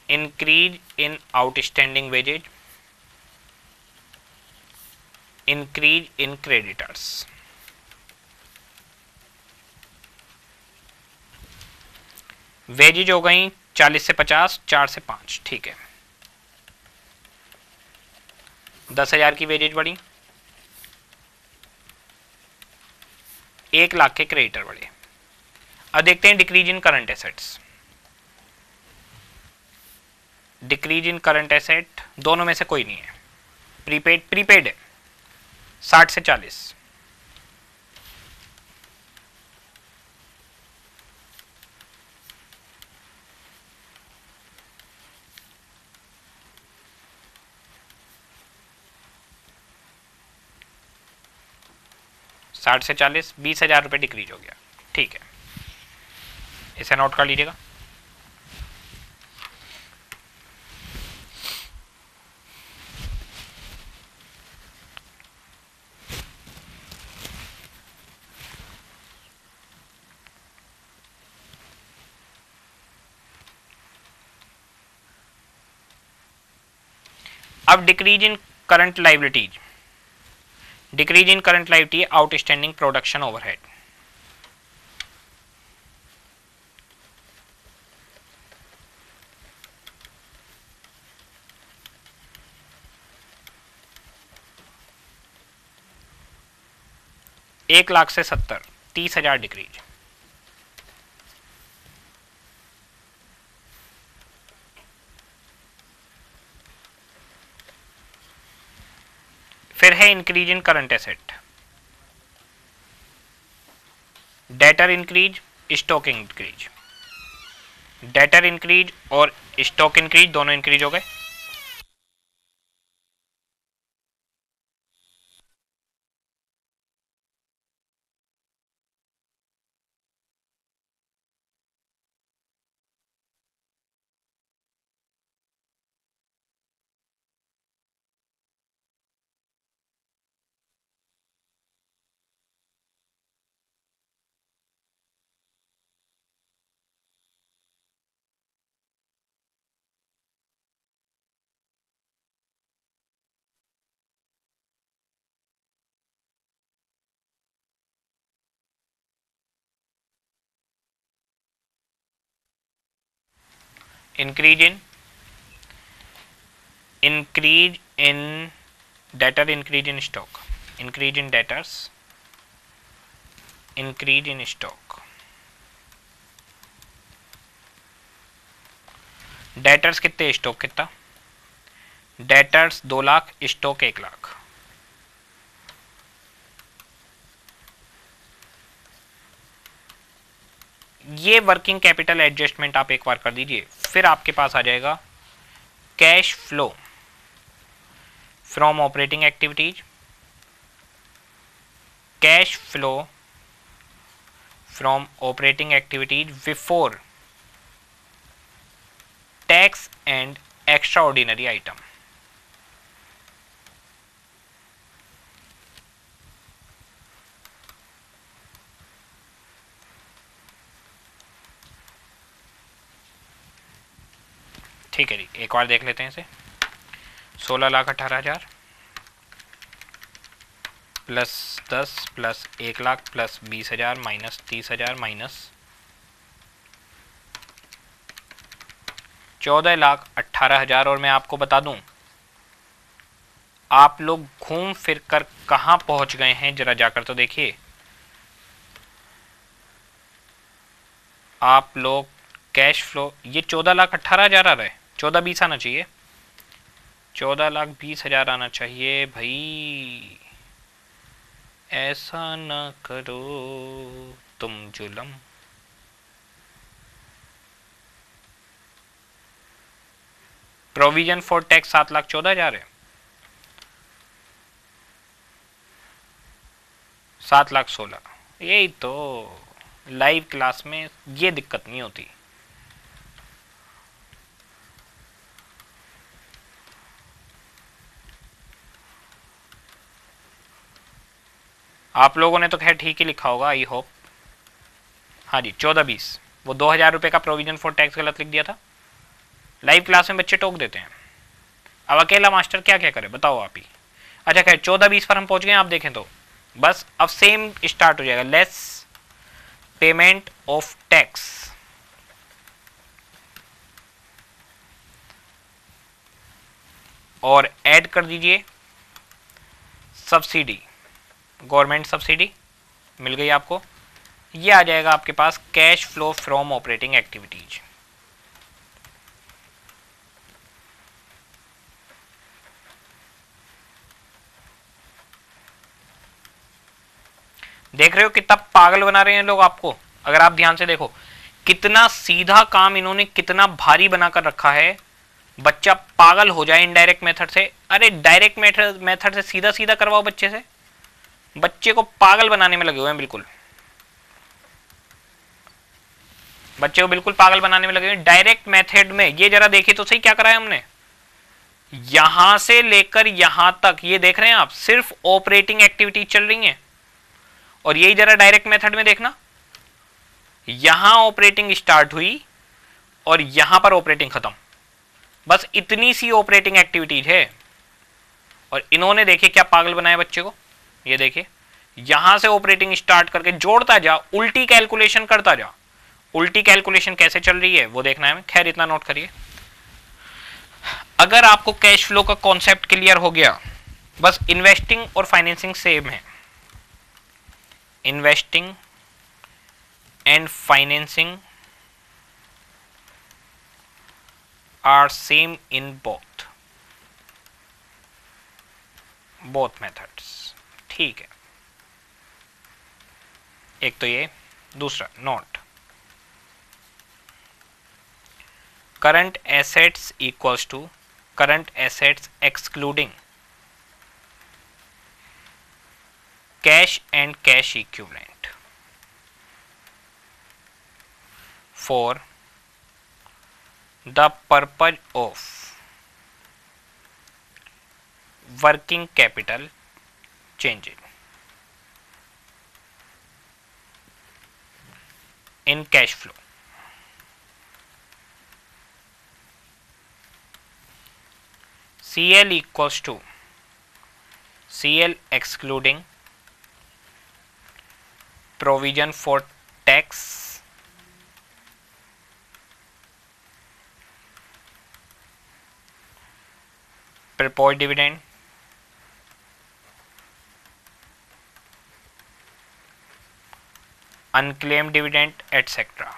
increase in outstanding wages, increase in creditors. Wages हो गई चालीस से पचास, चार से पाँच, ठीक है। दस हजार की वेजेज बढ़ी, एक लाख के क्रेडिटर बढ़े। अब देखते हैं decrease in current assets. Decrease in current asset दोनों में से कोई नहीं है, प्रीपेड प्रीपेड है, साठ से चालीस। साठ से चालीस, बीस हजार रुपये डिक्रीज हो गया, ठीक है। इसे नोट कर लीजिएगा। अब decrease in current liabilities, decrease in current liability outstanding production overhead. एक लाख से सत्तर, तीस हजार डिक्रीज। फिर है increase in current asset, debtor increase, stock increase. Debtor increase और स्टॉक इंक्रीज दोनों इंक्रीज हो गए। Increase in increase in debtor, increase in stock, increase in debtors, increase in stock. Debtors कितने, स्टॉक कितना? डेटर्स दो लाख, स्टॉक एक लाख। ये वर्किंग कैपिटल एडजस्टमेंट आप एक बार कर दीजिए, फिर आपके पास आ जाएगा cash flow from operating activities, cash flow from operating activities before tax and extraordinary item. ठीक है जी, एक और देख लेते हैं इसे। सोलह लाख अठारह हजार प्लस दस प्लस एक लाख प्लस बीस हजार माइनस तीस हजार माइनस चौदह लाख अट्ठारह हजार। और मैं आपको बता दूं, आप लोग घूम फिर कर कहां पहुंच गए हैं, जरा जाकर तो देखिए। आप लोग कैश फ्लो, ये चौदह लाख अट्ठारह हजार आ रहा है, चौदह बीस आना चाहिए, चौदह लाख बीस हजार आना चाहिए भाई। ऐसा ना करो तुम जुलम। प्रोविजन फॉर टैक्स सात लाख चौदह हजार है, सात लाख सोलह। यही तो लाइव क्लास में ये दिक्कत नहीं होती। आप लोगों ने तो खैर ठीक ही लिखा होगा, आई होप। हाँ जी, चौदह बीस, वो दो हजार रुपये का प्रोविजन फॉर टैक्स गलत लिख दिया था। लाइव क्लास में बच्चे टोक देते हैं। अब अकेला मास्टर क्या क्या करे बताओ आप ही। अच्छा खैर चौदह बीस पर हम पहुंच गए आप देखें तो बस अब सेम स्टार्ट हो जाएगा। लेस पेमेंट ऑफ टैक्स और ऐड कर दीजिए सब्सिडी, गवर्नमेंट सब्सिडी मिल गई आपको। ये आ जाएगा आपके पास cash flow from operating activities. देख रहे हो कितना पागल बना रहे हैं लोग आपको। अगर आप ध्यान से देखो कितना सीधा काम इन्होंने कितना भारी बनाकर रखा है, बच्चा पागल हो जाए इनडायरेक्ट मेथड से। अरे डायरेक्ट मेथड मेथड से सीधा सीधा करवाओ बच्चे से, बच्चे को पागल बनाने में लगे हुए हैं बिल्कुल, बच्चे को बिल्कुल पागल बनाने में लगे हुए हैं डायरेक्ट मेथड में। ये जरा देखिए तो सही क्या करा है हमने, यहां से लेकर यहां तक ये देख रहे हैं आप सिर्फ ऑपरेटिंग एक्टिविटी चल रही है। और यही जरा डायरेक्ट मेथड में देखना, यहां ऑपरेटिंग स्टार्ट हुई और यहां पर ऑपरेटिंग खत्म, बस इतनी सी ऑपरेटिंग एक्टिविटीज है। और इन्होंने देखिए क्या पागल बनाया बच्चे को। ये देखिए यहां से ऑपरेटिंग स्टार्ट करके जोड़ता जा, उल्टी कैलकुलेशन करता जा। उल्टी कैलकुलेशन कैसे चल रही है वो देखना है। खैर इतना नोट करिए। अगर आपको कैश फ्लो का कॉन्सेप्ट क्लियर हो गया, बस इन्वेस्टिंग और फाइनेंसिंग सेम है। Investing and financing are same in both both methods. ठीक है, एक तो ये, दूसरा note current assets equals to current assets excluding cash and cash equivalent for the purpose of working capital changes in cash flow. C L equals to C L excluding provision for tax, proposed dividend, unclaimed dividend, et cetera.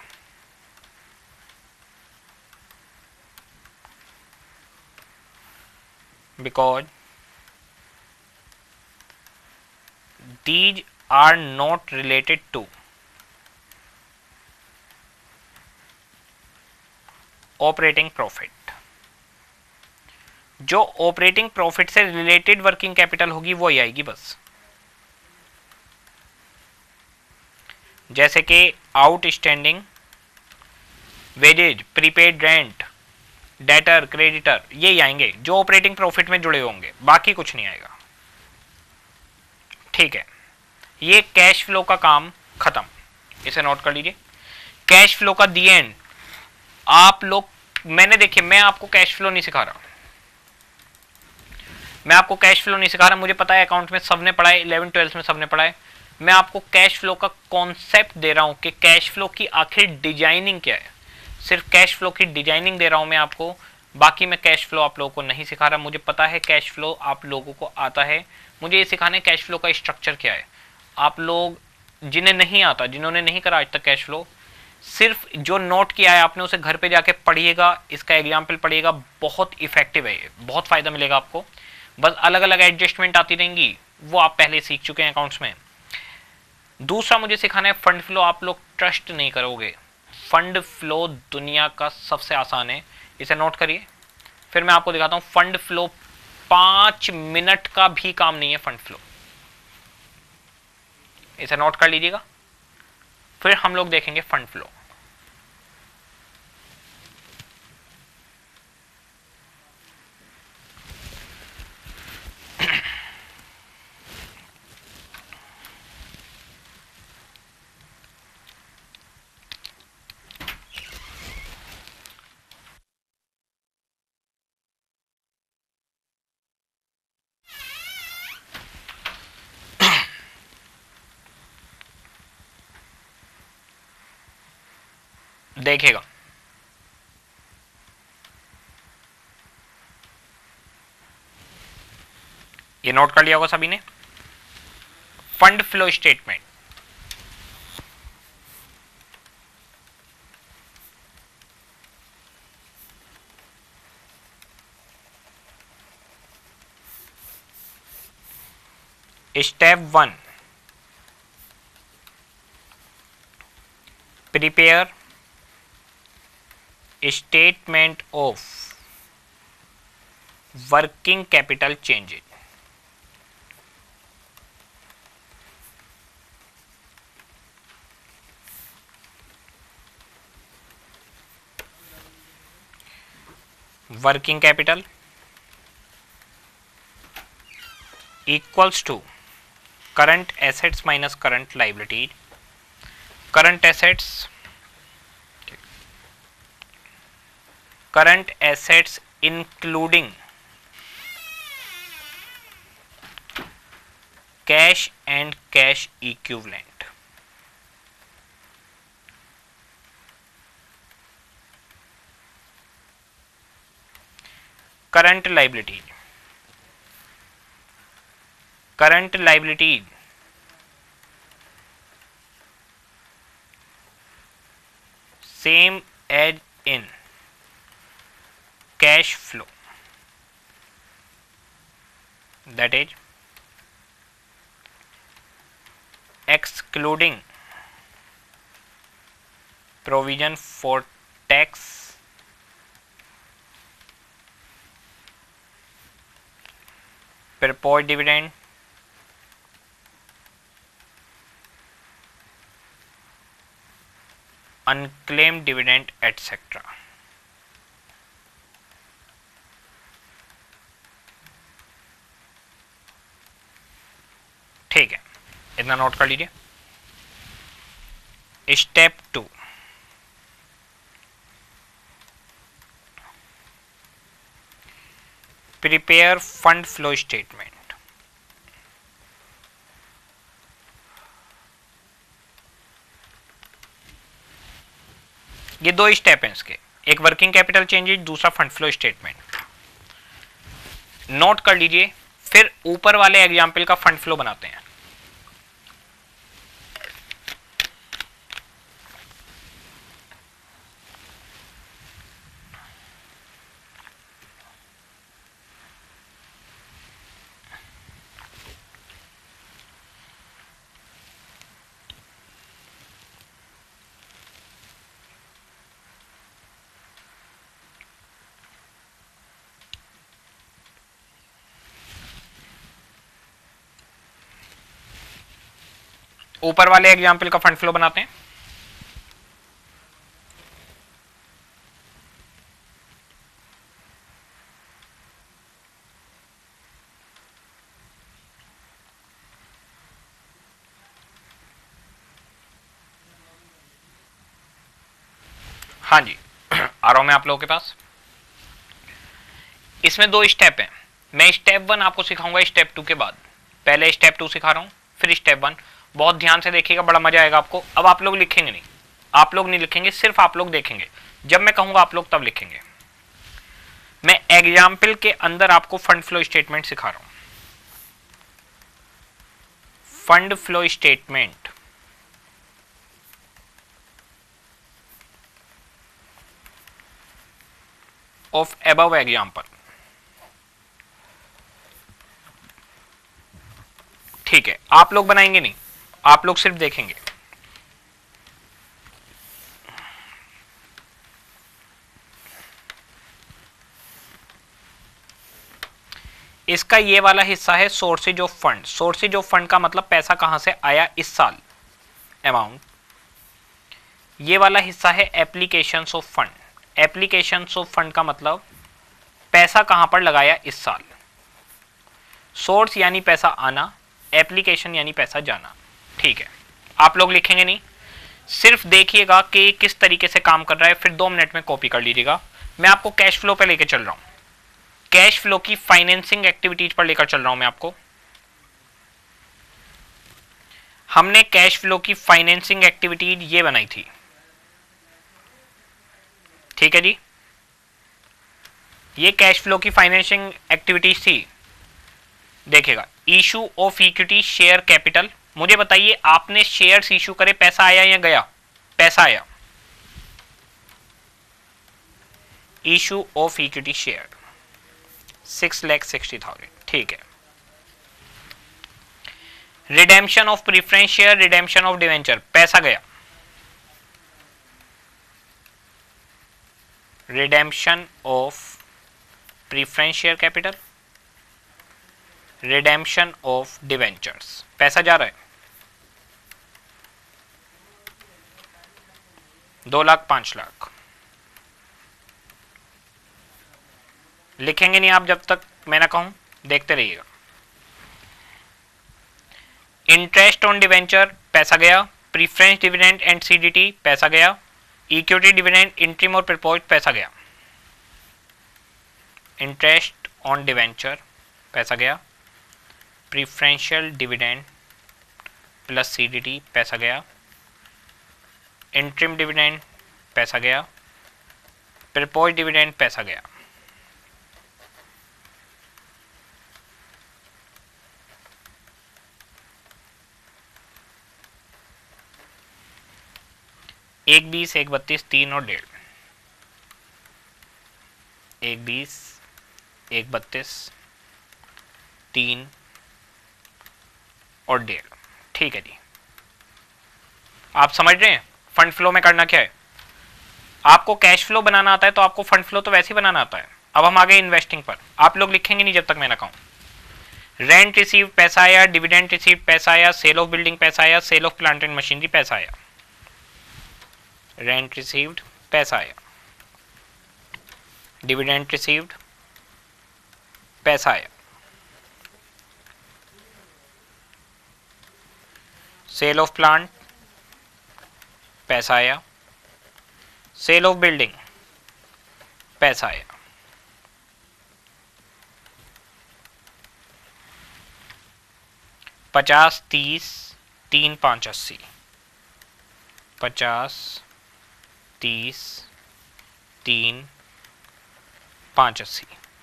Because these are not related to operating profit. जो ऑपरेटिंग प्रॉफिट से रिलेटेड वर्किंग कैपिटल होगी वो ही आएगी बस। जैसे कि outstanding wages, prepaid rent, debtor, creditor, ये आएंगे जो ऑपरेटिंग प्रॉफिट में जुड़े होंगे, बाकी कुछ नहीं आएगा। ठीक है, ये कैश फ्लो का काम खत्म, इसे नोट कर लीजिए। कैश फ्लो का दी एंड आप लोग, मैंने देखिए मैं आपको कैश फ्लो नहीं सिखा रहा, मैं आपको कैश फ्लो नहीं सिखा रहा, मुझे पता है अकाउंट में सबने पढ़ा है, इलेवन ट्वेल्थ में सबने पढ़ा है। मैं आपको कैश फ्लो का कॉन्सेप्ट दे रहा हूं कि कैश फ्लो की आखिर डिजाइनिंग क्या है, सिर्फ कैश फ्लो की डिजाइनिंग दे रहा हूं मैं आपको, बाकी मैं कैश फ्लो आप लोगों को नहीं सिखा रहा। मुझे पता है कैश फ्लो आप लोगों को आता है, मुझे ये सिखाना है कैश फ्लो का स्ट्रक्चर क्या है। आप लोग जिन्हें नहीं आता, जिन्होंने नहीं करा आज तक कैश फ्लो, सिर्फ जो नोट किया है आपने उसे घर पे जाके पढ़िएगा, इसका एग्जाम्पल पढ़िएगा, बहुत इफेक्टिव है ये, बहुत फायदा मिलेगा आपको। बस अलग अलग एडजस्टमेंट आती रहेंगी, वो आप पहले सीख चुके हैं अकाउंट्स में। दूसरा मुझे सिखाना है फंड फ्लो। आप लोग ट्रस्ट नहीं करोगे, फंड फ्लो दुनिया का सबसे आसान है, इसे नोट करिए। फिर मैं आपको दिखाता हूं फंड फ्लो, पांच मिनट का भी काम नहीं है फंड फ्लो, इसे नोट कर लीजिएगा। फिर हम लोग देखेंगे फंड फ्लो। देखिएगा, ये नोट कर लिया होगा सभी ने। Fund flow statement, step one, prepare statement of working capital changes. Working capital equals to current assets minus current liability. Current assets, current assets including cash and cash equivalent. Current liability, current liability same as in cash flow, that is excluding provision for tax, proposed dividend, unclaimed dividend etc. ठीक है, इतना नोट कर लीजिए। Step two, prepare fund flow statement. ये दो स्टेप हैं इसके, एक वर्किंग कैपिटल चेंजेस, दूसरा फंड फ्लो स्टेटमेंट। नोट कर लीजिए, फिर ऊपर वाले एग्जाम्पल का फंड फ्लो बनाते हैं। ऊपर वाले एग्जाम्पल का फंड फ्लो बनाते हैं। हाँ जी, आ रहा हूं मैं आप लोगों के पास। इसमें दो स्टेप हैं, मैं स्टेप वन आपको सिखाऊंगा स्टेप टू के बाद। पहले स्टेप टू सिखा रहा हूं, फिर स्टेप वन। बहुत ध्यान से देखिएगा, बड़ा मजा आएगा आपको। अब आप लोग लिखेंगे नहीं, आप लोग नहीं लिखेंगे, सिर्फ आप लोग देखेंगे। जब मैं कहूंगा आप लोग तब लिखेंगे। मैं एग्जाम्पल के अंदर आपको फंड फ्लो स्टेटमेंट सिखा रहा हूं। Fund flow statement of above example. ठीक है, आप लोग बनाएंगे नहीं, आप लोग सिर्फ देखेंगे। इसका ये वाला हिस्सा है sources of fund. Sources of fund का मतलब पैसा कहां से आया इस साल, अमाउंट। ये वाला हिस्सा है applications of fund. Applications of fund का मतलब पैसा कहां पर लगाया इस साल। सोर्स यानी पैसा आना, एप्लीकेशन यानी पैसा जाना। ठीक है, आप लोग लिखेंगे नहीं, सिर्फ देखिएगा कि किस तरीके से काम कर रहा है, फिर दो मिनट में कॉपी कर लीजिएगा। मैं आपको कैश फ्लो पे लेकर चल रहा हूं, कैश फ्लो की फाइनेंसिंग एक्टिविटीज पर लेकर चल रहा हूं मैं आपको। हमने कैश फ्लो की फाइनेंसिंग एक्टिविटीज ये बनाई थी, ठीक है जी, ये कैश फ्लो की फाइनेंसिंग एक्टिविटीज थी। देखिएगा, issue of equity share capital. मुझे बताइए, आपने शेयर्स इशू करे, पैसा आया या गया? पैसा आया। Issue of equity share six lakh sixty thousand, ठीक है। Redemption of preference share, redemption of debenture, पैसा गया। Redemption of preference share capital, redemption of debentures, पैसा जा रहा है दो लाख पांच लाख। लिखेंगे नहीं आप जब तक मैं ना कहूं, देखते रहिएगा। इंटरेस्ट ऑन डिवेंचर, पैसा गया। प्रीफरेंस डिविडेंड एंड सीडीटी, पैसा गया। इक्विटी डिविडेंड, इंट्रीम और प्रपोज्ड, पैसा गया। इंटरेस्ट ऑन डिवेंचर, पैसा गया। प्रीफरेंशियल डिविडेंड प्लस सीडीटी, पैसा गया। इंट्रीम डिविडेंड, पैसा गया। प्रपोज्ड डिविडेंड, पैसा गया। एक बीस, एक बत्तीस, तीन और डेढ़। एक बीस, एक बत्तीस, तीन और डेढ़, ठीक है जी। आप समझ रहे हैं फंड फ्लो में करना क्या है? आपको कैश फ्लो बनाना आता है तो आपको फंड फ्लो तो वैसे ही बनाना आता है। अब हम आ गए इन्वेस्टिंग पर। आप लोग लिखेंगे नहीं जब तक मैं ना कहूं। रेंट रिसीव, पैसा आया। डिविडेंड रिसीव, पैसा आया। सेल ऑफ बिल्डिंग, पैसा आया। Sale of plant and machinery, पैसा आया। रेंट रिसीव्ड, पैसा आया। डिविडेंड रिसीव्ड, पैसा आया। सेल ऑफ प्लांट, पैसा आया। सेल ऑफ बिल्डिंग, पैसा आया। पचास, तीस, तीन, पांच, अस्सी। पचास, तीस, तीन, पांच, अस्सी,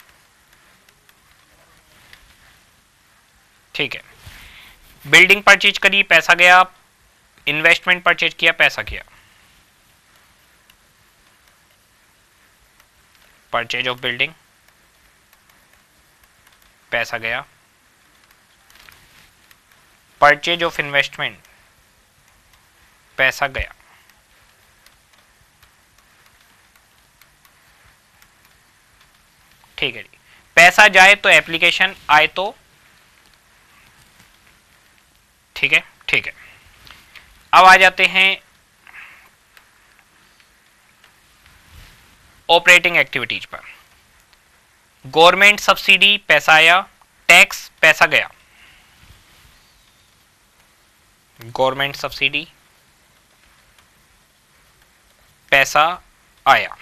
ठीक है। बिल्डिंग परचेज करी, पैसा गया। इन्वेस्टमेंट परचेज किया, पैसा किया। परचेज ऑफ बिल्डिंग, पैसा गया। परचेज ऑफ इन्वेस्टमेंट, पैसा गया। ठीक है जी। पैसा जाए तो एप्लीकेशन, आए तो, ठीक है, ठीक है। अब आ जाते हैं ऑपरेटिंग एक्टिविटीज पर। गवर्नमेंट सब्सिडी, पैसा आया। टैक्स, पैसा गया। गवर्नमेंट सब्सिडी, पैसा आया।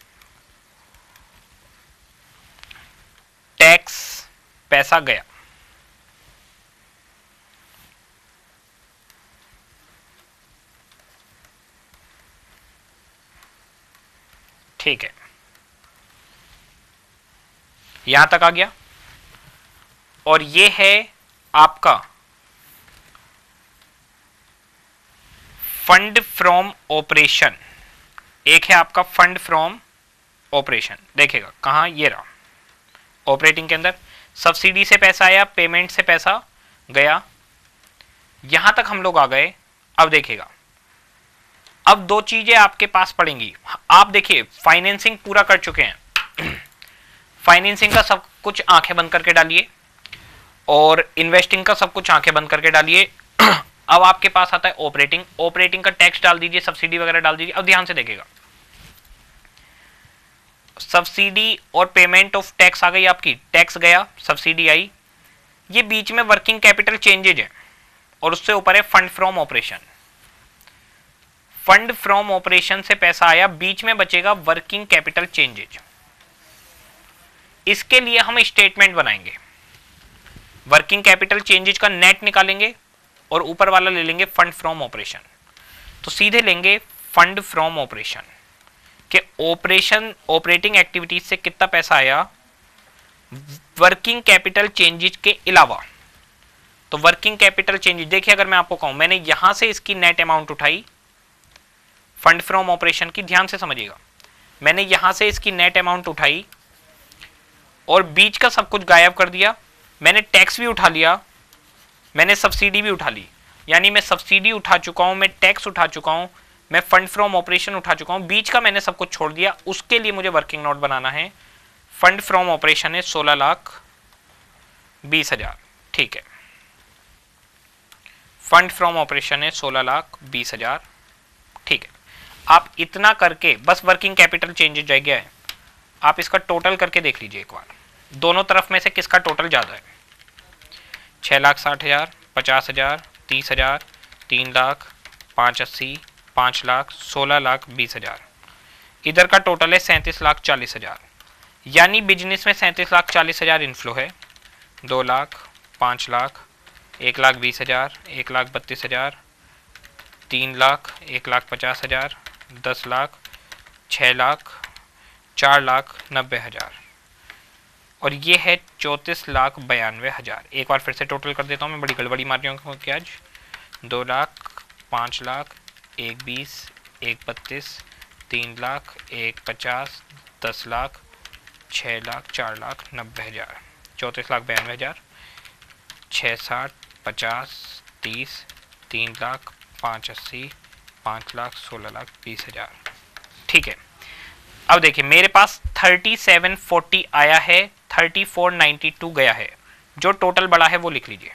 टैक्स, पैसा गया। ठीक है, यहां तक आ गया। और ये है आपका फंड फ्रॉम ऑपरेशन। एक है आपका फंड फ्रॉम ऑपरेशन, देखिएगा कहां, ये रहा ऑपरेटिंग के अंदर। सब्सिडी से पैसा आया, पेमेंट से पैसा गया। यहां तक हम लोग आ गए। अब देखिएगा, अब दो चीजें आपके पास पड़ेंगी। आप देखिए फाइनेंसिंग पूरा कर चुके हैं। फाइनेंसिंग का सब कुछ आंखें बंद करके डालिए और इन्वेस्टिंग का सब कुछ आंखें बंद करके डालिए। अब आपके पास आता है ऑपरेटिंग। ऑपरेटिंग का टैक्स डाल दीजिए, सब्सिडी वगैरह डाल दीजिए। अब ध्यान से देखिएगा, सब्सिडी और पेमेंट ऑफ टैक्स आ गई आपकी। टैक्स गया, सब्सिडी आई। ये बीच में वर्किंग कैपिटल चेंजेज है और उससे ऊपर है fund from operation. Fund from operation से पैसा आया, बीच में बचेगा वर्किंग कैपिटल चेंजेज। इसके लिए हम स्टेटमेंट बनाएंगे। वर्किंग कैपिटल चेंजेज का नेट निकालेंगे और ऊपर वाला ले लेंगे फंड फ्रॉम ऑपरेशन। तो सीधे लेंगे फंड फ्रॉम ऑपरेशन। कि ऑपरेशन ऑपरेटिंग एक्टिविटीज से कितना पैसा आया वर्किंग कैपिटल चेंजेस के अलावा। तो वर्किंग कैपिटल चेंजेस देखिए, अगर मैं आपको कहूं मैंने यहां से इसकी नेट अमाउंट उठाई फंड फ्रॉम ऑपरेशन की, ध्यान से समझिएगा, मैंने यहां से इसकी नेट अमाउंट उठाई और बीच का सब कुछ गायब कर दिया, मैंने टैक्स भी उठा लिया, मैंने सब्सिडी भी उठा ली, यानी मैं सब्सिडी उठा चुका हूं, मैं टैक्स उठा चुका हूं, मैं फंड फ्रॉम ऑपरेशन उठा चुका हूं, बीच का मैंने सब कुछ छोड़ दिया। उसके लिए मुझे वर्किंग नोट बनाना है। फंड फ्रॉम ऑपरेशन है सोलह लाख बीस हजार, ठीक है, फंड फ्रॉम ऑपरेशन है सोलह लाख बीस हजार, ठीक है। आप इतना करके बस वर्किंग कैपिटल चेंजेस रह गया है, आप इसका टोटल करके देख लीजिए एक बार, दोनों तरफ में से किसका टोटल ज्यादा है। छह लाख साठ हजार, पचास हजार, तीस हजार, तीन लाख, पाँच अस्सी, पाँच लाख, सोलह लाख बीस हजार, इधर का टोटल है सैंतीस लाख चालीस हजार, यानी बिजनेस में सैंतीस लाख चालीस हजार इनफ्लो है। दो लाख, पाँच लाख, एक लाख बीस हजार, एक लाख बत्तीस हजार, तीन लाख, एक लाख पचास हजार, दस लाख, छः लाख, चार लाख नब्बे हजार, और ये है चौंतीस लाख बयानवे हजार। एक बार फिर से टोटल कर देता हूँ, मैं बड़ी गड़बड़ी मार रही हूँ कि आज दो लाख, पाँच लाख, एक बीस, एक बत्तीस, तीन लाख, एक पचास, दस लाख, छः लाख, चार लाख नब्बे हजार, चौंतीस लाख बयानवे हजार, छः साठ, पचास, तीस, तीन लाख, पाँच अस्सी, पाँच लाख, सोलह लाख बीस हजार, ठीक है। अब देखिए मेरे पास थर्टी सेवन फोर्टी आया है, थर्टी फोर नाइन्टी टू गया है, जो टोटल बड़ा है वो लिख लीजिए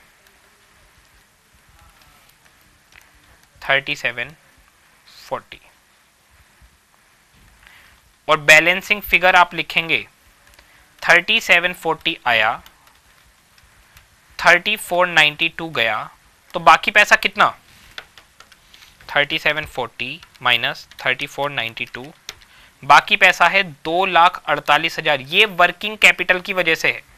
थर्टी सेवन फोर्टी, और बैलेंसिंग फिगर आप लिखेंगे थर्टी सेवन फोर्टी आया, थर्टी फोर नाइन्टी टू गया, तो बाकी पैसा कितना thirty seven forty minus thirty four ninety two, बाकी पैसा है दो लाख अड़तालीस हजार। ये वर्किंग कैपिटल की वजह से है,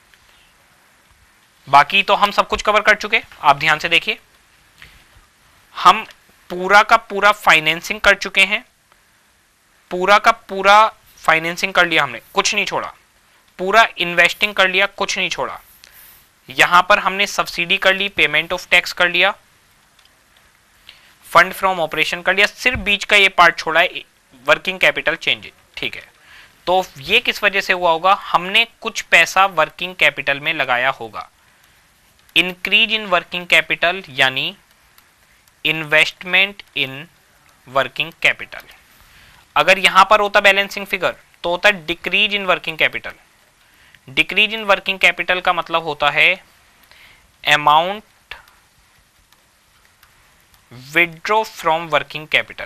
बाकी तो हम सब कुछ कवर कर चुके। आप ध्यान से देखिए, हम पूरा का पूरा फाइनेंसिंग कर चुके हैं, पूरा का पूरा फाइनेंसिंग कर लिया हमने, कुछ नहीं छोड़ा, पूरा इन्वेस्टिंग कर लिया, कुछ नहीं छोड़ा। यहां पर हमने सब्सिडी कर ली, पेमेंट ऑफ टैक्स कर लिया, फंड फ्रॉम ऑपरेशन कर लिया, सिर्फ बीच का ये पार्ट छोड़ा है वर्किंग कैपिटल चेंज, ठीक है। तो ये किस वजह से हुआ होगा, हमने कुछ पैसा वर्किंग कैपिटल में लगाया होगा। इंक्रीज इन वर्किंग कैपिटल यानी इन्वेस्टमेंट इन वर्किंग कैपिटल। अगर यहां पर होता बैलेंसिंग फिगर तो होता decrease in working capital. Decrease in working capital का मतलब होता है amount withdraw from working capital.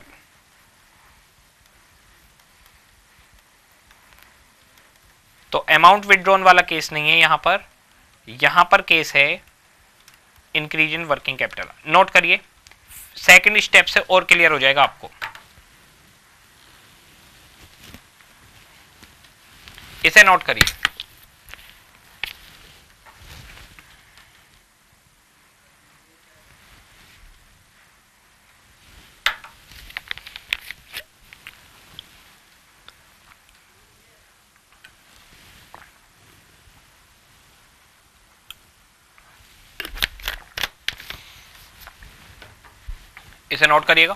तो अमाउंट विड्रॉन वाला केस नहीं है यहां पर, यहां पर केस है increase in working capital. Note करिए, सेकंड स्टेप से और क्लियर हो जाएगा आपको। इसे नोट करिए, इसे नोट करिएगा।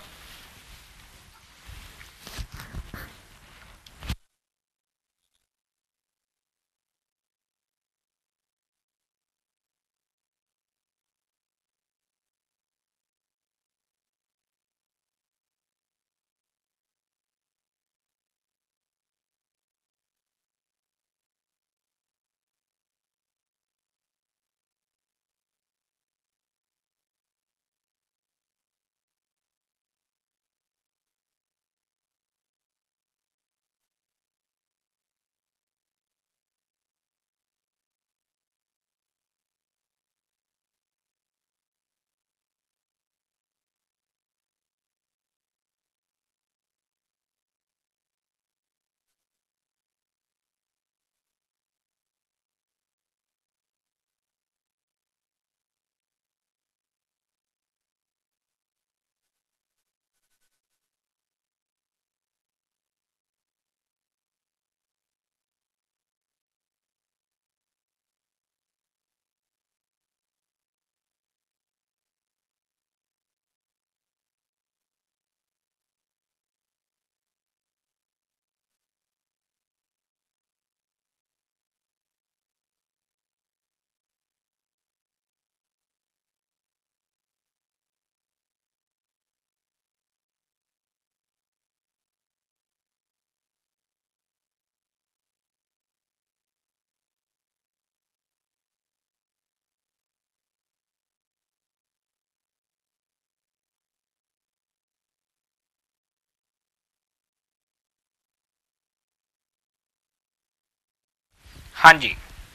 हाँ जी,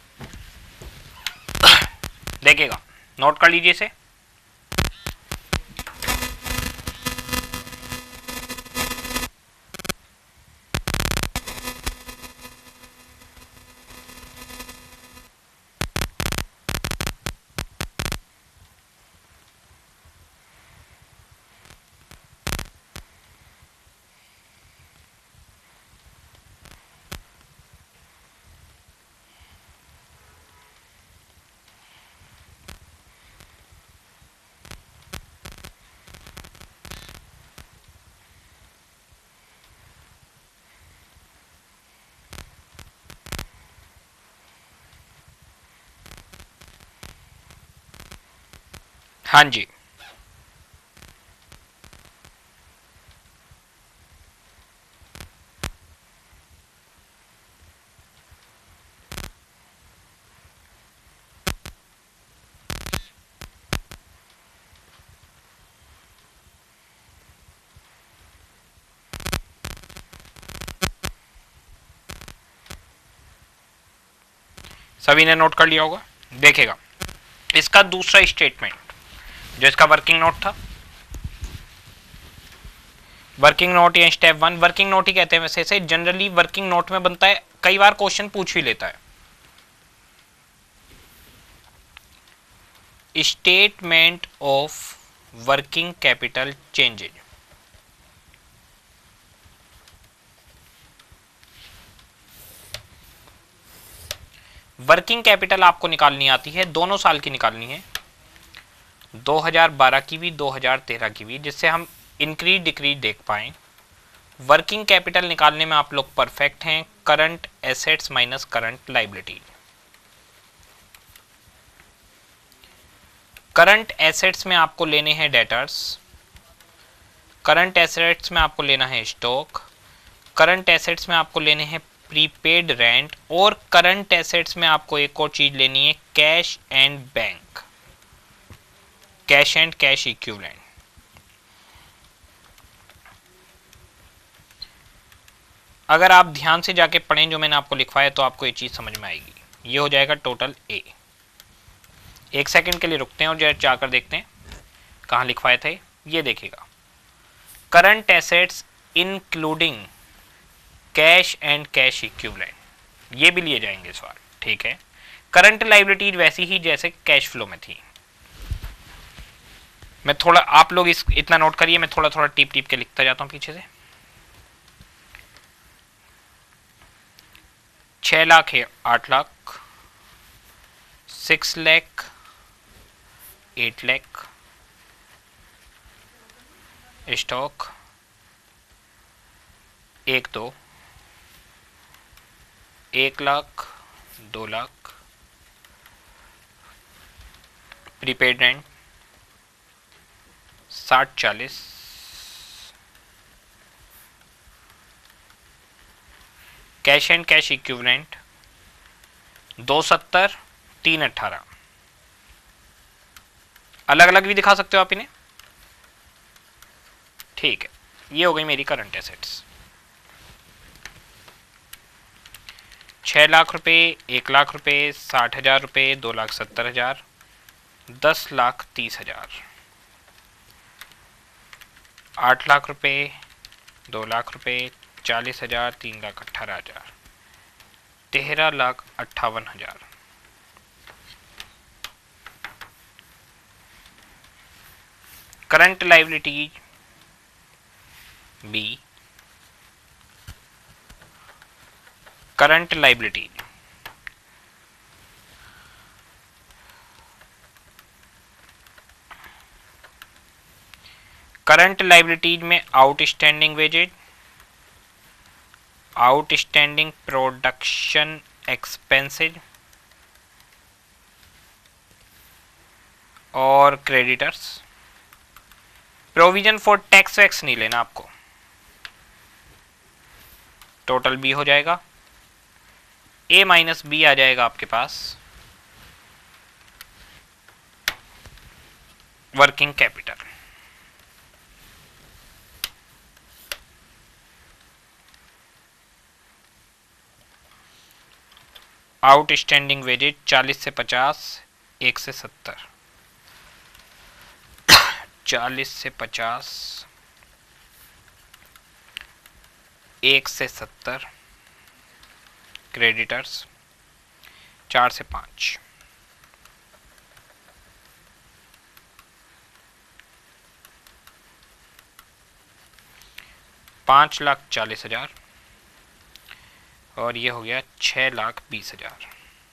देखिएगा, नोट कर लीजिए इसे। हाँ जी, सभी ने नोट कर लिया होगा। देखेगा इसका दूसरा स्टेटमेंट, जो इसका वर्किंग नोट था, वर्किंग नोट या स्टेप वन, वर्किंग नोट ही कहते हैं वैसे इसे, जनरली वर्किंग नोट में बनता है, कई बार क्वेश्चन पूछ भी लेता है। Statement of working capital changes. Working capital आपको निकालनी आती है, दोनों साल की निकालनी है, दो हज़ार बारह की भी, दो हज़ार तेरह की भी, जिससे हम इंक्रीज डिक्रीज देख पाए। वर्किंग कैपिटल निकालने में आप लोग परफेक्ट हैं। Current assets minus current liability. Current assets में आपको लेने हैं डेटर्स, करंट एसेट्स में आपको लेना है स्टॉक, करंट एसेट्स में आपको लेने हैं प्रीपेड रेंट, और करंट एसेट्स में आपको एक और चीज लेनी है, cash and bank, cash and cash equivalent. अगर आप ध्यान से जाके पढ़ें जो मैंने आपको लिखवाया तो आपको ये चीज समझ में आएगी। ये हो जाएगा टोटल ए। एक सेकंड के लिए रुकते हैं और जरा जाकर देखते हैं कहां लिखवाया था। ये देखिएगा, current assets including cash and cash equivalent, ये भी लिए जाएंगे सवाल, ठीक है। करंट लायबिलिटीज वैसी ही जैसे कैश फ्लो में थी। मैं थोड़ा, आप लोग इस इतना नोट करिए, मैं थोड़ा थोड़ा टीप टीप के लिखता जाता हूं पीछे से। छह लाख है, आठ lakh, six lakh, eight lakh, stock एक दो, एक लाख, दो लाख, प्रीपेड रेंट साठ चालीस, कैश एंड कैश इक्विवेलेंट दो सत्तर, तीन अट्ठारह। अलग अलग भी दिखा सकते हो आप इन्हें, ठीक है। ये हो गई मेरी करंट एसेट्स। छह लाख रुपए, एक लाख रुपए, साठ हजार रुपए, दो लाख सत्तर हजार, दस लाख तीस हजार, आठ लाख रुपए, दो लाख रुपए, चालीस हजार, तीन लाख अट्ठारह हजार, तेरह लाख अट्ठावन हजार। Current liability B, current liability current liabilities में outstanding wages, outstanding production expenses और क्रेडिटर्स। प्रोविजन फॉर टैक्स वैक्स नहीं लेना आपको, टोटल बी हो जाएगा। ए माइनस बी आ जाएगा आपके पास वर्किंग कैपिटल। आउटस्टैंडिंग वेजेज चालीस से पचास, एक से सत्तर, चालीस से पचास, एक से सत्तर, क्रेडिटर्स चार से पाँच, पाँच लाख चालीस हजार और ये हो गया छः लाख बीस हजार।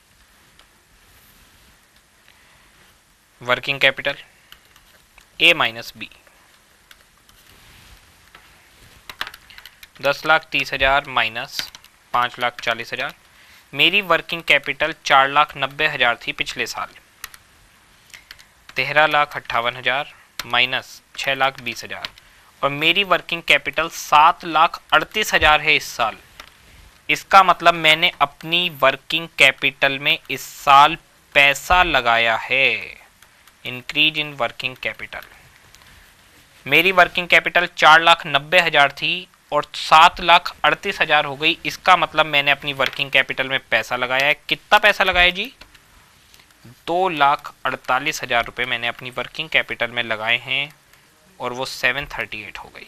Working capital A minus B, दस लाख तीस हजार माइनस पाँच लाख चालीस हजार। मेरी वर्किंग कैपिटल चार लाख नब्बे हजार थी पिछले साल, तेरह लाख अट्ठावन हजार माइनस छः लाख बीस हजार, और मेरी वर्किंग कैपिटल सात लाख अड़तीस हजार है इस साल। इसका मतलब मैंने अपनी वर्किंग कैपिटल में इस साल पैसा लगाया है, इंक्रीज इन वर्किंग कैपिटल। मेरी वर्किंग कैपिटल चार लाख नब्बे हजार थी और सात लाख अड़तीस हजार हो गई। इसका मतलब मैंने अपनी वर्किंग कैपिटल में पैसा लगाया है। कितना पैसा लगाया जी? दो लाख अड़तालीस हजार रुपये मैंने अपनी वर्किंग कैपिटल में लगाए हैं और वो सेवन थर्टी एट हो गई।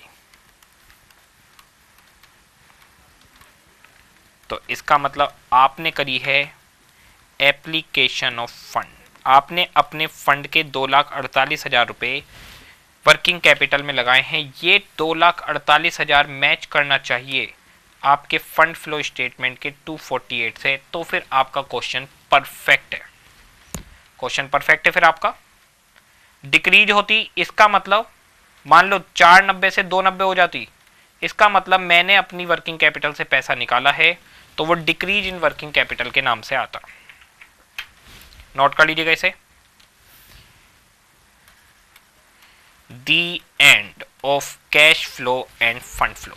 तो इसका मतलब आपने करी है एप्लीकेशन ऑफ फंड। आपने अपने फंड के दो लाख अड़तालीस हजार रुपये वर्किंग कैपिटल में लगाए हैं। ये दो लाख अड़तालीस हजार मैच करना चाहिए आपके फंड फ्लो स्टेटमेंट के दो सौ अड़तालीस से, तो फिर आपका क्वेश्चन परफेक्ट है। क्वेश्चन परफेक्ट है। फिर आपका डिक्रीज होती, इसका मतलब मान लो चार नब्बे से दो नब्बे हो जाती, इसका मतलब मैंने अपनी वर्किंग कैपिटल से पैसा निकाला है, तो वो डिक्रीज इन वर्किंग कैपिटल के नाम से आता। नोट कर लीजिएगा इसे। The end of cash flow and fund flow.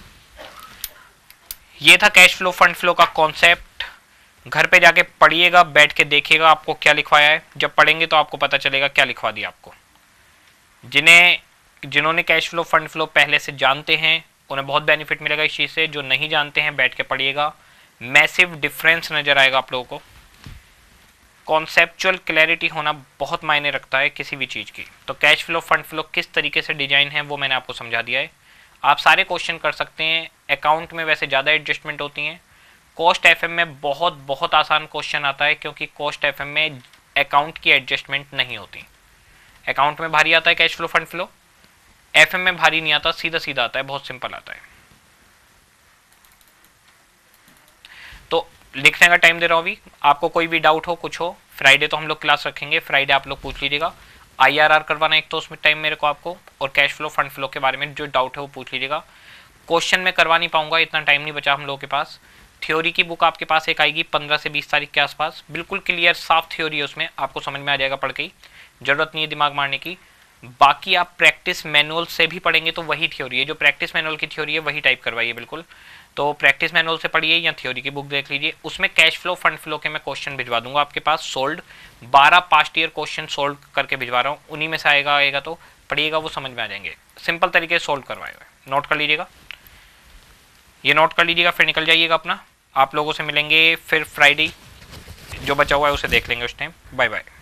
ये था कैश फ्लो फंड फ्लो का कॉन्सेप्ट। घर पे जाके पढ़िएगा, बैठ के देखिएगा आपको क्या लिखवाया है। जब पढ़ेंगे तो आपको पता चलेगा क्या लिखवा दिया आपको। जिन्हें जिन्होंने कैश फ्लो फंड फ्लो पहले से जानते हैं उन्हें बहुत बेनिफिट मिलेगा इस चीज़ से। जो नहीं जानते हैं बैठ के पढ़िएगा, मैसिव डिफरेंस नज़र आएगा आप लोगों को। कॉन्सेप्चुअल क्लैरिटी होना बहुत मायने रखता है किसी भी चीज़ की। तो कैश फ्लो फंड फ्लो किस तरीके से डिजाइन है वो मैंने आपको समझा दिया है। आप सारे क्वेश्चन कर सकते हैं। अकाउंट में वैसे ज़्यादा एडजस्टमेंट होती हैं। कॉस्ट एफएम में बहुत बहुत आसान क्वेश्चन आता है, क्योंकि कॉस्ट एफएम में अकाउंट की एडजस्टमेंट नहीं होती। अकाउंट में भारी आता है cash flow fund flow, FM में भारी नहीं आता, सीधा सीधा आता है, बहुत सिंपल आता है। तो लिखने का टाइम दे रहा हूँ अभी। आपको कोई भी डाउट हो, कुछ हो, फ्राइडे तो हम लोग क्लास रखेंगे, फ्राइडे आप लोग पूछ लीजिएगा। आईआरआर करवाना एक तो उसमें टाइम मेरे को आपको, और कैश फ्लो फंड फ्लो के बारे में जो डाउट है वो पूछ लीजिएगा। क्वेश्चन में करवा नहीं पाऊंगा, इतना टाइम नहीं बचा हम लोगों के पास। थ्योरी की बुक आपके पास एक आएगी पंद्रह से बीस तारीख के आसपास, बिल्कुल क्लियर साफ थ्योरी है, उसमें आपको समझ में आ जाएगा पढ़ के ही, जरूरत नहीं है दिमाग मारने की। बाकी आप प्रैक्टिस मैनुअल से भी पढ़ेंगे तो वही थ्योरी है, जो प्रैक्टिस मैनुअल की थ्योरी है वही टाइप करवाइए बिल्कुल। तो प्रैक्टिस मैनुअल से पढ़िए या थ्योरी की बुक देख लीजिए, उसमें कैश फ्लो फंड फ्लो के मैं क्वेश्चन भिजवा दूंगा आपके पास सोल्ड। बारह पास्ट ईयर क्वेश्चन सोल्व करके भिजवा रहा हूँ, उन्हीं में से आएगा आएगा तो पढ़िएगा, वो समझ में आ जाएंगे। सिंपल तरीके से सोल्व करवाए हुए, नोट कर लीजिएगा, ये नोट कर लीजिएगा, फिर निकल जाइएगा अपना। आप लोगों से मिलेंगे फिर फ्राइडे, जो बचा हुआ है उसे देख लेंगे उस टाइम। Bye bye.